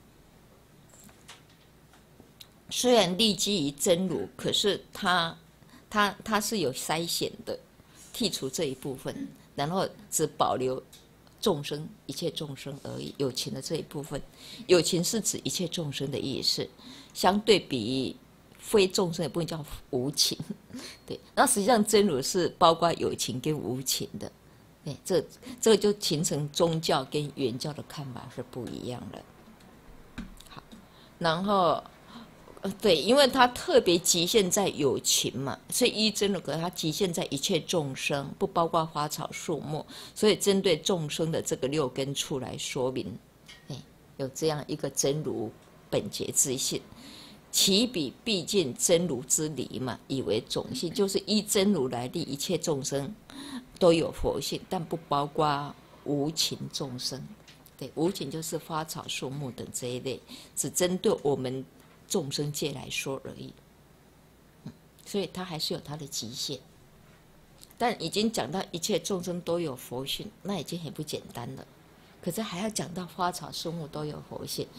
虽然立基于真如，可是它它它是有筛选的，剔除这一部分，然后只保留众生一切众生而已，有情的这一部分，有情是指一切众生的意思。相对比非众生也不能叫无情，对。那实际上真如是包括有情跟无情的，对，这这个就形成宗教跟原教的看法是不一样的。好，然后对，因为它特别局限在有情嘛，所以依真如可它局限在一切众生，不包括花草树木，所以针对众生的这个六根处来说明，哎，有这样一个真如本觉之性。其彼毕竟真如之理嘛，以为种性，就是依真如来立一切众生都有佛性，但不包括无情众生。对，无情就是花草树木等这一类，只针对我们众生界来说而已。嗯，所以它还是有它的极限。但已经讲到一切众生都有佛性，那已经很不简单了。可是还要讲到花草树木都有佛性。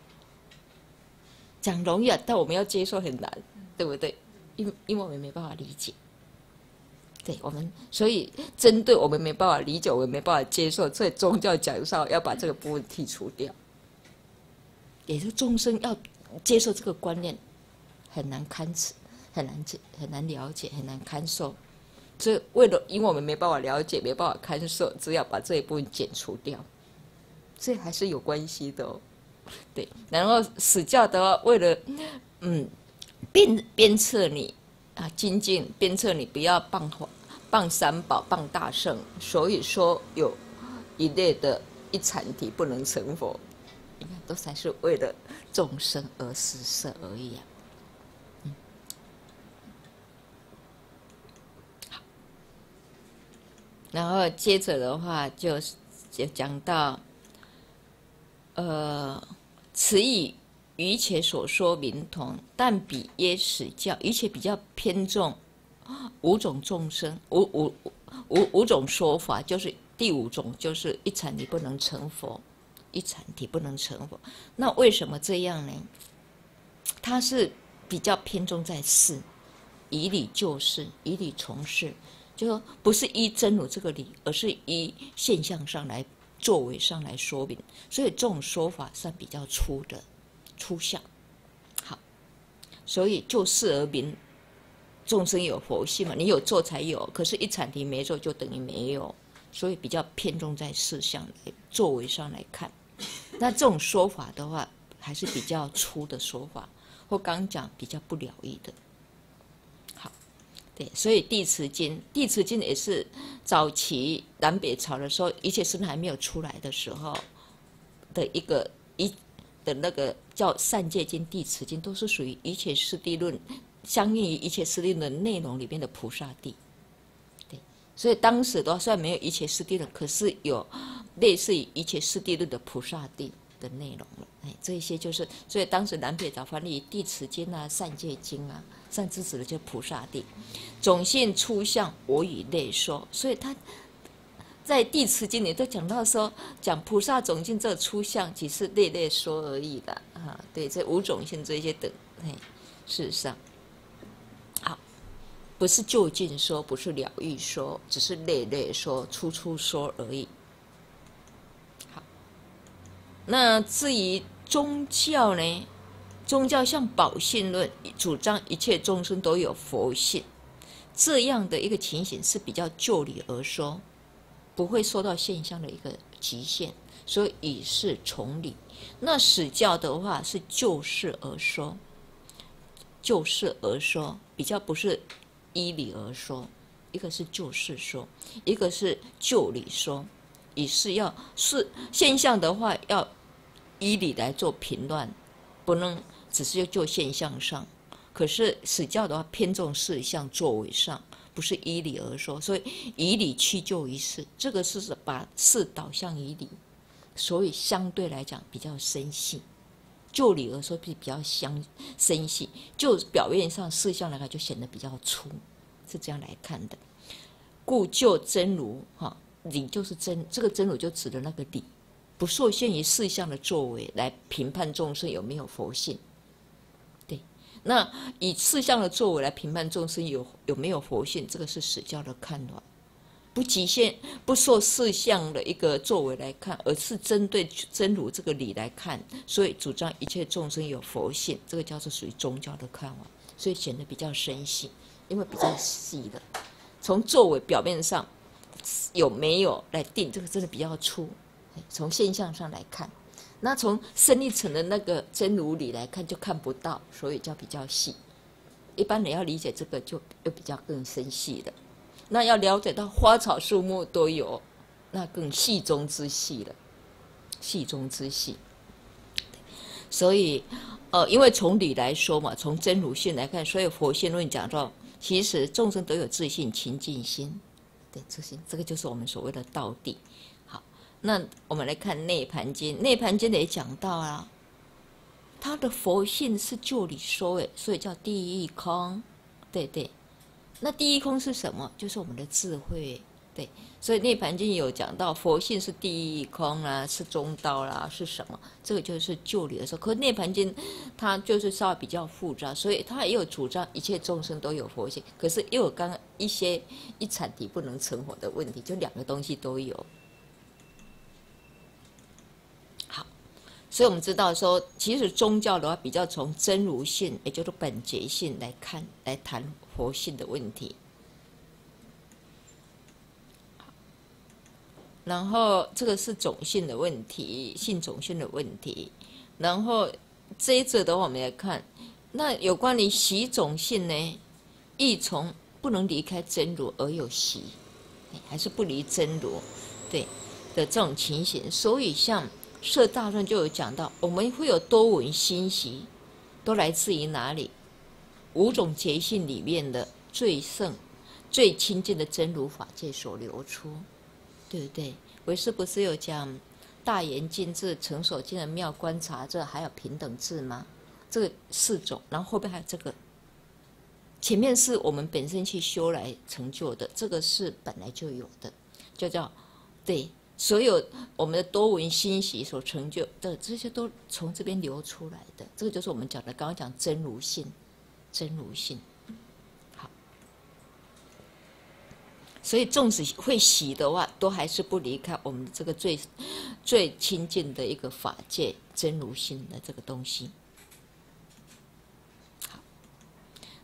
讲容易啊，但我们要接受很难，对不对？因因为我们没办法理解，对我们，所以针对我们没办法理解，我们没办法接受，所以宗教讲上要把这个部分剔除掉，也就是众生要接受这个观念很难堪持，很难解，很难了解，很难堪受。所以为了，因为我们没办法了解，没办法堪受，只要把这一部分剪除掉，这还是有关系的哦。对，然后史教的话，为了嗯鞭鞭策你啊精进，鞭策你不要谤谤三宝、谤大圣，所以说有一类的一禅体不能成佛，你看都才是为了众生而施设而已啊。嗯，好，然后接着的话就就讲到。呃，此语与且所说名同，但比耶史教，一切比较偏重五种众生，五五五五种说法，就是第五种就是一禅体不能成佛，一禅体不能成佛。那为什么这样呢？它是比较偏重在事，以理就事，以理从事，就说不是依真如这个理，而是依现象上来。作为上来说明，所以这种说法算比较粗的、粗象。好，所以就事而明， 众生有佛性嘛，你有做才有，可是一阐提没做就等于没有，所以比较偏重在事项来作为上来看。那这种说法的话，还是比较粗的说法，或刚讲比较不了义的。好，对，所以《地持经》，《地持经》也是早期南北朝的时候，一切师还没有出来的时候的一个一的那个叫《善戒经》《地持经》，都是属于一切师地论，相应于一切师地论的内容里面的菩萨地。对，所以当时的话，虽然没有一切师地论，可是有类似于一切师地论的菩萨地的内容了。哎，这一些就是，所以当时南北朝翻译《地持经》啊、《善戒经》啊，善知指的就是菩萨地。种性初相，我以类说，所以他在《地持经》里都讲到说，讲菩萨种性这个初相，只是类类说而已的啊。对，这五种性这些等，哎，事实上，好，不是就近说，不是了义说，只是类类说、初初说而已。好，那至于宗教呢？宗教像宝性论主张一切众生都有佛性，这样的一个情形是比较就理而说，不会受到现象的一个局限，所以以事从理。那史教的话是就事而说，就事而说，比较不是依理而说，一个是就事说，一个是就理说。以事要是现象的话，要依理来做评断，不能只是就现象上。可是史教的话偏重事项作为上，不是依理而说，所以以理屈就于事，这个是把事导向以理，所以相对来讲比较深细。就理而说比较相深细，就表面上事项来看就显得比较粗，是这样来看的。故就真如哈，理就是真，这个真如就指的那个理，不受限于事项的作为来评判众生有没有佛性。对，那以事项的作为来评判众生有有没有佛性，这个是史教的看法。不局限，不受事项的一个作为来看，而是针对真如这个理来看，所以主张一切众生有佛性，这个叫做属于宗教的看法，所以显得比较深细，因为比较细的，从作为表面上有没有来定，这个真的比较粗，从现象上来看，那从深一层的那个真如理来看就看不到，所以叫比较细。一般人要理解这个就又比较更深细的。那要了解到花草树木都有，那更细中之细了，细中之细。所以，呃，因为从理来说嘛，从真如性来看，所以佛性论讲到，其实众生都有自性、清净心，对，自性，这个就是我们所谓的道地。好，那我们来看《涅盘经》，《涅盘经》也讲到啊，它的佛性是就理说，诶，所以叫第一空，对对。那第一空是什么？就是我们的智慧，对。所以《涅盘经》有讲到，佛性是第一空啦，是中道啦，是什么？这个就是就理的时候。可《涅盘经》它就是稍微比较复杂，所以它也有主张一切众生都有佛性，可是又有刚刚一些一阐提不能成佛的问题，就两个东西都有。好，所以我们知道说，其实宗教的话，比较从真如性，也就是本觉性来看，来谈佛性的问题。然后这个是种性的问题，性种性的问题。然后这一则的话，我们来看，那有关于习种性呢，亦从不能离开真如而有习，还是不离真如，对的这种情形。所以像《摄大论》就有讲到，我们会有多闻心习，都来自于哪里？五种觉性里面的最胜、最亲近的真如法界所流出，对不对？唯识不是有讲大圆镜智、成所见的妙观察这还有平等智吗？这个四种，然后后边还有这个，前面是我们本身去修来成就的，这个是本来就有的，就叫对所有我们的多闻心习所成就的这些都从这边流出来的，这个就是我们讲的刚刚讲真如性。真如性，好，所以纵使会喜的话，都还是不离开我们这个最最亲近的一个法界真如性的这个东西。好，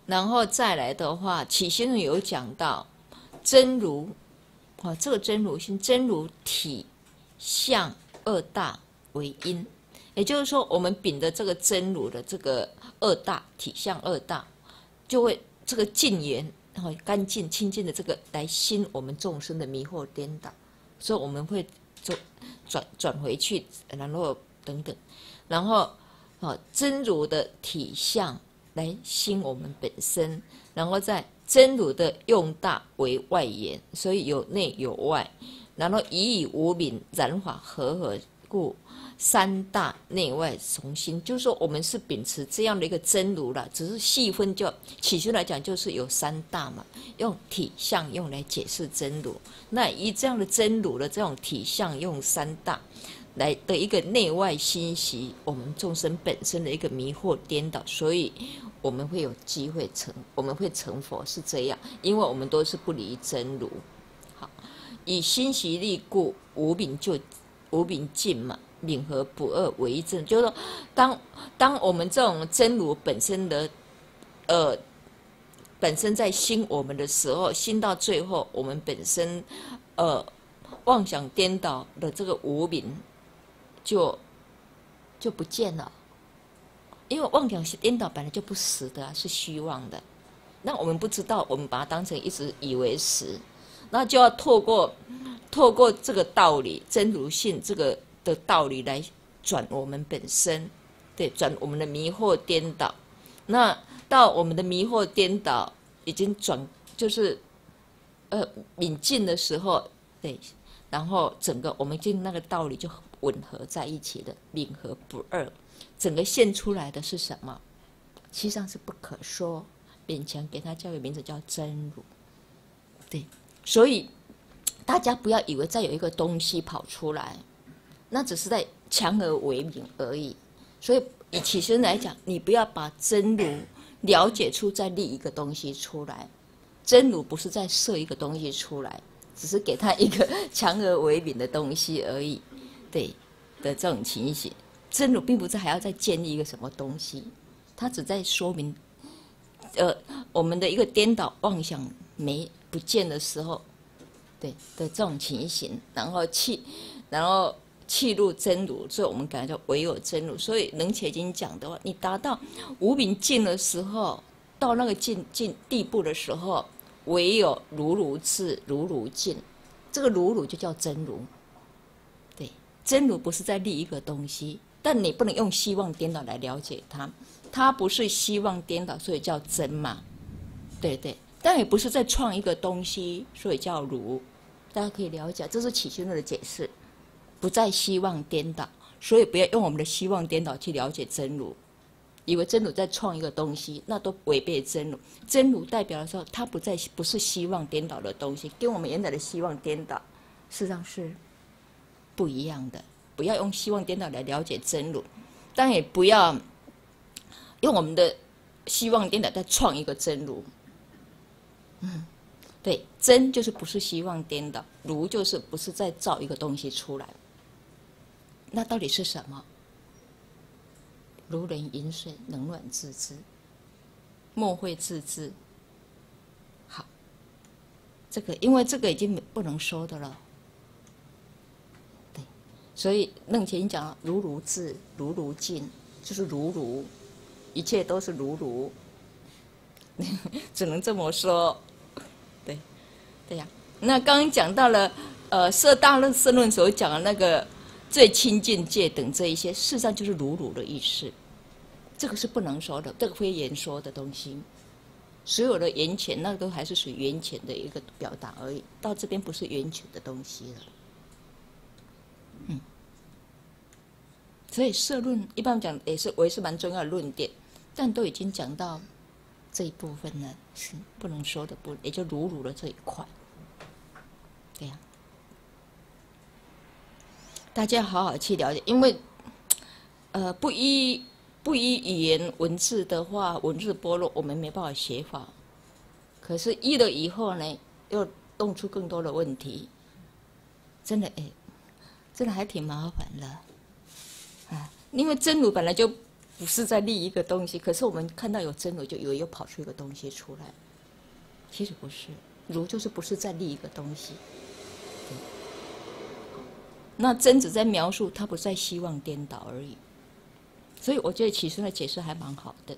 然后再来的话，起先生有讲到真如，哦，这个真如心，真如体相二大为因，也就是说，我们秉的这个真如的这个二大体相二大，就会这个净缘，哦，干净清净的这个来心我们众生的迷惑颠倒，所以我们会转转转回去，然后等等，然后哦，真如的体相来心我们本身，然后再真如的用大为外缘，所以有内有外，然后以以无明染法合合故，三大内外从心，就是说我们是秉持这样的一个真如了，只是细分就起初来讲就是有三大嘛，用体相用来解释真如，那以这样的真如的这种体相用三大来的一个内外心习，我们众生本身的一个迷惑颠倒，所以我们会有机会成，我们会成佛是这样，因为我们都是不离真如。好，以心习力故，无明就无明尽嘛，冥合不二为一正，就是说，当当我们这种真如本身的，呃，本身在心我们的时候，心到最后，我们本身，呃，妄想颠倒的这个无明。就就不见了，因为妄想颠倒本来就不实的、啊，是虚妄的。那我们不知道，我们把它当成一直以为实，那就要透过透过这个道理，真如性这个的道理来转我们本身，对，转我们的迷惑颠倒。那到我们的迷惑颠倒已经转，就是呃泯尽的时候，对，然后整个我们就那个道理就吻合在一起的，冥合不二，整个现出来的是什么？实际上是不可说，勉强给它叫个名字叫真如。对，所以大家不要以为再有一个东西跑出来，那只是在强而为名而已。所以以起身来讲，你不要把真如了解出再立一个东西出来，真如不是在设一个东西出来，只是给它一个强而为名的东西而已。对的这种情形，真如并不是还要再建立一个什么东西，它只在说明，呃，我们的一个颠倒妄想没不见的时候，对的这种情形，然后气，然后气入真如，所以我们感觉到唯有真如。所以能且经讲的话，你达到无明尽的时候，到那个尽尽地步的时候，唯有如如智，如如尽，这个如如就叫真如。真如不是在立一个东西，但你不能用希望颠倒来了解它，它不是希望颠倒，所以叫真嘛，对对，但也不是在创一个东西，所以叫如，大家可以了解，这是起心论的解释，不再希望颠倒，所以不要用我们的希望颠倒去了解真如，以为真如在创一个东西，那都违背真如。真如代表的时候，它不再不是希望颠倒的东西，跟我们原来的希望颠倒，事实上是不一样的。不要用希望颠倒来了解真如，但也不要用我们的希望颠倒再创一个真如。嗯，对，真就是不是希望颠倒，如就是不是再造一个东西出来。那到底是什么？如人饮水，冷暖自知，莫会自知。好，这个因为这个已经不能说的了。所以楞前讲如如智，如如尽，就是如如，一切都是如如，只能这么说。对，对呀、啊。那刚刚讲到了，呃，摄大论摄论所讲的那个最亲近界等这一些，事实上就是如如的意思。这个是不能说的，这个非言说的东西。所有的言浅，那都还是属于言浅的一个表达而已。到这边不是言浅的东西了。嗯，所以摄论一般讲也是我也是蛮重要的论点，但都已经讲到这一部分了，是不能说的部分，也就如如的这一块。对呀、啊，大家好好去了解，因为呃不依不依语言文字的话，文字剥落，我们没办法写法。可是依了以后呢，又弄出更多的问题，真的哎。真的还挺麻烦的，啊，因为真如本来就不是在立一个东西，可是我们看到有真如，就以为又跑出一个东西出来，其实不是，如就是不是在立一个东西。那真只在描述，它不在希望颠倒而已。所以我觉得起孙的解释还蛮好的。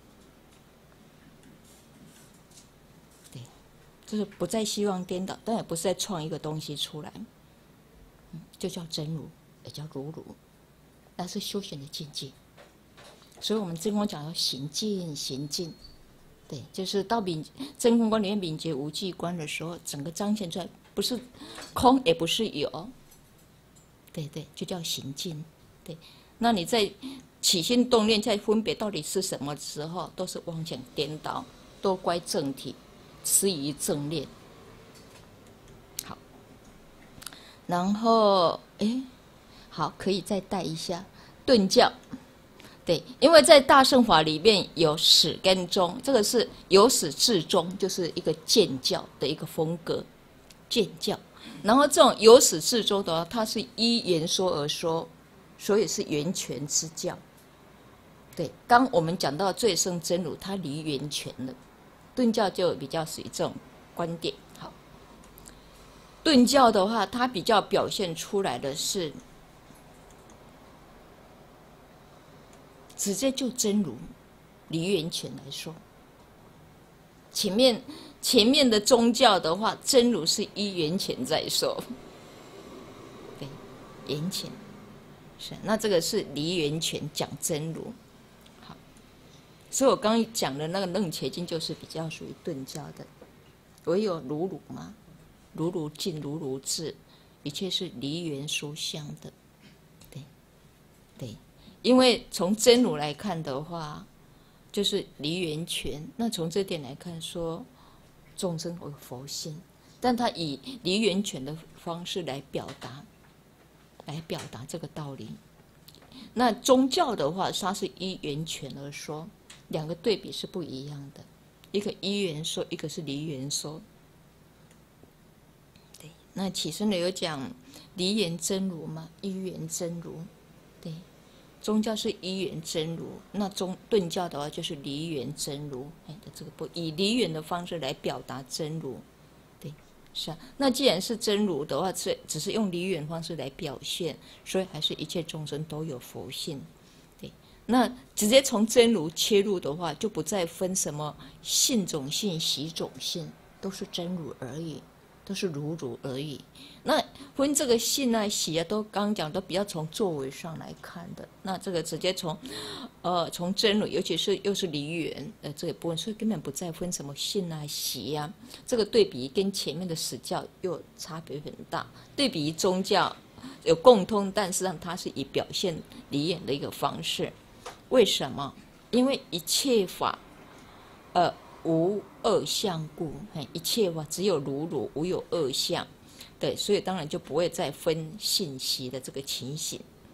对，就是不再希望颠倒，但也不是在创一个东西出来，嗯，就叫真如，也叫如如，那是修行的境界。所以我们真空讲要行进，行进，对，就是到敏真空观里面敏捷无际观的时候，整个彰显出来，不是空，也不是有，对对，就叫行进。对，那你在起心动念在分别到底是什么时候，都是妄想颠倒，都乖正体，失于正念。好，然后哎，好，可以再带一下顿教。对，因为在大乘法里面有始跟终，这个是由始至终，就是一个渐教的一个风格，渐教。然后这种由始至终的话，它是依言说而说，所以是圆全之教。对，刚我们讲到最胜真如，它离圆全了，顿教就比较属于这种观点。好，顿教的话，它比较表现出来的是。直接就真如离圆全来说，前面前面的宗教的话，真如是依圆全在说，对，圆全是那这个是离圆全讲真如。好，所以我刚刚讲的那个楞伽经就是比较属于顿教的，唯有如如嘛，如如尽，如如至，一切是离圆殊相的，对对。因为从真如来看的话，就是离圆全。那从这点来看说，众生有佛性，但他以离圆全的方式来表达，来表达这个道理。那宗教的话，它是依圆全而说，两个对比是不一样的，一个依圆说，一个是离圆说。对，那起孙的有讲离圆真如嘛，依圆真如，对。宗教是依圆真如，那中顿教的话就是离圆真如，哎，这个不以离圆的方式来表达真如，对，是啊。那既然是真如的话，只只是用离圆方式来表现，所以还是一切众生都有佛性，对。那直接从真如切入的话，就不再分什么性种性、习种性，都是真如而已。都是如如而已。那分这个性啊、喜啊，都刚刚讲都比较从作为上来看的。那这个直接从，呃，从真如，尤其是又是离缘，呃，这个部分，所以根本不再分什么性啊、喜啊。这个对比跟前面的史教又差别很大。对比于宗教有共通，但是让它是以表现离缘的一个方式。为什么？因为一切法，呃。无二相故，一切法只有如如，无有二相，对，所以当然就不会再分信息的这个情形。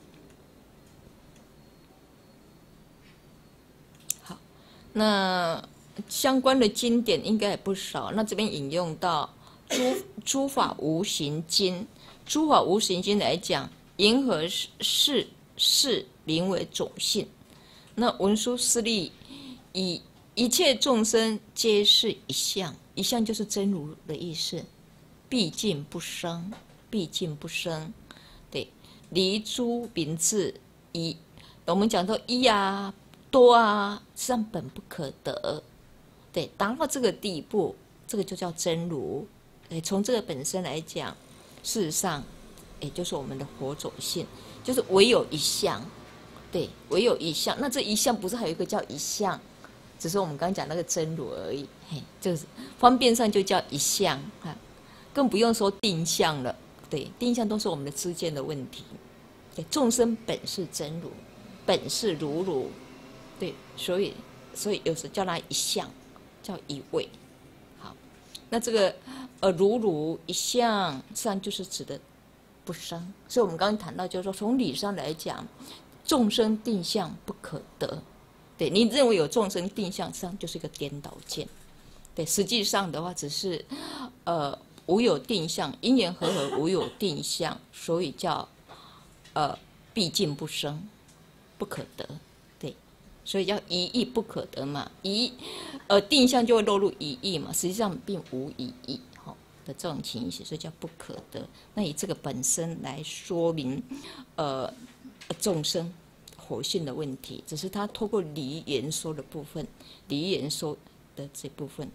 好，那相关的经典应该也不少。那这边引用到诸诸法无形经，诸法无形经来讲，银河是是名为种性。那文殊师利以一切众生皆是一相，一相就是真如的意思，毕竟不生，毕竟不生，对，离诸名字一，我们讲到一啊、多啊，实际上本不可得，对，达到这个地步，这个就叫真如。对，从这个本身来讲，事实上，也就是我们的佛种性，就是唯有一相，对，唯有一相。那这一相不是还有一个叫一相？只是我们刚刚讲那个真如而已，嘿，就是方便上就叫一相哈，更不用说定相了。对，定相都是我们的知见的问题。对，众生本是真如，本是如如，对，所以所以有时叫它一相，叫一位。好，那这个呃如如一相上就是指的不生，所以我们刚刚谈到，就是说从理上来讲，众生定相不可得。对，你认为有众生定相，实际上就是一个颠倒见。对，实际上的话，只是呃无有定相，因缘和合无有定相，所以叫呃毕竟不生，不可得。对， 所以叫一义不可得嘛，一呃定向就会落入一义嘛，实际上并无一义哈的这种情形，所以叫不可得。那以这个本身来说明，呃众生火性的问题，只是他透过离言说的部分，离言说的这部分，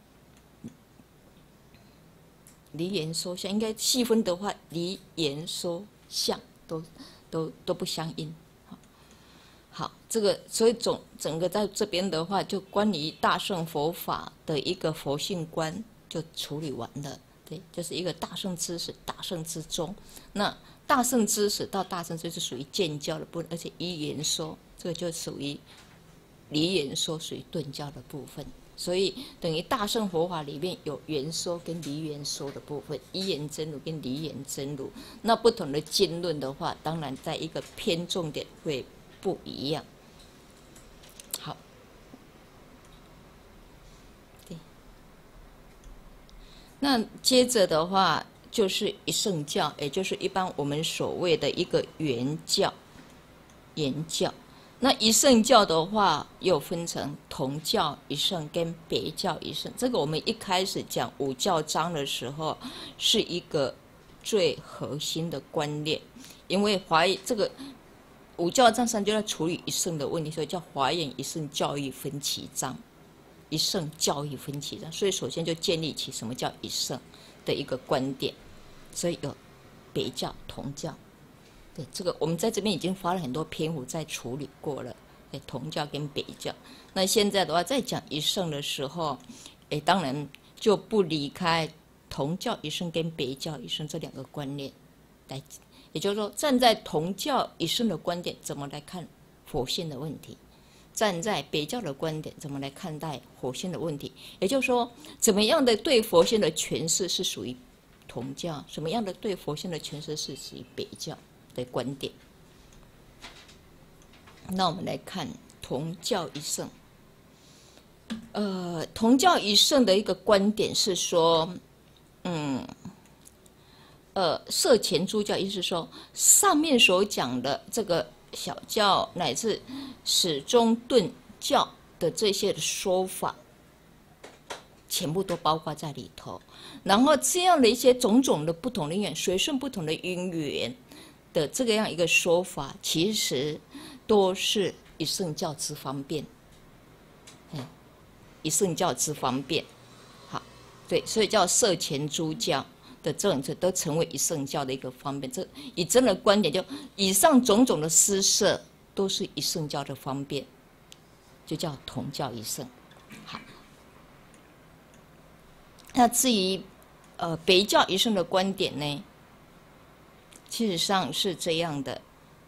离言说相应该细分的话，离言说相都都都不相应。好，这个所以总整个在这边的话，就关于大乘佛法的一个佛性观就处理完了。对，就是一个大乘之始、大乘之终。那大乘之始到大乘之是属于见教的部分，而且依言说，这个就属于离言说，属于顿教的部分。所以等于大乘佛法里面有言说跟离言说的部分，依言真如跟离言真如。那不同的经论的话，当然在一个偏重点会不一样。好，对，那接着的话就是一圣教，也就是一般我们所谓的一个原教、原教。那一圣教的话，又分成同教一圣跟别教一圣。这个我们一开始讲五教章的时候，是一个最核心的观念，因为华严这个五教章上就在处理一圣的问题，所以叫华严一圣教义分歧章，一圣教义分歧章。所以首先就建立起什么叫一圣的一个观点，所以有别教、同教。对，这个我们在这边已经花了很多篇幅在处理过了。对，同教跟别教。那现在的话，在讲一圣的时候，哎，当然就不离开同教一圣跟别教一圣这两个观念来。也就是说，站在同教一圣的观点，怎么来看佛性的问题；站在别教的观点，怎么来看待佛性的问题。也就是说，怎么样的对佛性的诠释是属于同教，什么样的对佛性的诠释是属于别教的观点。那我们来看同教一圣。呃，同教一圣的一个观点是说，嗯。呃，摄前诸教，意思是说，上面所讲的这个小教乃至始终顿教的这些的说法，全部都包括在里头。然后这样的一些种种的不同的因缘，随顺不同的因缘的这个样一个说法，其实都是一圣教之方便。嗯，一圣教之方便。好，对，所以叫摄前诸教的政策都成为一圣教的一个方便。这以真的观点，就以上种种的施设都是一圣教的方便，就叫同教一圣。好，那至于呃别教一圣的观点呢，其实上是这样的。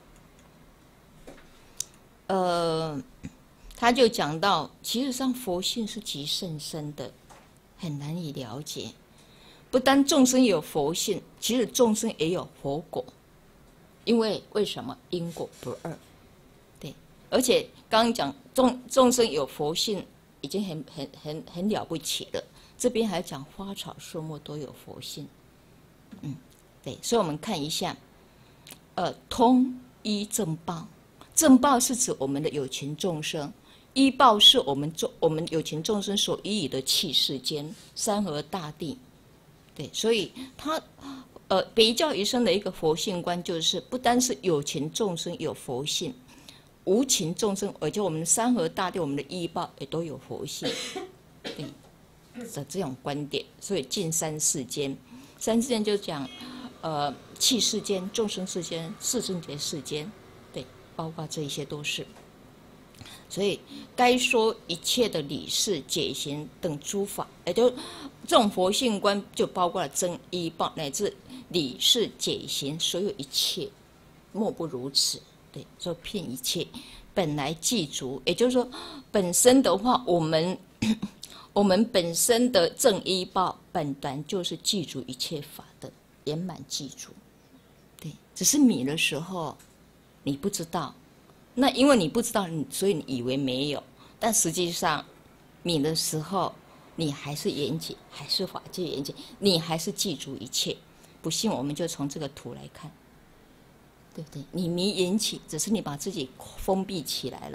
呃，他就讲到，其实上佛性是极甚深的，很难以了解。不单众生有佛性，其实众生也有佛果，因为为什么因果不二？对，而且刚刚讲众众生有佛性，已经很很很很了不起了。这边还讲花草树木都有佛性，嗯，对，所以我们看一下，呃，通依正报，正报是指我们的有情众生，依报是我们众我们有情众生所依的气世间、山河大地。对，所以他呃别教一圣的一个佛性观，就是不单是有情众生有佛性，无情众生，而且我们的山河大地、我们的依报也都有佛性，对的这种观点。所以尽三世间，三世间就讲呃气世间、众生世间、四正觉世间，对，包括这一些都是。所以该说一切的理事解行等诸法，也就这种佛性观就包括了真依报乃至理事解行，所有一切莫不如此。对，说遍一切本来具足，也就是说本身的话，我们我们本身的正依报本来就是具足一切法的圆满具足。对，只是迷的时候你不知道。那因为你不知道，所以你以为没有，但实际上，泯的时候，你还是缘起，还是法界缘起，你还是记住一切。不信，我们就从这个图来看，对不对？你迷缘起，只是你把自己封闭起来了，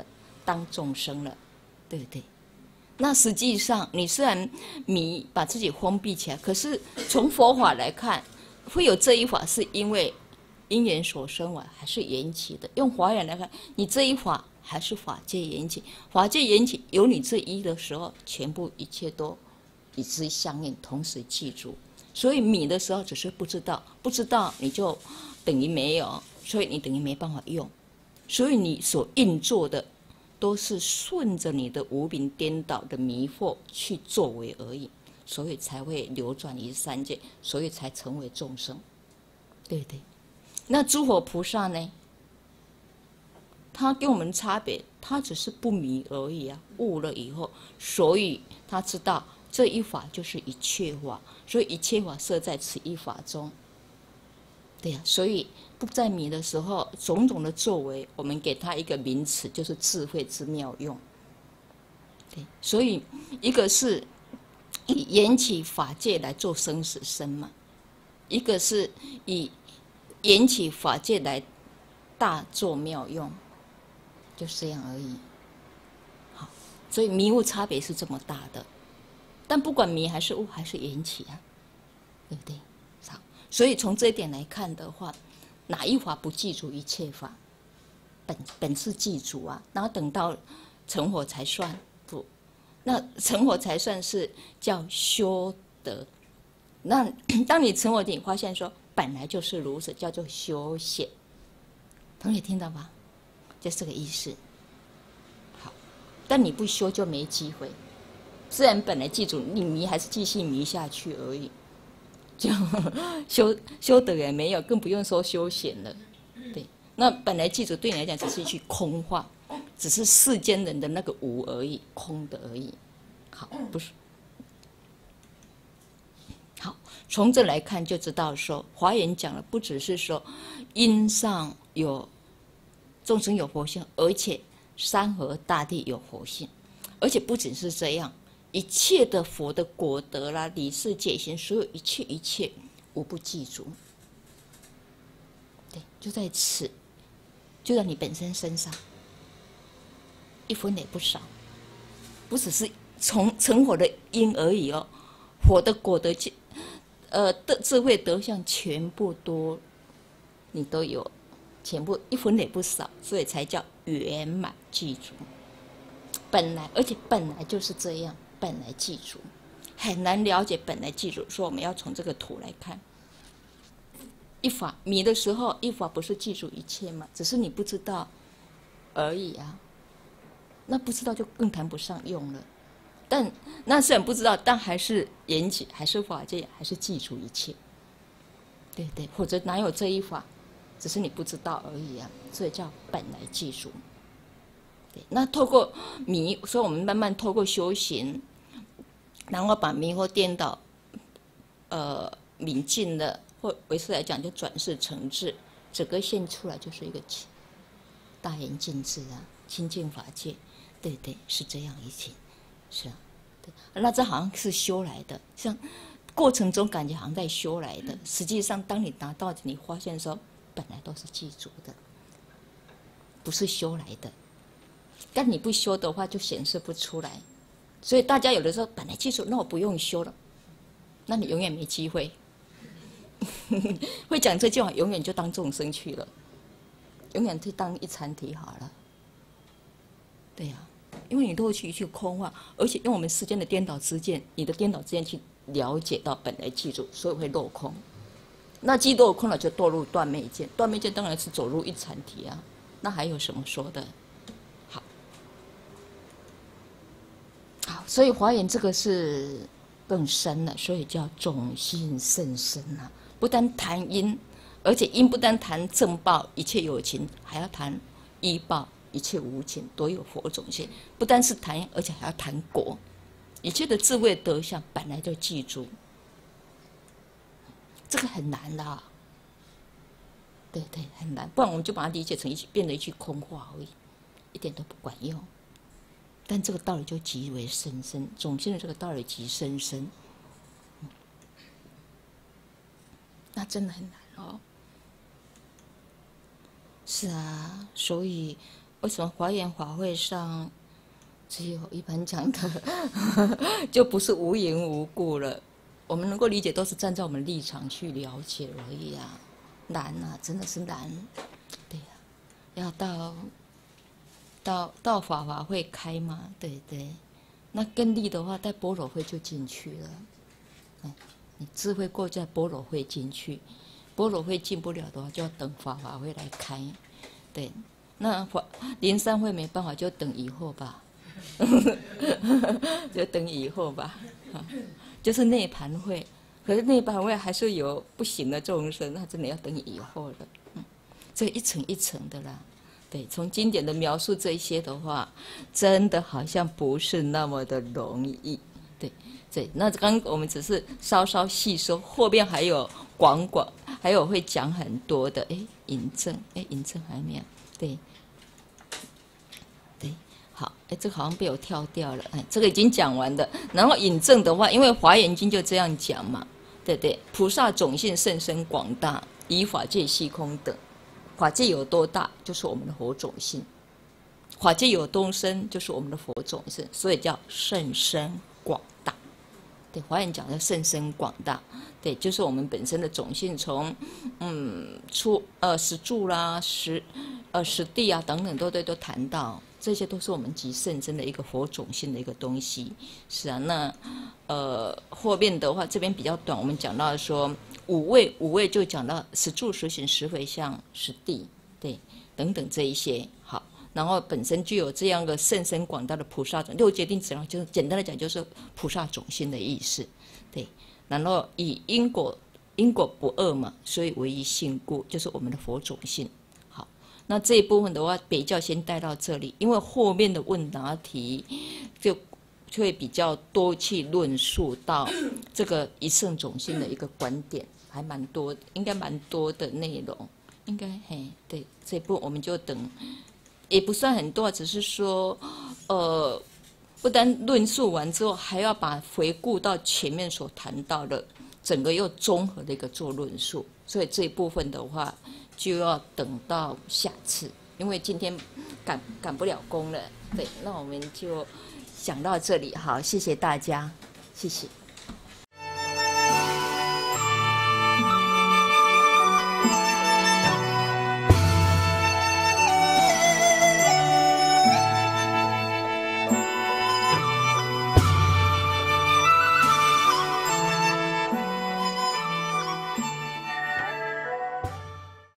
当众生了，对不对？那实际上，你虽然迷把自己封闭起来，可是从佛法来看，会有这一法，是因为因缘所生完，还是缘起的？用华严来看，你这一法还是法界缘起，法界缘起有你这一的时候，全部一切都与之相应，同时记住。所以迷的时候只是不知道，不知道你就等于没有，所以你等于没办法用。所以你所运作的都是顺着你的无明颠倒的迷惑去作为而已，所以才会流转于三界，所以才成为众生，对不对？那诸佛菩萨呢？他跟我们差别，他只是不迷而已啊，悟了以后，所以他知道这一法就是一切法，所以一切法摄在此一法中。对呀、啊，所以不在迷的时候，种种的作为，我们给他一个名词，就是智慧之妙用。对，所以一个是以缘起法界来做生死生嘛，一个是以缘起法界来大做妙用，就是这样而已。好，所以迷悟差别是这么大的，但不管迷还是悟，还是缘起啊，对不对？好，所以从这一点来看的话，哪一法不记住一切法？本本是记住啊，然后等到成佛才算不。那成佛才算是叫修德。那当你成佛，你发现说本来就是如此，叫做修显。同学听到吗？就这个意思。好，但你不修就没机会。虽然本来记住，你迷还是继续迷下去而已，就修修德也没有，更不用说修显了。对，那本来记住对你来讲只是去空化，只是世间人的那个无而已，空的而已。好，不是。好，从这来看就知道说，华严讲了，不只是说因上有众生有佛性，而且山河大地有佛性，而且不仅是这样，一切的佛的果德啦、理事解行，所有一切一切无不记住。对，就在此，就在你本身身上，一分也不少，不只是从成佛的因而已哦，佛的果德，呃的智慧德相全部都你都有，全部一分也不少，所以才叫圆满记住。本来，而且本来就是这样，本来记住很难了解，本来记住，所以我们要从这个图来看。一法迷的时候，一法不是记住一切吗？只是你不知道而已啊。那不知道就更谈不上用了。但那虽然不知道，但还是缘起，还是法界，还是记住一切。对对，或者哪有这一法？只是你不知道而已啊。所以叫本来记住。对，那透过迷，所以我们慢慢透过修行，然后把迷惑颠倒，呃，泯尽了。或为师来讲，就转世成智，整个现出来就是一个大圆净智啊，清净法界，对对，是这样一切，是啊，对，那这好像是修来的，像过程中感觉好像在修来的，实际上当你达到，你发现说本来都是记住的，不是修来的，但你不修的话就显示不出来，所以大家有的时候本来记住，那我不用修了，那你永远没机会。会讲这句话，永远就当众生去了，永远去当一禅体好了。对呀、啊，因为你都会去去空化，而且用我们世间的颠倒之见，你的颠倒之见去了解到本来记住，所以会落空。那既落空了，就堕入断灭见，断灭见当然是走入一禅体啊。那还有什么说的？好，好，所以华严这个是更深了，所以叫种性甚深啊。不单谈因，而且因不单谈正报，一切有情，还要谈依报，一切无情，都有佛种性。不单是谈因，而且还要谈果，一切的智慧德相本来就记住，这个很难的、啊。对对，很难，不然我们就把它理解成一句变得一句空话而已，一点都不管用。但这个道理就极为深深，种性的这个道理极深深。那真的很难哦。是啊，所以为什么华严法会上只有一般讲的，就不是无缘无故了？我们能够理解，都是站在我们立场去了解而已啊。难啊，真的是难。对呀、啊，要到到到法华会开嘛？对对。那更利的话，在般若会就进去了。哎，你智慧够在般若会进去，般若会进不了的话，就要等法华会来开。对，那法灵山会没办法，就等以后吧。就等以后吧，就是涅槃会，可是涅槃会还是有不行的众生，那真的要等以后了。嗯，这一层一层的啦。对，从经典的描述这一些的话，真的好像不是那么的容易。对，对，那刚我们只是稍稍细说，后边还有广广，还有会讲很多的。哎，引证，哎，引证还没有，对。好，哎，这个好像被我跳掉了，哎，这个已经讲完了。然后引证的话，因为《华严经》就这样讲嘛，对不对？菩萨种性甚深广大，以法界虚空等。法界有多大，就是我们的佛种性；法界有多深，就是我们的佛种性，所以叫甚深广大。对，华严讲的甚深广大，对，就是我们本身的种性从，嗯，出呃十住啦、十呃十地啊等等，都对都谈到。这些都是我们极甚深的一个佛种性的一个东西，是啊。那呃后面的话，这边比较短，我们讲到说五位，五位就讲到十住、十行、十回向、十地，对，等等这一些。好，然后本身具有这样的甚深广大的菩萨种，六决定指，就是简单的讲，就是菩萨种性的意思，对。然后以因果因果不二嘛，所以唯一性故，就是我们的佛种性。那这一部分的话，北教先带到这里，因为后面的问答题就会比较多去论述到这个一圣种性的一个观点，还蛮多，应该蛮多的内容，应该嘿，对，这一部我们就等，也不算很多，只是说，呃，不单论述完之后，还要把回顾到前面所谈到的，整个又综合的一个做论述，所以这一部分的话。就要等到下次，因为今天赶赶不了工了。对，那我们就讲到这里，好，谢谢大家，谢谢。